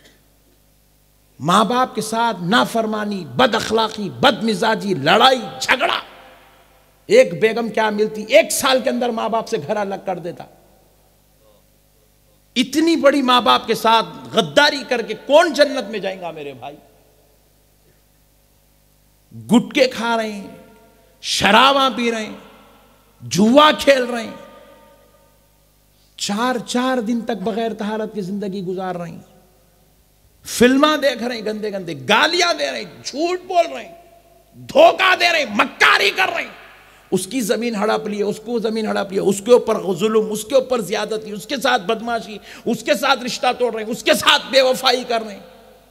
ماں باپ کے ساتھ نافرمانی، بد اخلاقی، بد مزاجی، لڑائی جھگڑا. ایک بیگم کیا ملتی ایک سال کے اندر ماں باپ سے گھر الگ کر دیتا. اتنی بڑی ماں باپ کے ساتھ غداری کر کے کون جنت میں جائیں گا میرے بھائی؟ گٹکے کھا رہے ہیں، شراباں پی رہے ہیں، جوا کھیل رہے ہیں، چار چار دن تک بغیر طہارت کی زندگی گزار رہے ہیں، فلماں دیکھ رہے ہیں، گندے گندے گالیاں دے رہے ہیں، جھوٹ بول رہے ہیں، دھوکہ دے رہے ہیں، مکاری کر رہے ہیں، اس کی زمین ہڑپ لی، اس کو زمین ہڑپ لی، اس کے اوپر ظلم، اس کے اوپر زیادتی، اس کے ساتھ بدماشی، اس کے ساتھ رشتہ توڑ رہے ہیں، اس کے ساتھ بے وفائی کر رہے ہیں،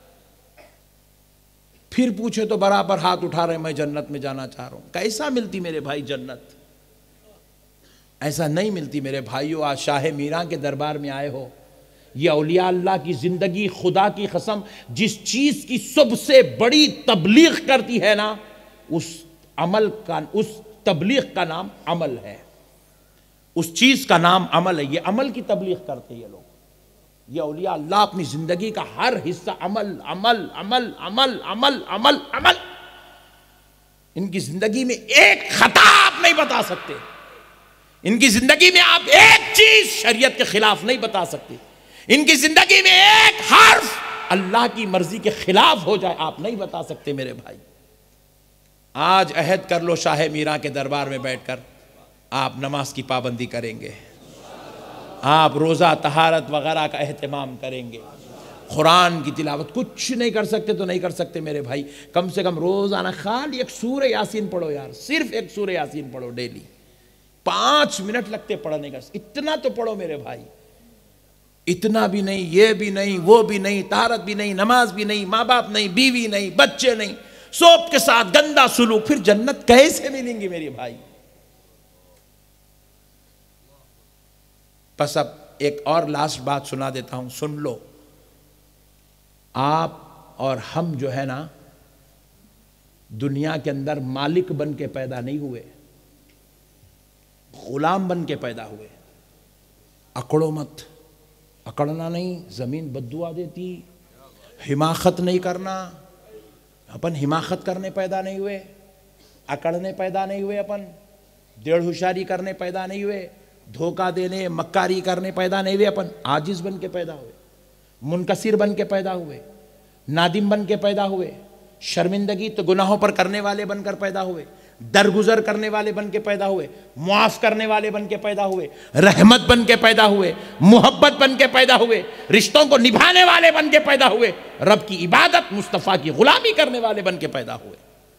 پھر پوچھے تو برابر ہاتھ اٹھا رہے ہیں میں جنت میں جانا چاہ رہا ہوں۔ کیسا ملتی میرے بھائی جنت؟ ایسا نہیں ملتی میرے بھائیو۔ آج شاہ میراں کے دربار میں آئے ہو، یہ اولیاء اللہ کی زندگی، خدا کی قسم جس چیز کی سب سے بڑی تبلیغ کرتی ہے نا، اس عمل کا، اس تبلیغ کا نام عمل ہے، اس چیز کا نام عمل ہے۔ یہ عمل کی تبلیغ کرتے یہ لوگ، یہ اولیاء اللہ اپنی زندگی کا ہر حصہ عمل عمل عمل عمل عمل عمل عمل۔ ان کی زندگی میں ایک خطا آپ نہیں بتا سکتے، ان کی زندگی میں آپ ایک چیز شریعت کے خلاف نہیں بتا سکتے، ان کی زندگی میں ایک حرف اللہ کی مرضی کے خلاف ہو جائے آپ نہیں بتا سکتے میرے بھائی۔ آج عہد کر لو شاہ میراں کے دربار میں بیٹھ کر آپ نماز کی پابندی کریں گے، آپ روزہ طہارت وغیرہ کا اہتمام کریں گے، قرآن کی تلاوت کچھ نہیں کر سکتے تو نہیں کر سکتے میرے بھائی، کم سے کم روزانہ خالی ایک سورہ یاسین پڑھو یار، صرف ایک سورہ یاسین پڑھو ڈیلی، پانچ منٹ لگتے پڑھنے کا، اتنا تو پڑھو میرے بھائی۔ اتنا بھی نہیں، یہ بھی نہیں، وہ بھی نہیں، طہارت بھی نہیں، نماز بھی نہیں، ماں باپ نہیں، بیوی نہیں، بچے نہیں، سب کے ساتھ گندا سلوک، پھر جنت کیسے ملیں گی میرے بھائی؟ بس اب ایک اور لاسٹ بات سنا دیتا ہوں، سن لو۔ آپ اور ہم جو ہے نا دنیا کے اندر مالک بن کے پیدا نہیں ہوئے، غلام بن کے پیدا ہوئے۔ اکڑو مت، اکڑنا نہیں، زمین بددعا دیتی، حماقت نہیں کرنا، اپن حماقت کرنے پیدا نہیں ہوئے، اکڑنے پیدا نہیں ہوئے، اپن دیڑھ ہوشیاری کرنے پیدا نہیں ہوئے، دھوکہ دینے مکاری کرنے پیدا نہیں ہوئے، اپن عاجز بن کے پیدا ہوئے، منکسر بن کے پیدا ہوئے، نادم بن کے پیدا ہوئے، شرمندگی تو گناہوں پر کرنے والے بن کر پیدا ہوئے، درگزر کرنے والے بن کے پیدا ہوئے، معاف کرنے والے بن کے پیدا ہوئے، رحمت بن کے پیدا ہوئے، محبت بن کے پیدا ہوئے، رشتوں کو نبھانے والے بن کے پیدا ہوئے، رب کی عبادت مصطفیٰ کی غلامی کرنے والے بن کے پیدا ہوئے۔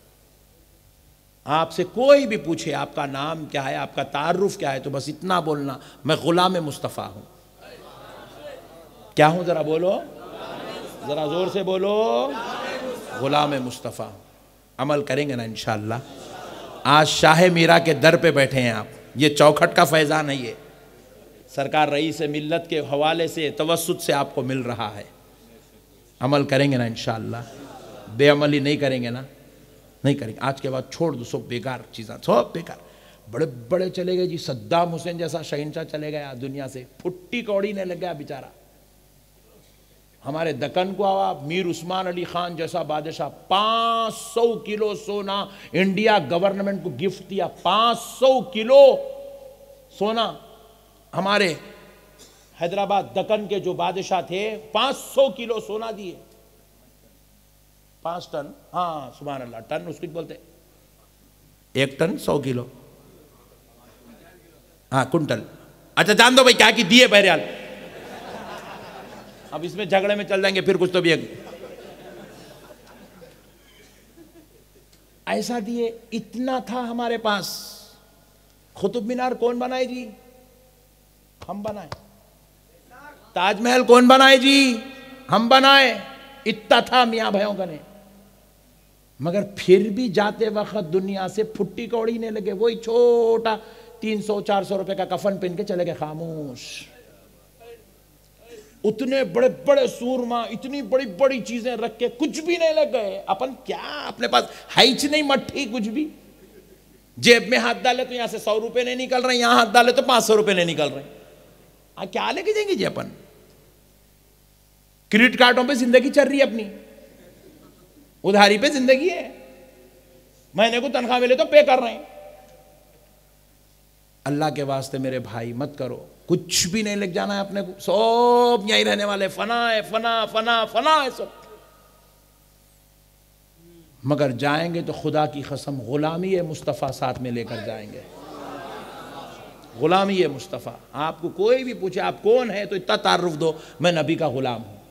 آپ سے کوئی بھی پوچھے آپ کا نام کیا ہے، آپ کا تعارف کیا ہے، تو بس اتنا بولنا، میں غلام مصطفیٰ ہوں۔ کیا ہوں؟ ذرا بولو، ذرا زور سے بولو، غلام مصطفیٰ ہوں۔ عمل کریں گے نا انشاءاللہ۔ آج شاہ میرا کے در پہ بیٹھے ہیں آپ، یہ چوکھٹ کا فیضان ہے، یہ سرکار رئیس ملت کے حوالے سے توسط سے آپ کو مل رہا ہے۔ عمل کریں گے نا انشاءاللہ، بے عملی نہیں کریں گے نا، نہیں کریں گے۔ آج کے بعد چھوڑ دو سب بیکار چیزاں، سب بیکار۔ بڑے بڑے چلے گئے جی، صدام حسین جیسا شہنشاہ چلے گیا دنیا سے، پھٹی کوڑی نے لگ گیا بیچارہ۔ ہمارے دکن کو آوا میر عثمان علی خان جیسا بادشاہ، پانچ سو کلو سونا انڈیا گورنمنٹ کو گفٹ دیا، پانچ سو کلو سونا۔ ہمارے حیدرآباد دکن کے جو بادشاہ تھے پانچ سو کلو سونا دیے، پانچ ٹن، ہاں سبحان اللہ، ٹن اس کو بولتے ایک ٹن سو کلو، ہاں کنٹل، اچھا جان دو بھائی کیا کی دیے بہرحال، اب اس میں جھگڑے میں چل جائیں گے پھر کچھ تو بھی ایسا دیے۔ اتنا تھا ہمارے پاس۔ قطب مینار کون بنائے جی؟ ہم بنائے۔ تاج محل کون بنائے جی؟ ہم بنائے۔ اتنا تھا میاں بھائیوں کا نے، مگر پھر بھی جاتے وقت دنیا سے پھٹی کوڑی نے لگے، وہی چھوٹا تین سو چار سو روپے کا کفن پہن کے چلے گئے خاموش۔ اتنے بڑے بڑے سورما، اتنی بڑی بڑی چیزیں رکھ کے کچھ بھی نہیں لگ گئے۔ اپن کیا اپنے پاس ہائچ نہیں مٹھی کچھ بھی، جیب میں ہاتھ ڈالے تو یہاں سے سو روپے نہیں نکل رہے، یہاں ہاتھ ڈالے تو پانچ سو روپے نہیں نکل رہے، کیا لے کے جائیں گے جی؟ اپن کریڈٹ کارڈوں پہ زندگی چل رہی ہے اپنی، ادھاری پہ زندگی ہے، مہینے کو تنخواہ ملے تو پے کر رہے ہیں۔ اللہ کے واسطے میرے بھائی مت کرو۔ کچھ بھی نہیں لکھ جانا ہے اپنے کو، سب یہیں رہنے والے، فنا ہے، فنا فنا فنا ہے سب. مگر جائیں گے تو خدا کی قسم غلامی مصطفیٰ ساتھ میں لے کر جائیں گے. غلامی مصطفیٰ. آپ کو کوئی بھی پوچھے آپ کون ہیں تو اتنا تعارف دو، میں نبی کا غلام ہوں.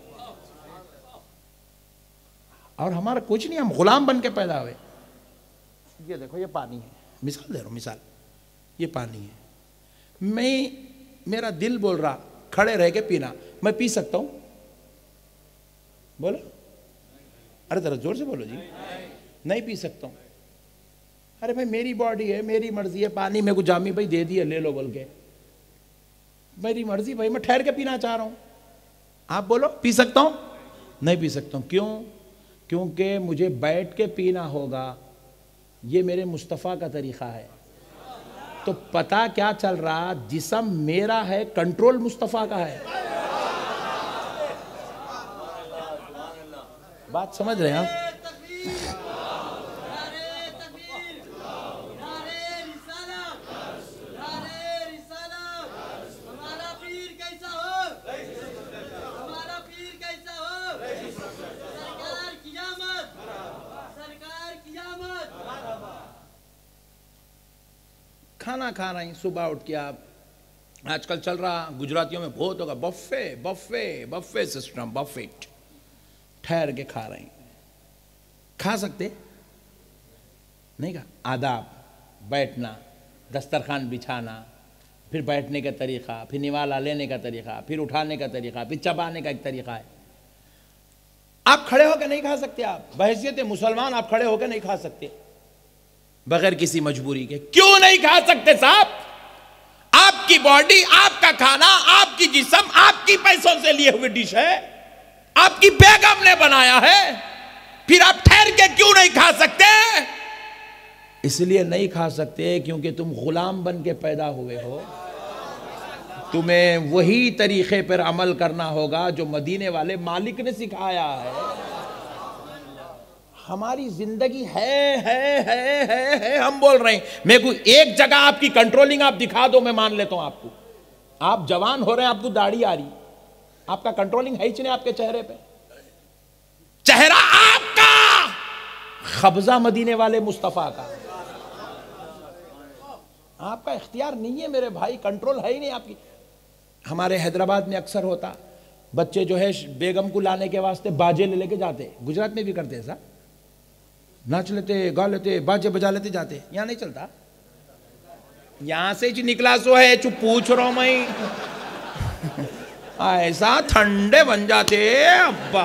اور ہمارا کچھ نہیں، ہم غلام بن کے پیدا ہوئے. یہ دیکھو یہ پانی ہے، مثال دے رہا ہوں مثال، یہ پانی ہے. میں میرا دل بول رہا کھڑے رہ کے پینا، میں پی سکتا ہوں؟ بولو، ارے ذرا زور سے بولو جی. نہیں پی سکتا ہوں. ارے بھائی میری باڈی ہے، میری مرضی ہے، پانی میں کو جامی بھائی دے دیا لے لو بول کے، میری مرضی بھائی، میں ٹھہر کے پینا چاہ رہا ہوں. آپ بولو پی سکتا ہوں؟ نہیں پی سکتا ہوں. کیوں؟ کیونکہ مجھے بیٹھ کے پینا ہوگا، یہ میرے مصطفیٰ کا طریقہ ہے. تو پتا کیا چل رہا؟ جسم میرا ہے، کنٹرول مصطفیٰ کا ہے. بات سمجھ رہے ہیں آپ؟ کھانا کھا رہے ہیں صبح اٹھ کے آپ، آج کل چل رہا گجراتیوں میں بہت ہوگا buffet buffet buffet system, buffet. ٹھہر کے کھا رہے ہیں. کھا سکتے نہیں کھا. آداب، بیٹھنا، دسترخوان بچھانا، پھر بیٹھنے کا طریقہ، پھر نوالا لینے کا طریقہ، پھر اٹھانے کا طریقہ، پھر چبانے کا ایک طریقہ ہے. آپ کھڑے ہو کے نہیں کھا سکتے. آپ بحیثیت مسلمان آپ کھڑے ہو کے نہیں کھا سکتے بغیر کسی مجبوری کے. کیوں نہیں کھا سکتے صاحب؟ آپ کی باڈی، آپ کا کھانا، آپ کی جسم آپ کی پیسوں سے لیے ہوئے ڈش ہے، آپ کی بیگم نے بنایا ہے. پھر آپ ٹھہر کے کیوں نہیں کھا سکتے؟ اس لیے نہیں کھا سکتے کیونکہ تم غلام بن کے پیدا ہوئے ہو. تمہیں وہی طریقے پر عمل کرنا ہوگا جو مدینے والے مالک نے سکھایا ہے. ہماری زندگی ہے ہے ہے ہے ہے ہم بول رہے ہیں. میں کوئی ایک جگہ آپ کی کنٹرولنگ آپ دکھا دو میں مان لیتا ہوں آپ کو. آپ جوان ہو رہے ہیں، آپ کو داڑھی آ رہی، آپ کا کنٹرولنگ ہے ہی نہیں آپ کے چہرے پہ. چہرہ آپ کا، قبضہ مدینے والے مصطفیٰ کا. آپ کا اختیار نہیں ہے میرے بھائی، کنٹرول ہے ہی نہیں آپ کی. ہمارے حیدرآباد میں اکثر ہوتا، بچے جو ہے بیگم کو لانے کے واسطے باجے لے لے کے جاتے. گجرات میں بھی کرتے ایسا، ناچ لیتے، گا لیتے، باجے بجا لیتے جاتے. یہاں نہیں چلتا. یہاں سے جو نکلا سو ہے چپ پوچھ رہا ہوں میں. ایسا ٹھنڈے بن جاتے ابا.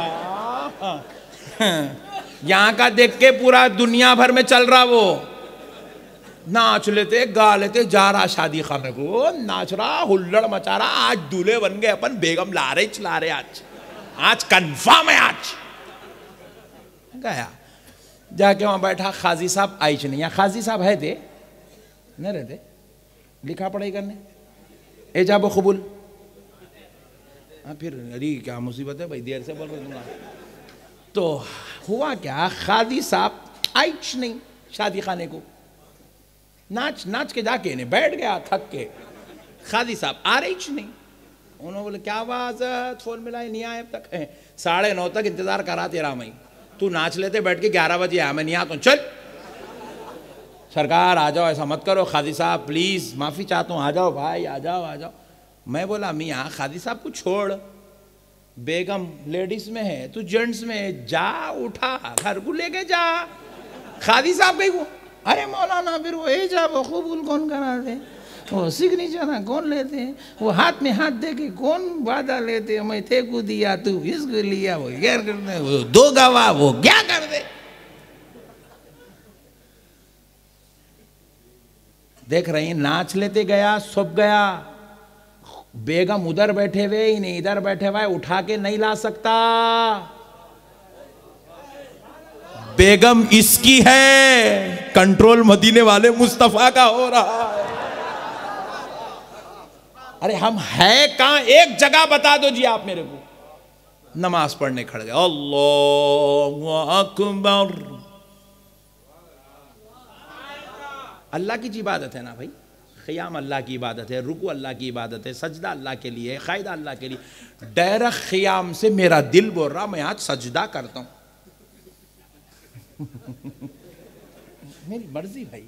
یہاں کا دیکھ کے پورا دنیا بھر میں چل رہا. وہ ناچ لیتے، گا لیتے، جا رہا شادی خانے کو، ناچ رہا، ہلڑ مچا رہا. آج دولے بن گئے اپن، بیگم لا رہے چلا رہے. آج آج کنفرم ہے. آج گیا جا کے وہاں بیٹھا. قاضی صاحب آئی چ نہیں. یہاں قاضی صاحب ہے تھے نہیں رہتے، لکھا پڑھائی کرنے، ایجاب و قبول. ہاں پھر ارے کیا مصیبت ہے بھائی، دیر سے بول رہے. تو ہوا کیا، قاضی صاحب آئی چ نہیں شادی خانے کو. ناچ ناچ کے جا کے نہیں بیٹھ گیا تھک کے. قاضی صاحب آ رہی چ نہیں. انہوں نے بولے کیا آواز، فون ملائی نہیں آئے اب تک. ساڑھے نو تک انتظار کرا تیرا میں. تو ناچ لیتے بیٹھ کے، گیارہ بجے آیا، میں نہیں آتا ہوں. چل سرکار آ جاؤ، ایسا مت کرو. قاضی صاحب پلیز معافی چاہتا ہوں، آ جاؤ بھائی، آ جاؤ آ جاؤ. میں بولا میاں قاضی صاحب کو چھوڑ، بیگم لیڈیز میں ہے تو جینٹس میں ہے، جا اٹھا گھر کو لے کے جا. قاضی صاحب کہیں کو ارے مولانا پھر وہ ایجاب و قبول کون کراتے، وہ سگنیچر کون لیتے ہیں، وہ ہاتھ میں ہاتھ دے کے کون وعدہ لیتے، میں تے کو دیا تو اس کو لیا، وہ غیر کرتے، وہ دو گواہ وہ کیا کر دے. دیکھ رہی ہیں ناچ لیتے گیا، سب گیا. بیگم ادھر بیٹھے ہوئے، انہیں ادھر بیٹھے ہوئے، اٹھا کے نہیں لا سکتا. بیگم اس کی ہے، کنٹرول مدینے والے مصطفیٰ کا ہو رہا ہے. ارے ہم ہے کہاں؟ ایک جگہ بتا دو جی آپ میرے کو. نماز پڑھنے کھڑ گئے، اللہ اکبر. اللہ کی عبادت ہے نا بھائی. خیام اللہ کی عبادت ہے، رکوع اللہ کی عبادت ہے، سجدہ اللہ کے لیے ہے، قاعدہ اللہ کے لیے. ڈائریکٹ خیام سے میرا دل بول رہا میں آج سجدہ کرتا ہوں. میری مرضی بھائی.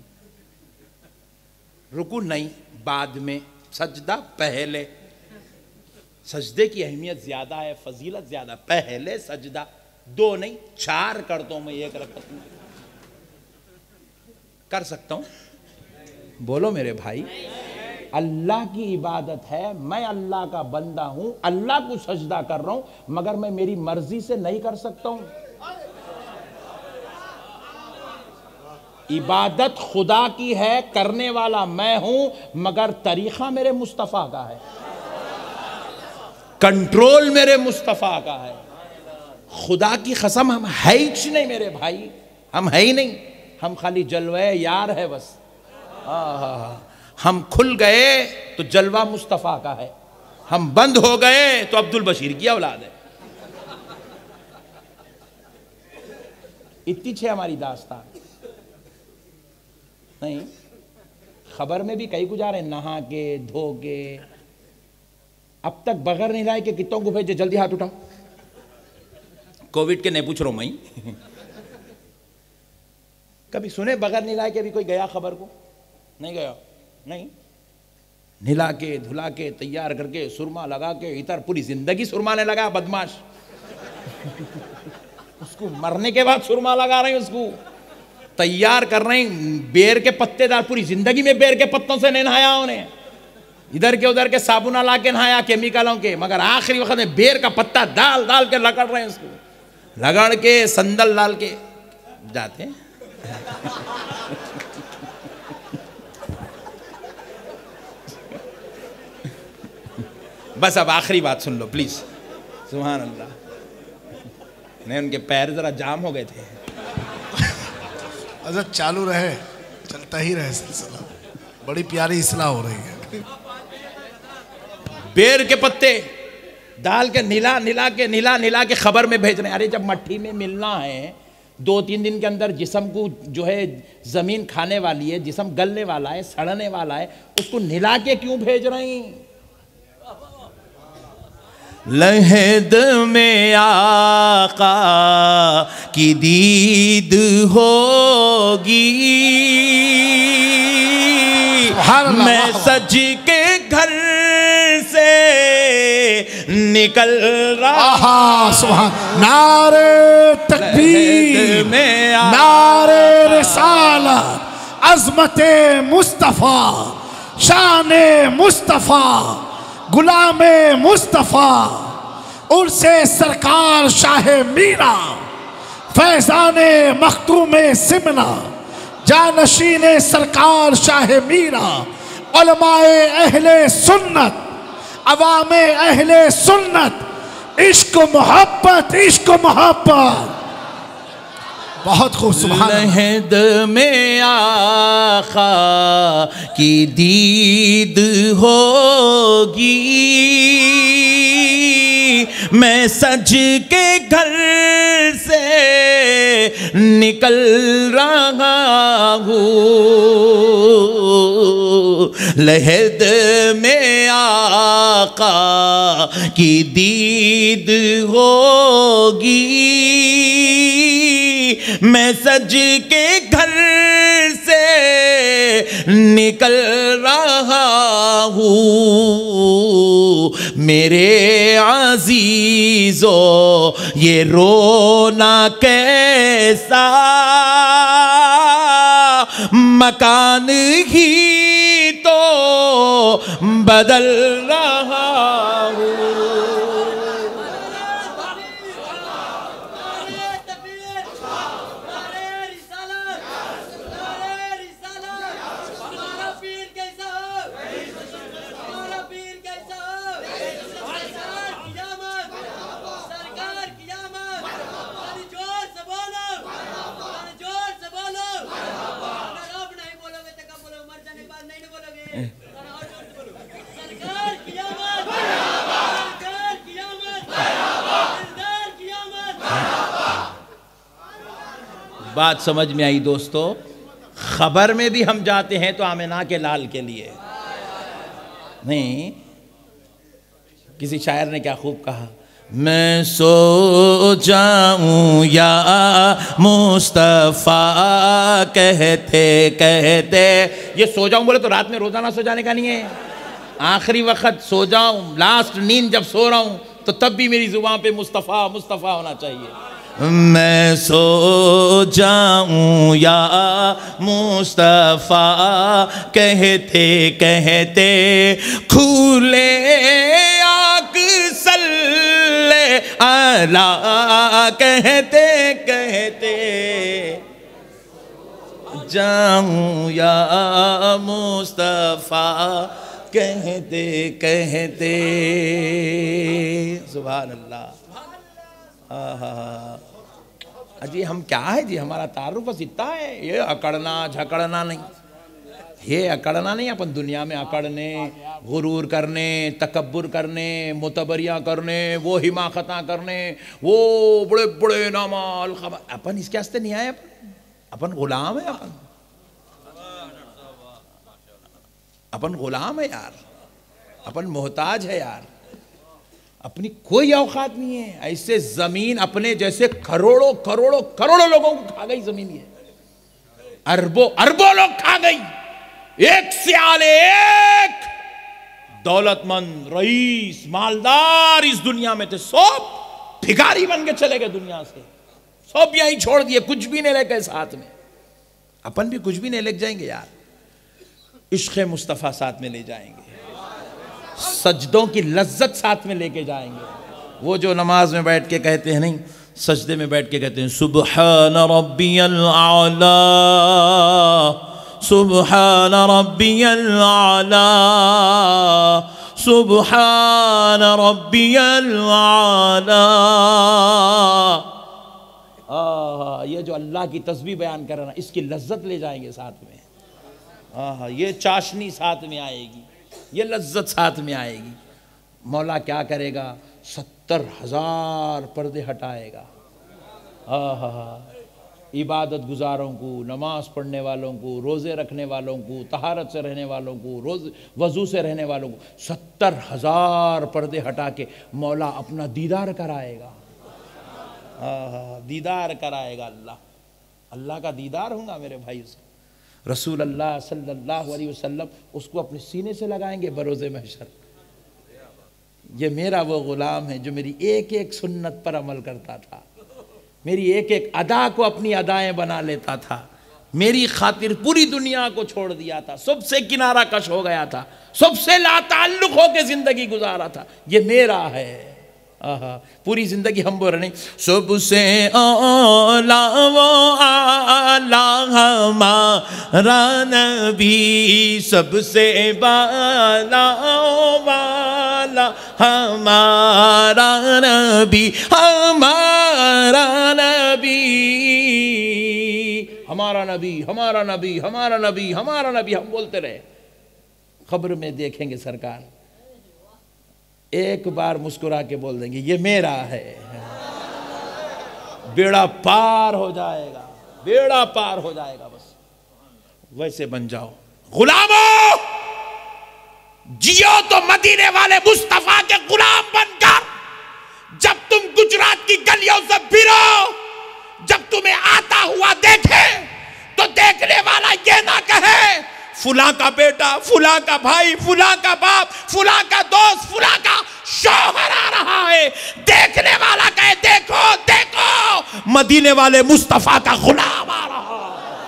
رکوع نہیں، بعد میں، سجدہ پہلے. سجدے کی اہمیت زیادہ ہے، فضیلت زیادہ. پہلے سجدہ، دو نہیں چار کرتا ہوں میں ایک رکعت میں. کر سکتا ہوں؟ بولو میرے بھائی. اللہ کی عبادت ہے، میں اللہ کا بندہ ہوں، اللہ کو سجدہ کر رہا ہوں، مگر میں میری مرضی سے نہیں کر سکتا ہوں. عبادت خدا کی ہے، کرنے والا میں ہوں، مگر طریقہ میرے مصطفیٰ کا ہے، کنٹرول میرے مصطفیٰ کا ہے. خدا کی قسم ہم ہے ہی نہیں میرے بھائی، ہم ہے ہی نہیں. ہم خالی جلوہ یار ہے بس. ہم کھل گئے تو جلوہ مصطفیٰ کا ہے، ہم بند ہو گئے تو عبد البشیر کی اولاد ہے. اتنی چھے ہماری داستان. نہیں، خبر میں بھی کئی گزارے نہا کے دھو کے. اب تک بغیر نہیں لائے کہ کتوں کو بھیجے جلدی ہاتھ اٹھاؤ. کووڈ کے نہیں پوچھ رہا ہوں میں. کبھی سنے بغیر نہیں لائے کہ بھی کوئی گیا خبر کو؟ نہیں گیا. نہیں، نلا کے دھلا کے تیار کر کے سرما لگا کے ادھر پوری زندگی سرما نے لگا بدماش. اس کو مرنے کے بعد سرما لگا رہے ہیں، اس کو تیار کر رہے ہیں. بیر کے پتے دار، پوری زندگی میں بیر کے پتوں سے نہیں نہایا انہیں. ادھر کے ادھر کے صابنہ لا کے نہایا کیمیکلوں کے، مگر آخری وقت میں بیر کا پتہ ڈال ڈال کے رگڑ رہے ہیں. اس کو رگڑ کے سندل ڈال کے جاتے ہیں. بس اب آخری بات سن لو پلیز. سبحان اللہ. نہیں، ان کے پیر ذرا جام ہو گئے تھے.
حضرت چالو رہے، چلتا ہی رہے سلسلہ. بڑی پیاری اصلاح ہو رہی ہے.
بیر کے پتے ڈال کے نلا نلا کے نلا نلا کے خبر میں بھیج رہے ہیں. ارے جب مٹھی میں ملنا ہے، دو تین دن کے اندر جسم کو جو ہے زمین کھانے والی ہے، جسم گلنے والا ہے، سڑنے والا ہے، اس کو نلا کے کیوں بھیج رہے ہیں؟ لحد میں آقا کی دید ہوگی، میں سج کے گھر سے نکل رہا.
سبحان. نعرہ تکبیر، نعرہ رسالت، عظمت مصطفیٰ، شان مصطفیٰ، غلام مصطفیٰ، عرس سرکار شاہ میرا، فیضان مختوم سمنا، جانشین سرکار شاہ میرا، علماء اہل سنت، عوام اہل سنت، عشق و محبت، عشق و محبت. بہت خوب. سبحان اللہ.
لحد میں آقا کی دید ہوگی، میں سج کے گھر سے نکل رہا ہوں. لحد میں آقا کی دید ہوگی، میں سج کے گھر سے نکل رہا ہوں. میرے عزیزو یہ رونا کیسا، مکان ہی تو بدل رہا ہوں. بات سمجھ میں آئی دوستو؟ خبر میں بھی ہم جاتے ہیں تو آمنہ کے لال کے لیے. نہیں، کسی شاعر نے کیا خوب کہا، میں سو جاؤں یا مصطفیٰ کہتے کہتے. یہ سو جاؤں بولے تو رات میں روزانہ سو جانے کا نہیں ہے، آخری وقت سو جاؤں، لاسٹ نیند جب سو رہا ہوں تو تب بھی میری زبان پہ مصطفیٰ مصطفیٰ ہونا چاہیے. میں سو جاؤں یا مصطفیٰ کہتے کہتے کھولے آنکھ صلی اللہ کہتے کہتے جاؤں یا مصطفیٰ کہتے کہتے. سبحان اللہ. جی ہم کیا ہے جی، ہمارا تعارف بس اتنا ہے، یہ اکڑنا جھکڑنا نہیں، یہ اکڑنا نہیں. اپن دنیا میں اکڑنے، غرور کرنے، تکبر کرنے، متبریاں کرنے، وہ حماقتاں کرنے، وہ بڑے بڑے ناما الخبر، اپن اس کے واسطے نہیں آئے. اپن اپن غلام ہے، اپن اپن غلام ہے یار، اپن محتاج ہے یار. اپنی کوئی اوقات نہیں ہے. ایسے زمین اپنے جیسے کروڑوں کروڑوں کروڑوں لوگوں کو کھا گئی زمین، یہ اربوں اربوں لوگ کھا گئی. ایک سے آلے ایک دولت مند رئیس مالدار اس دنیا میں تھے، سب بھکاری بن کے چلے گئے دنیا سے، سب یہیں چھوڑ دیے، کچھ بھی نہیں لے گئے ساتھ میں. اپن بھی کچھ بھی نہیں لے جائیں گے یار. عشق مصطفیٰ ساتھ میں لے جائیں گے، سجدوں کی لذت ساتھ میں لے کے جائیں گے. وہ جو نماز میں بیٹھ کے کہتے ہیں، نہیں سجدے میں بیٹھ کے کہتے ہیں سبحان ربی الاعلی سبحان ربی الاعلی سبحان ربی الاعلی. آہ یہ جو اللہ کی تسبیح بیان کر رہا ہے، اس کی لذت لے جائیں گے ساتھ میں. آہ یہ چاشنی ساتھ میں آئے گی، یہ لذت ساتھ میں آئے گی. مولا کیا کرے گا، ستر ہزار پردے ہٹائے گا. آہا عبادت گزاروں کو، نماز پڑھنے والوں کو، روزے رکھنے والوں کو، طہارت سے رہنے والوں کو، روز وضو سے رہنے والوں کو ستر ہزار پردے ہٹا کے مولا اپنا دیدار کرائے گا. آہا دیدار کرائے گا اللہ. اللہ کا دیدار ہوں گا میرے بھائی سے. رسول اللہ صلی اللہ علیہ وسلم اس کو اپنے سینے سے لگائیں گے بروز محشر. یہ میرا وہ غلام ہے جو میری ایک ایک سنت پر عمل کرتا تھا، میری ایک ایک ادا کو اپنی ادائیں بنا لیتا تھا، میری خاطر پوری دنیا کو چھوڑ دیا تھا، سب سے کنارہ کش ہو گیا تھا، سب سے لا تعلق ہو کے زندگی گزارا تھا. یہ میرا ہے. آہا پوری زندگی ہم بول رہے ہیں سب سے اولا و اعلی ہمارا نبی، سب سے بالا والا ہمارا نبی، ہمارا نبی ہمارا نبی ہمارا نبی ہمارا نبی ہمارا نبی. ہم بولتے رہے. خبر میں دیکھیں گے سرکار، ایک بار مسکرا کے بول دیں گے یہ میرا ہے. بیڑا پار ہو جائے گا، بیڑا پار ہو جائے گا. بس ویسے بن جاؤ غلاموں. جیو تو مدینے والے مصطفیٰ کے غلام بن کر. جب تم گجرات کی گلیوں سے پھرو، جب تمہیں آتا ہوا دیکھے تو دیکھنے والا یہ نہ کہے فلاں کا بیٹا، فلاں کا بھائی، فلاں کا باپ، فلاں کا دوست، فلاں کا شوہر آ رہا ہے. دیکھنے والا کہے دیکھو دیکھو مدینے والے مصطفیٰ کا غلام آ رہا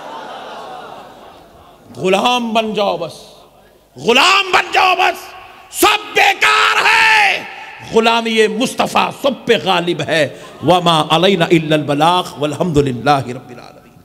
ہے. غلام بن جاؤ بس، غلام بن جاؤ بس. سب بیکار ہے، غلامی مصطفیٰ سب پہ غالب ہے. وما علینا الا البلاغ والحمد للہ رب العالمین.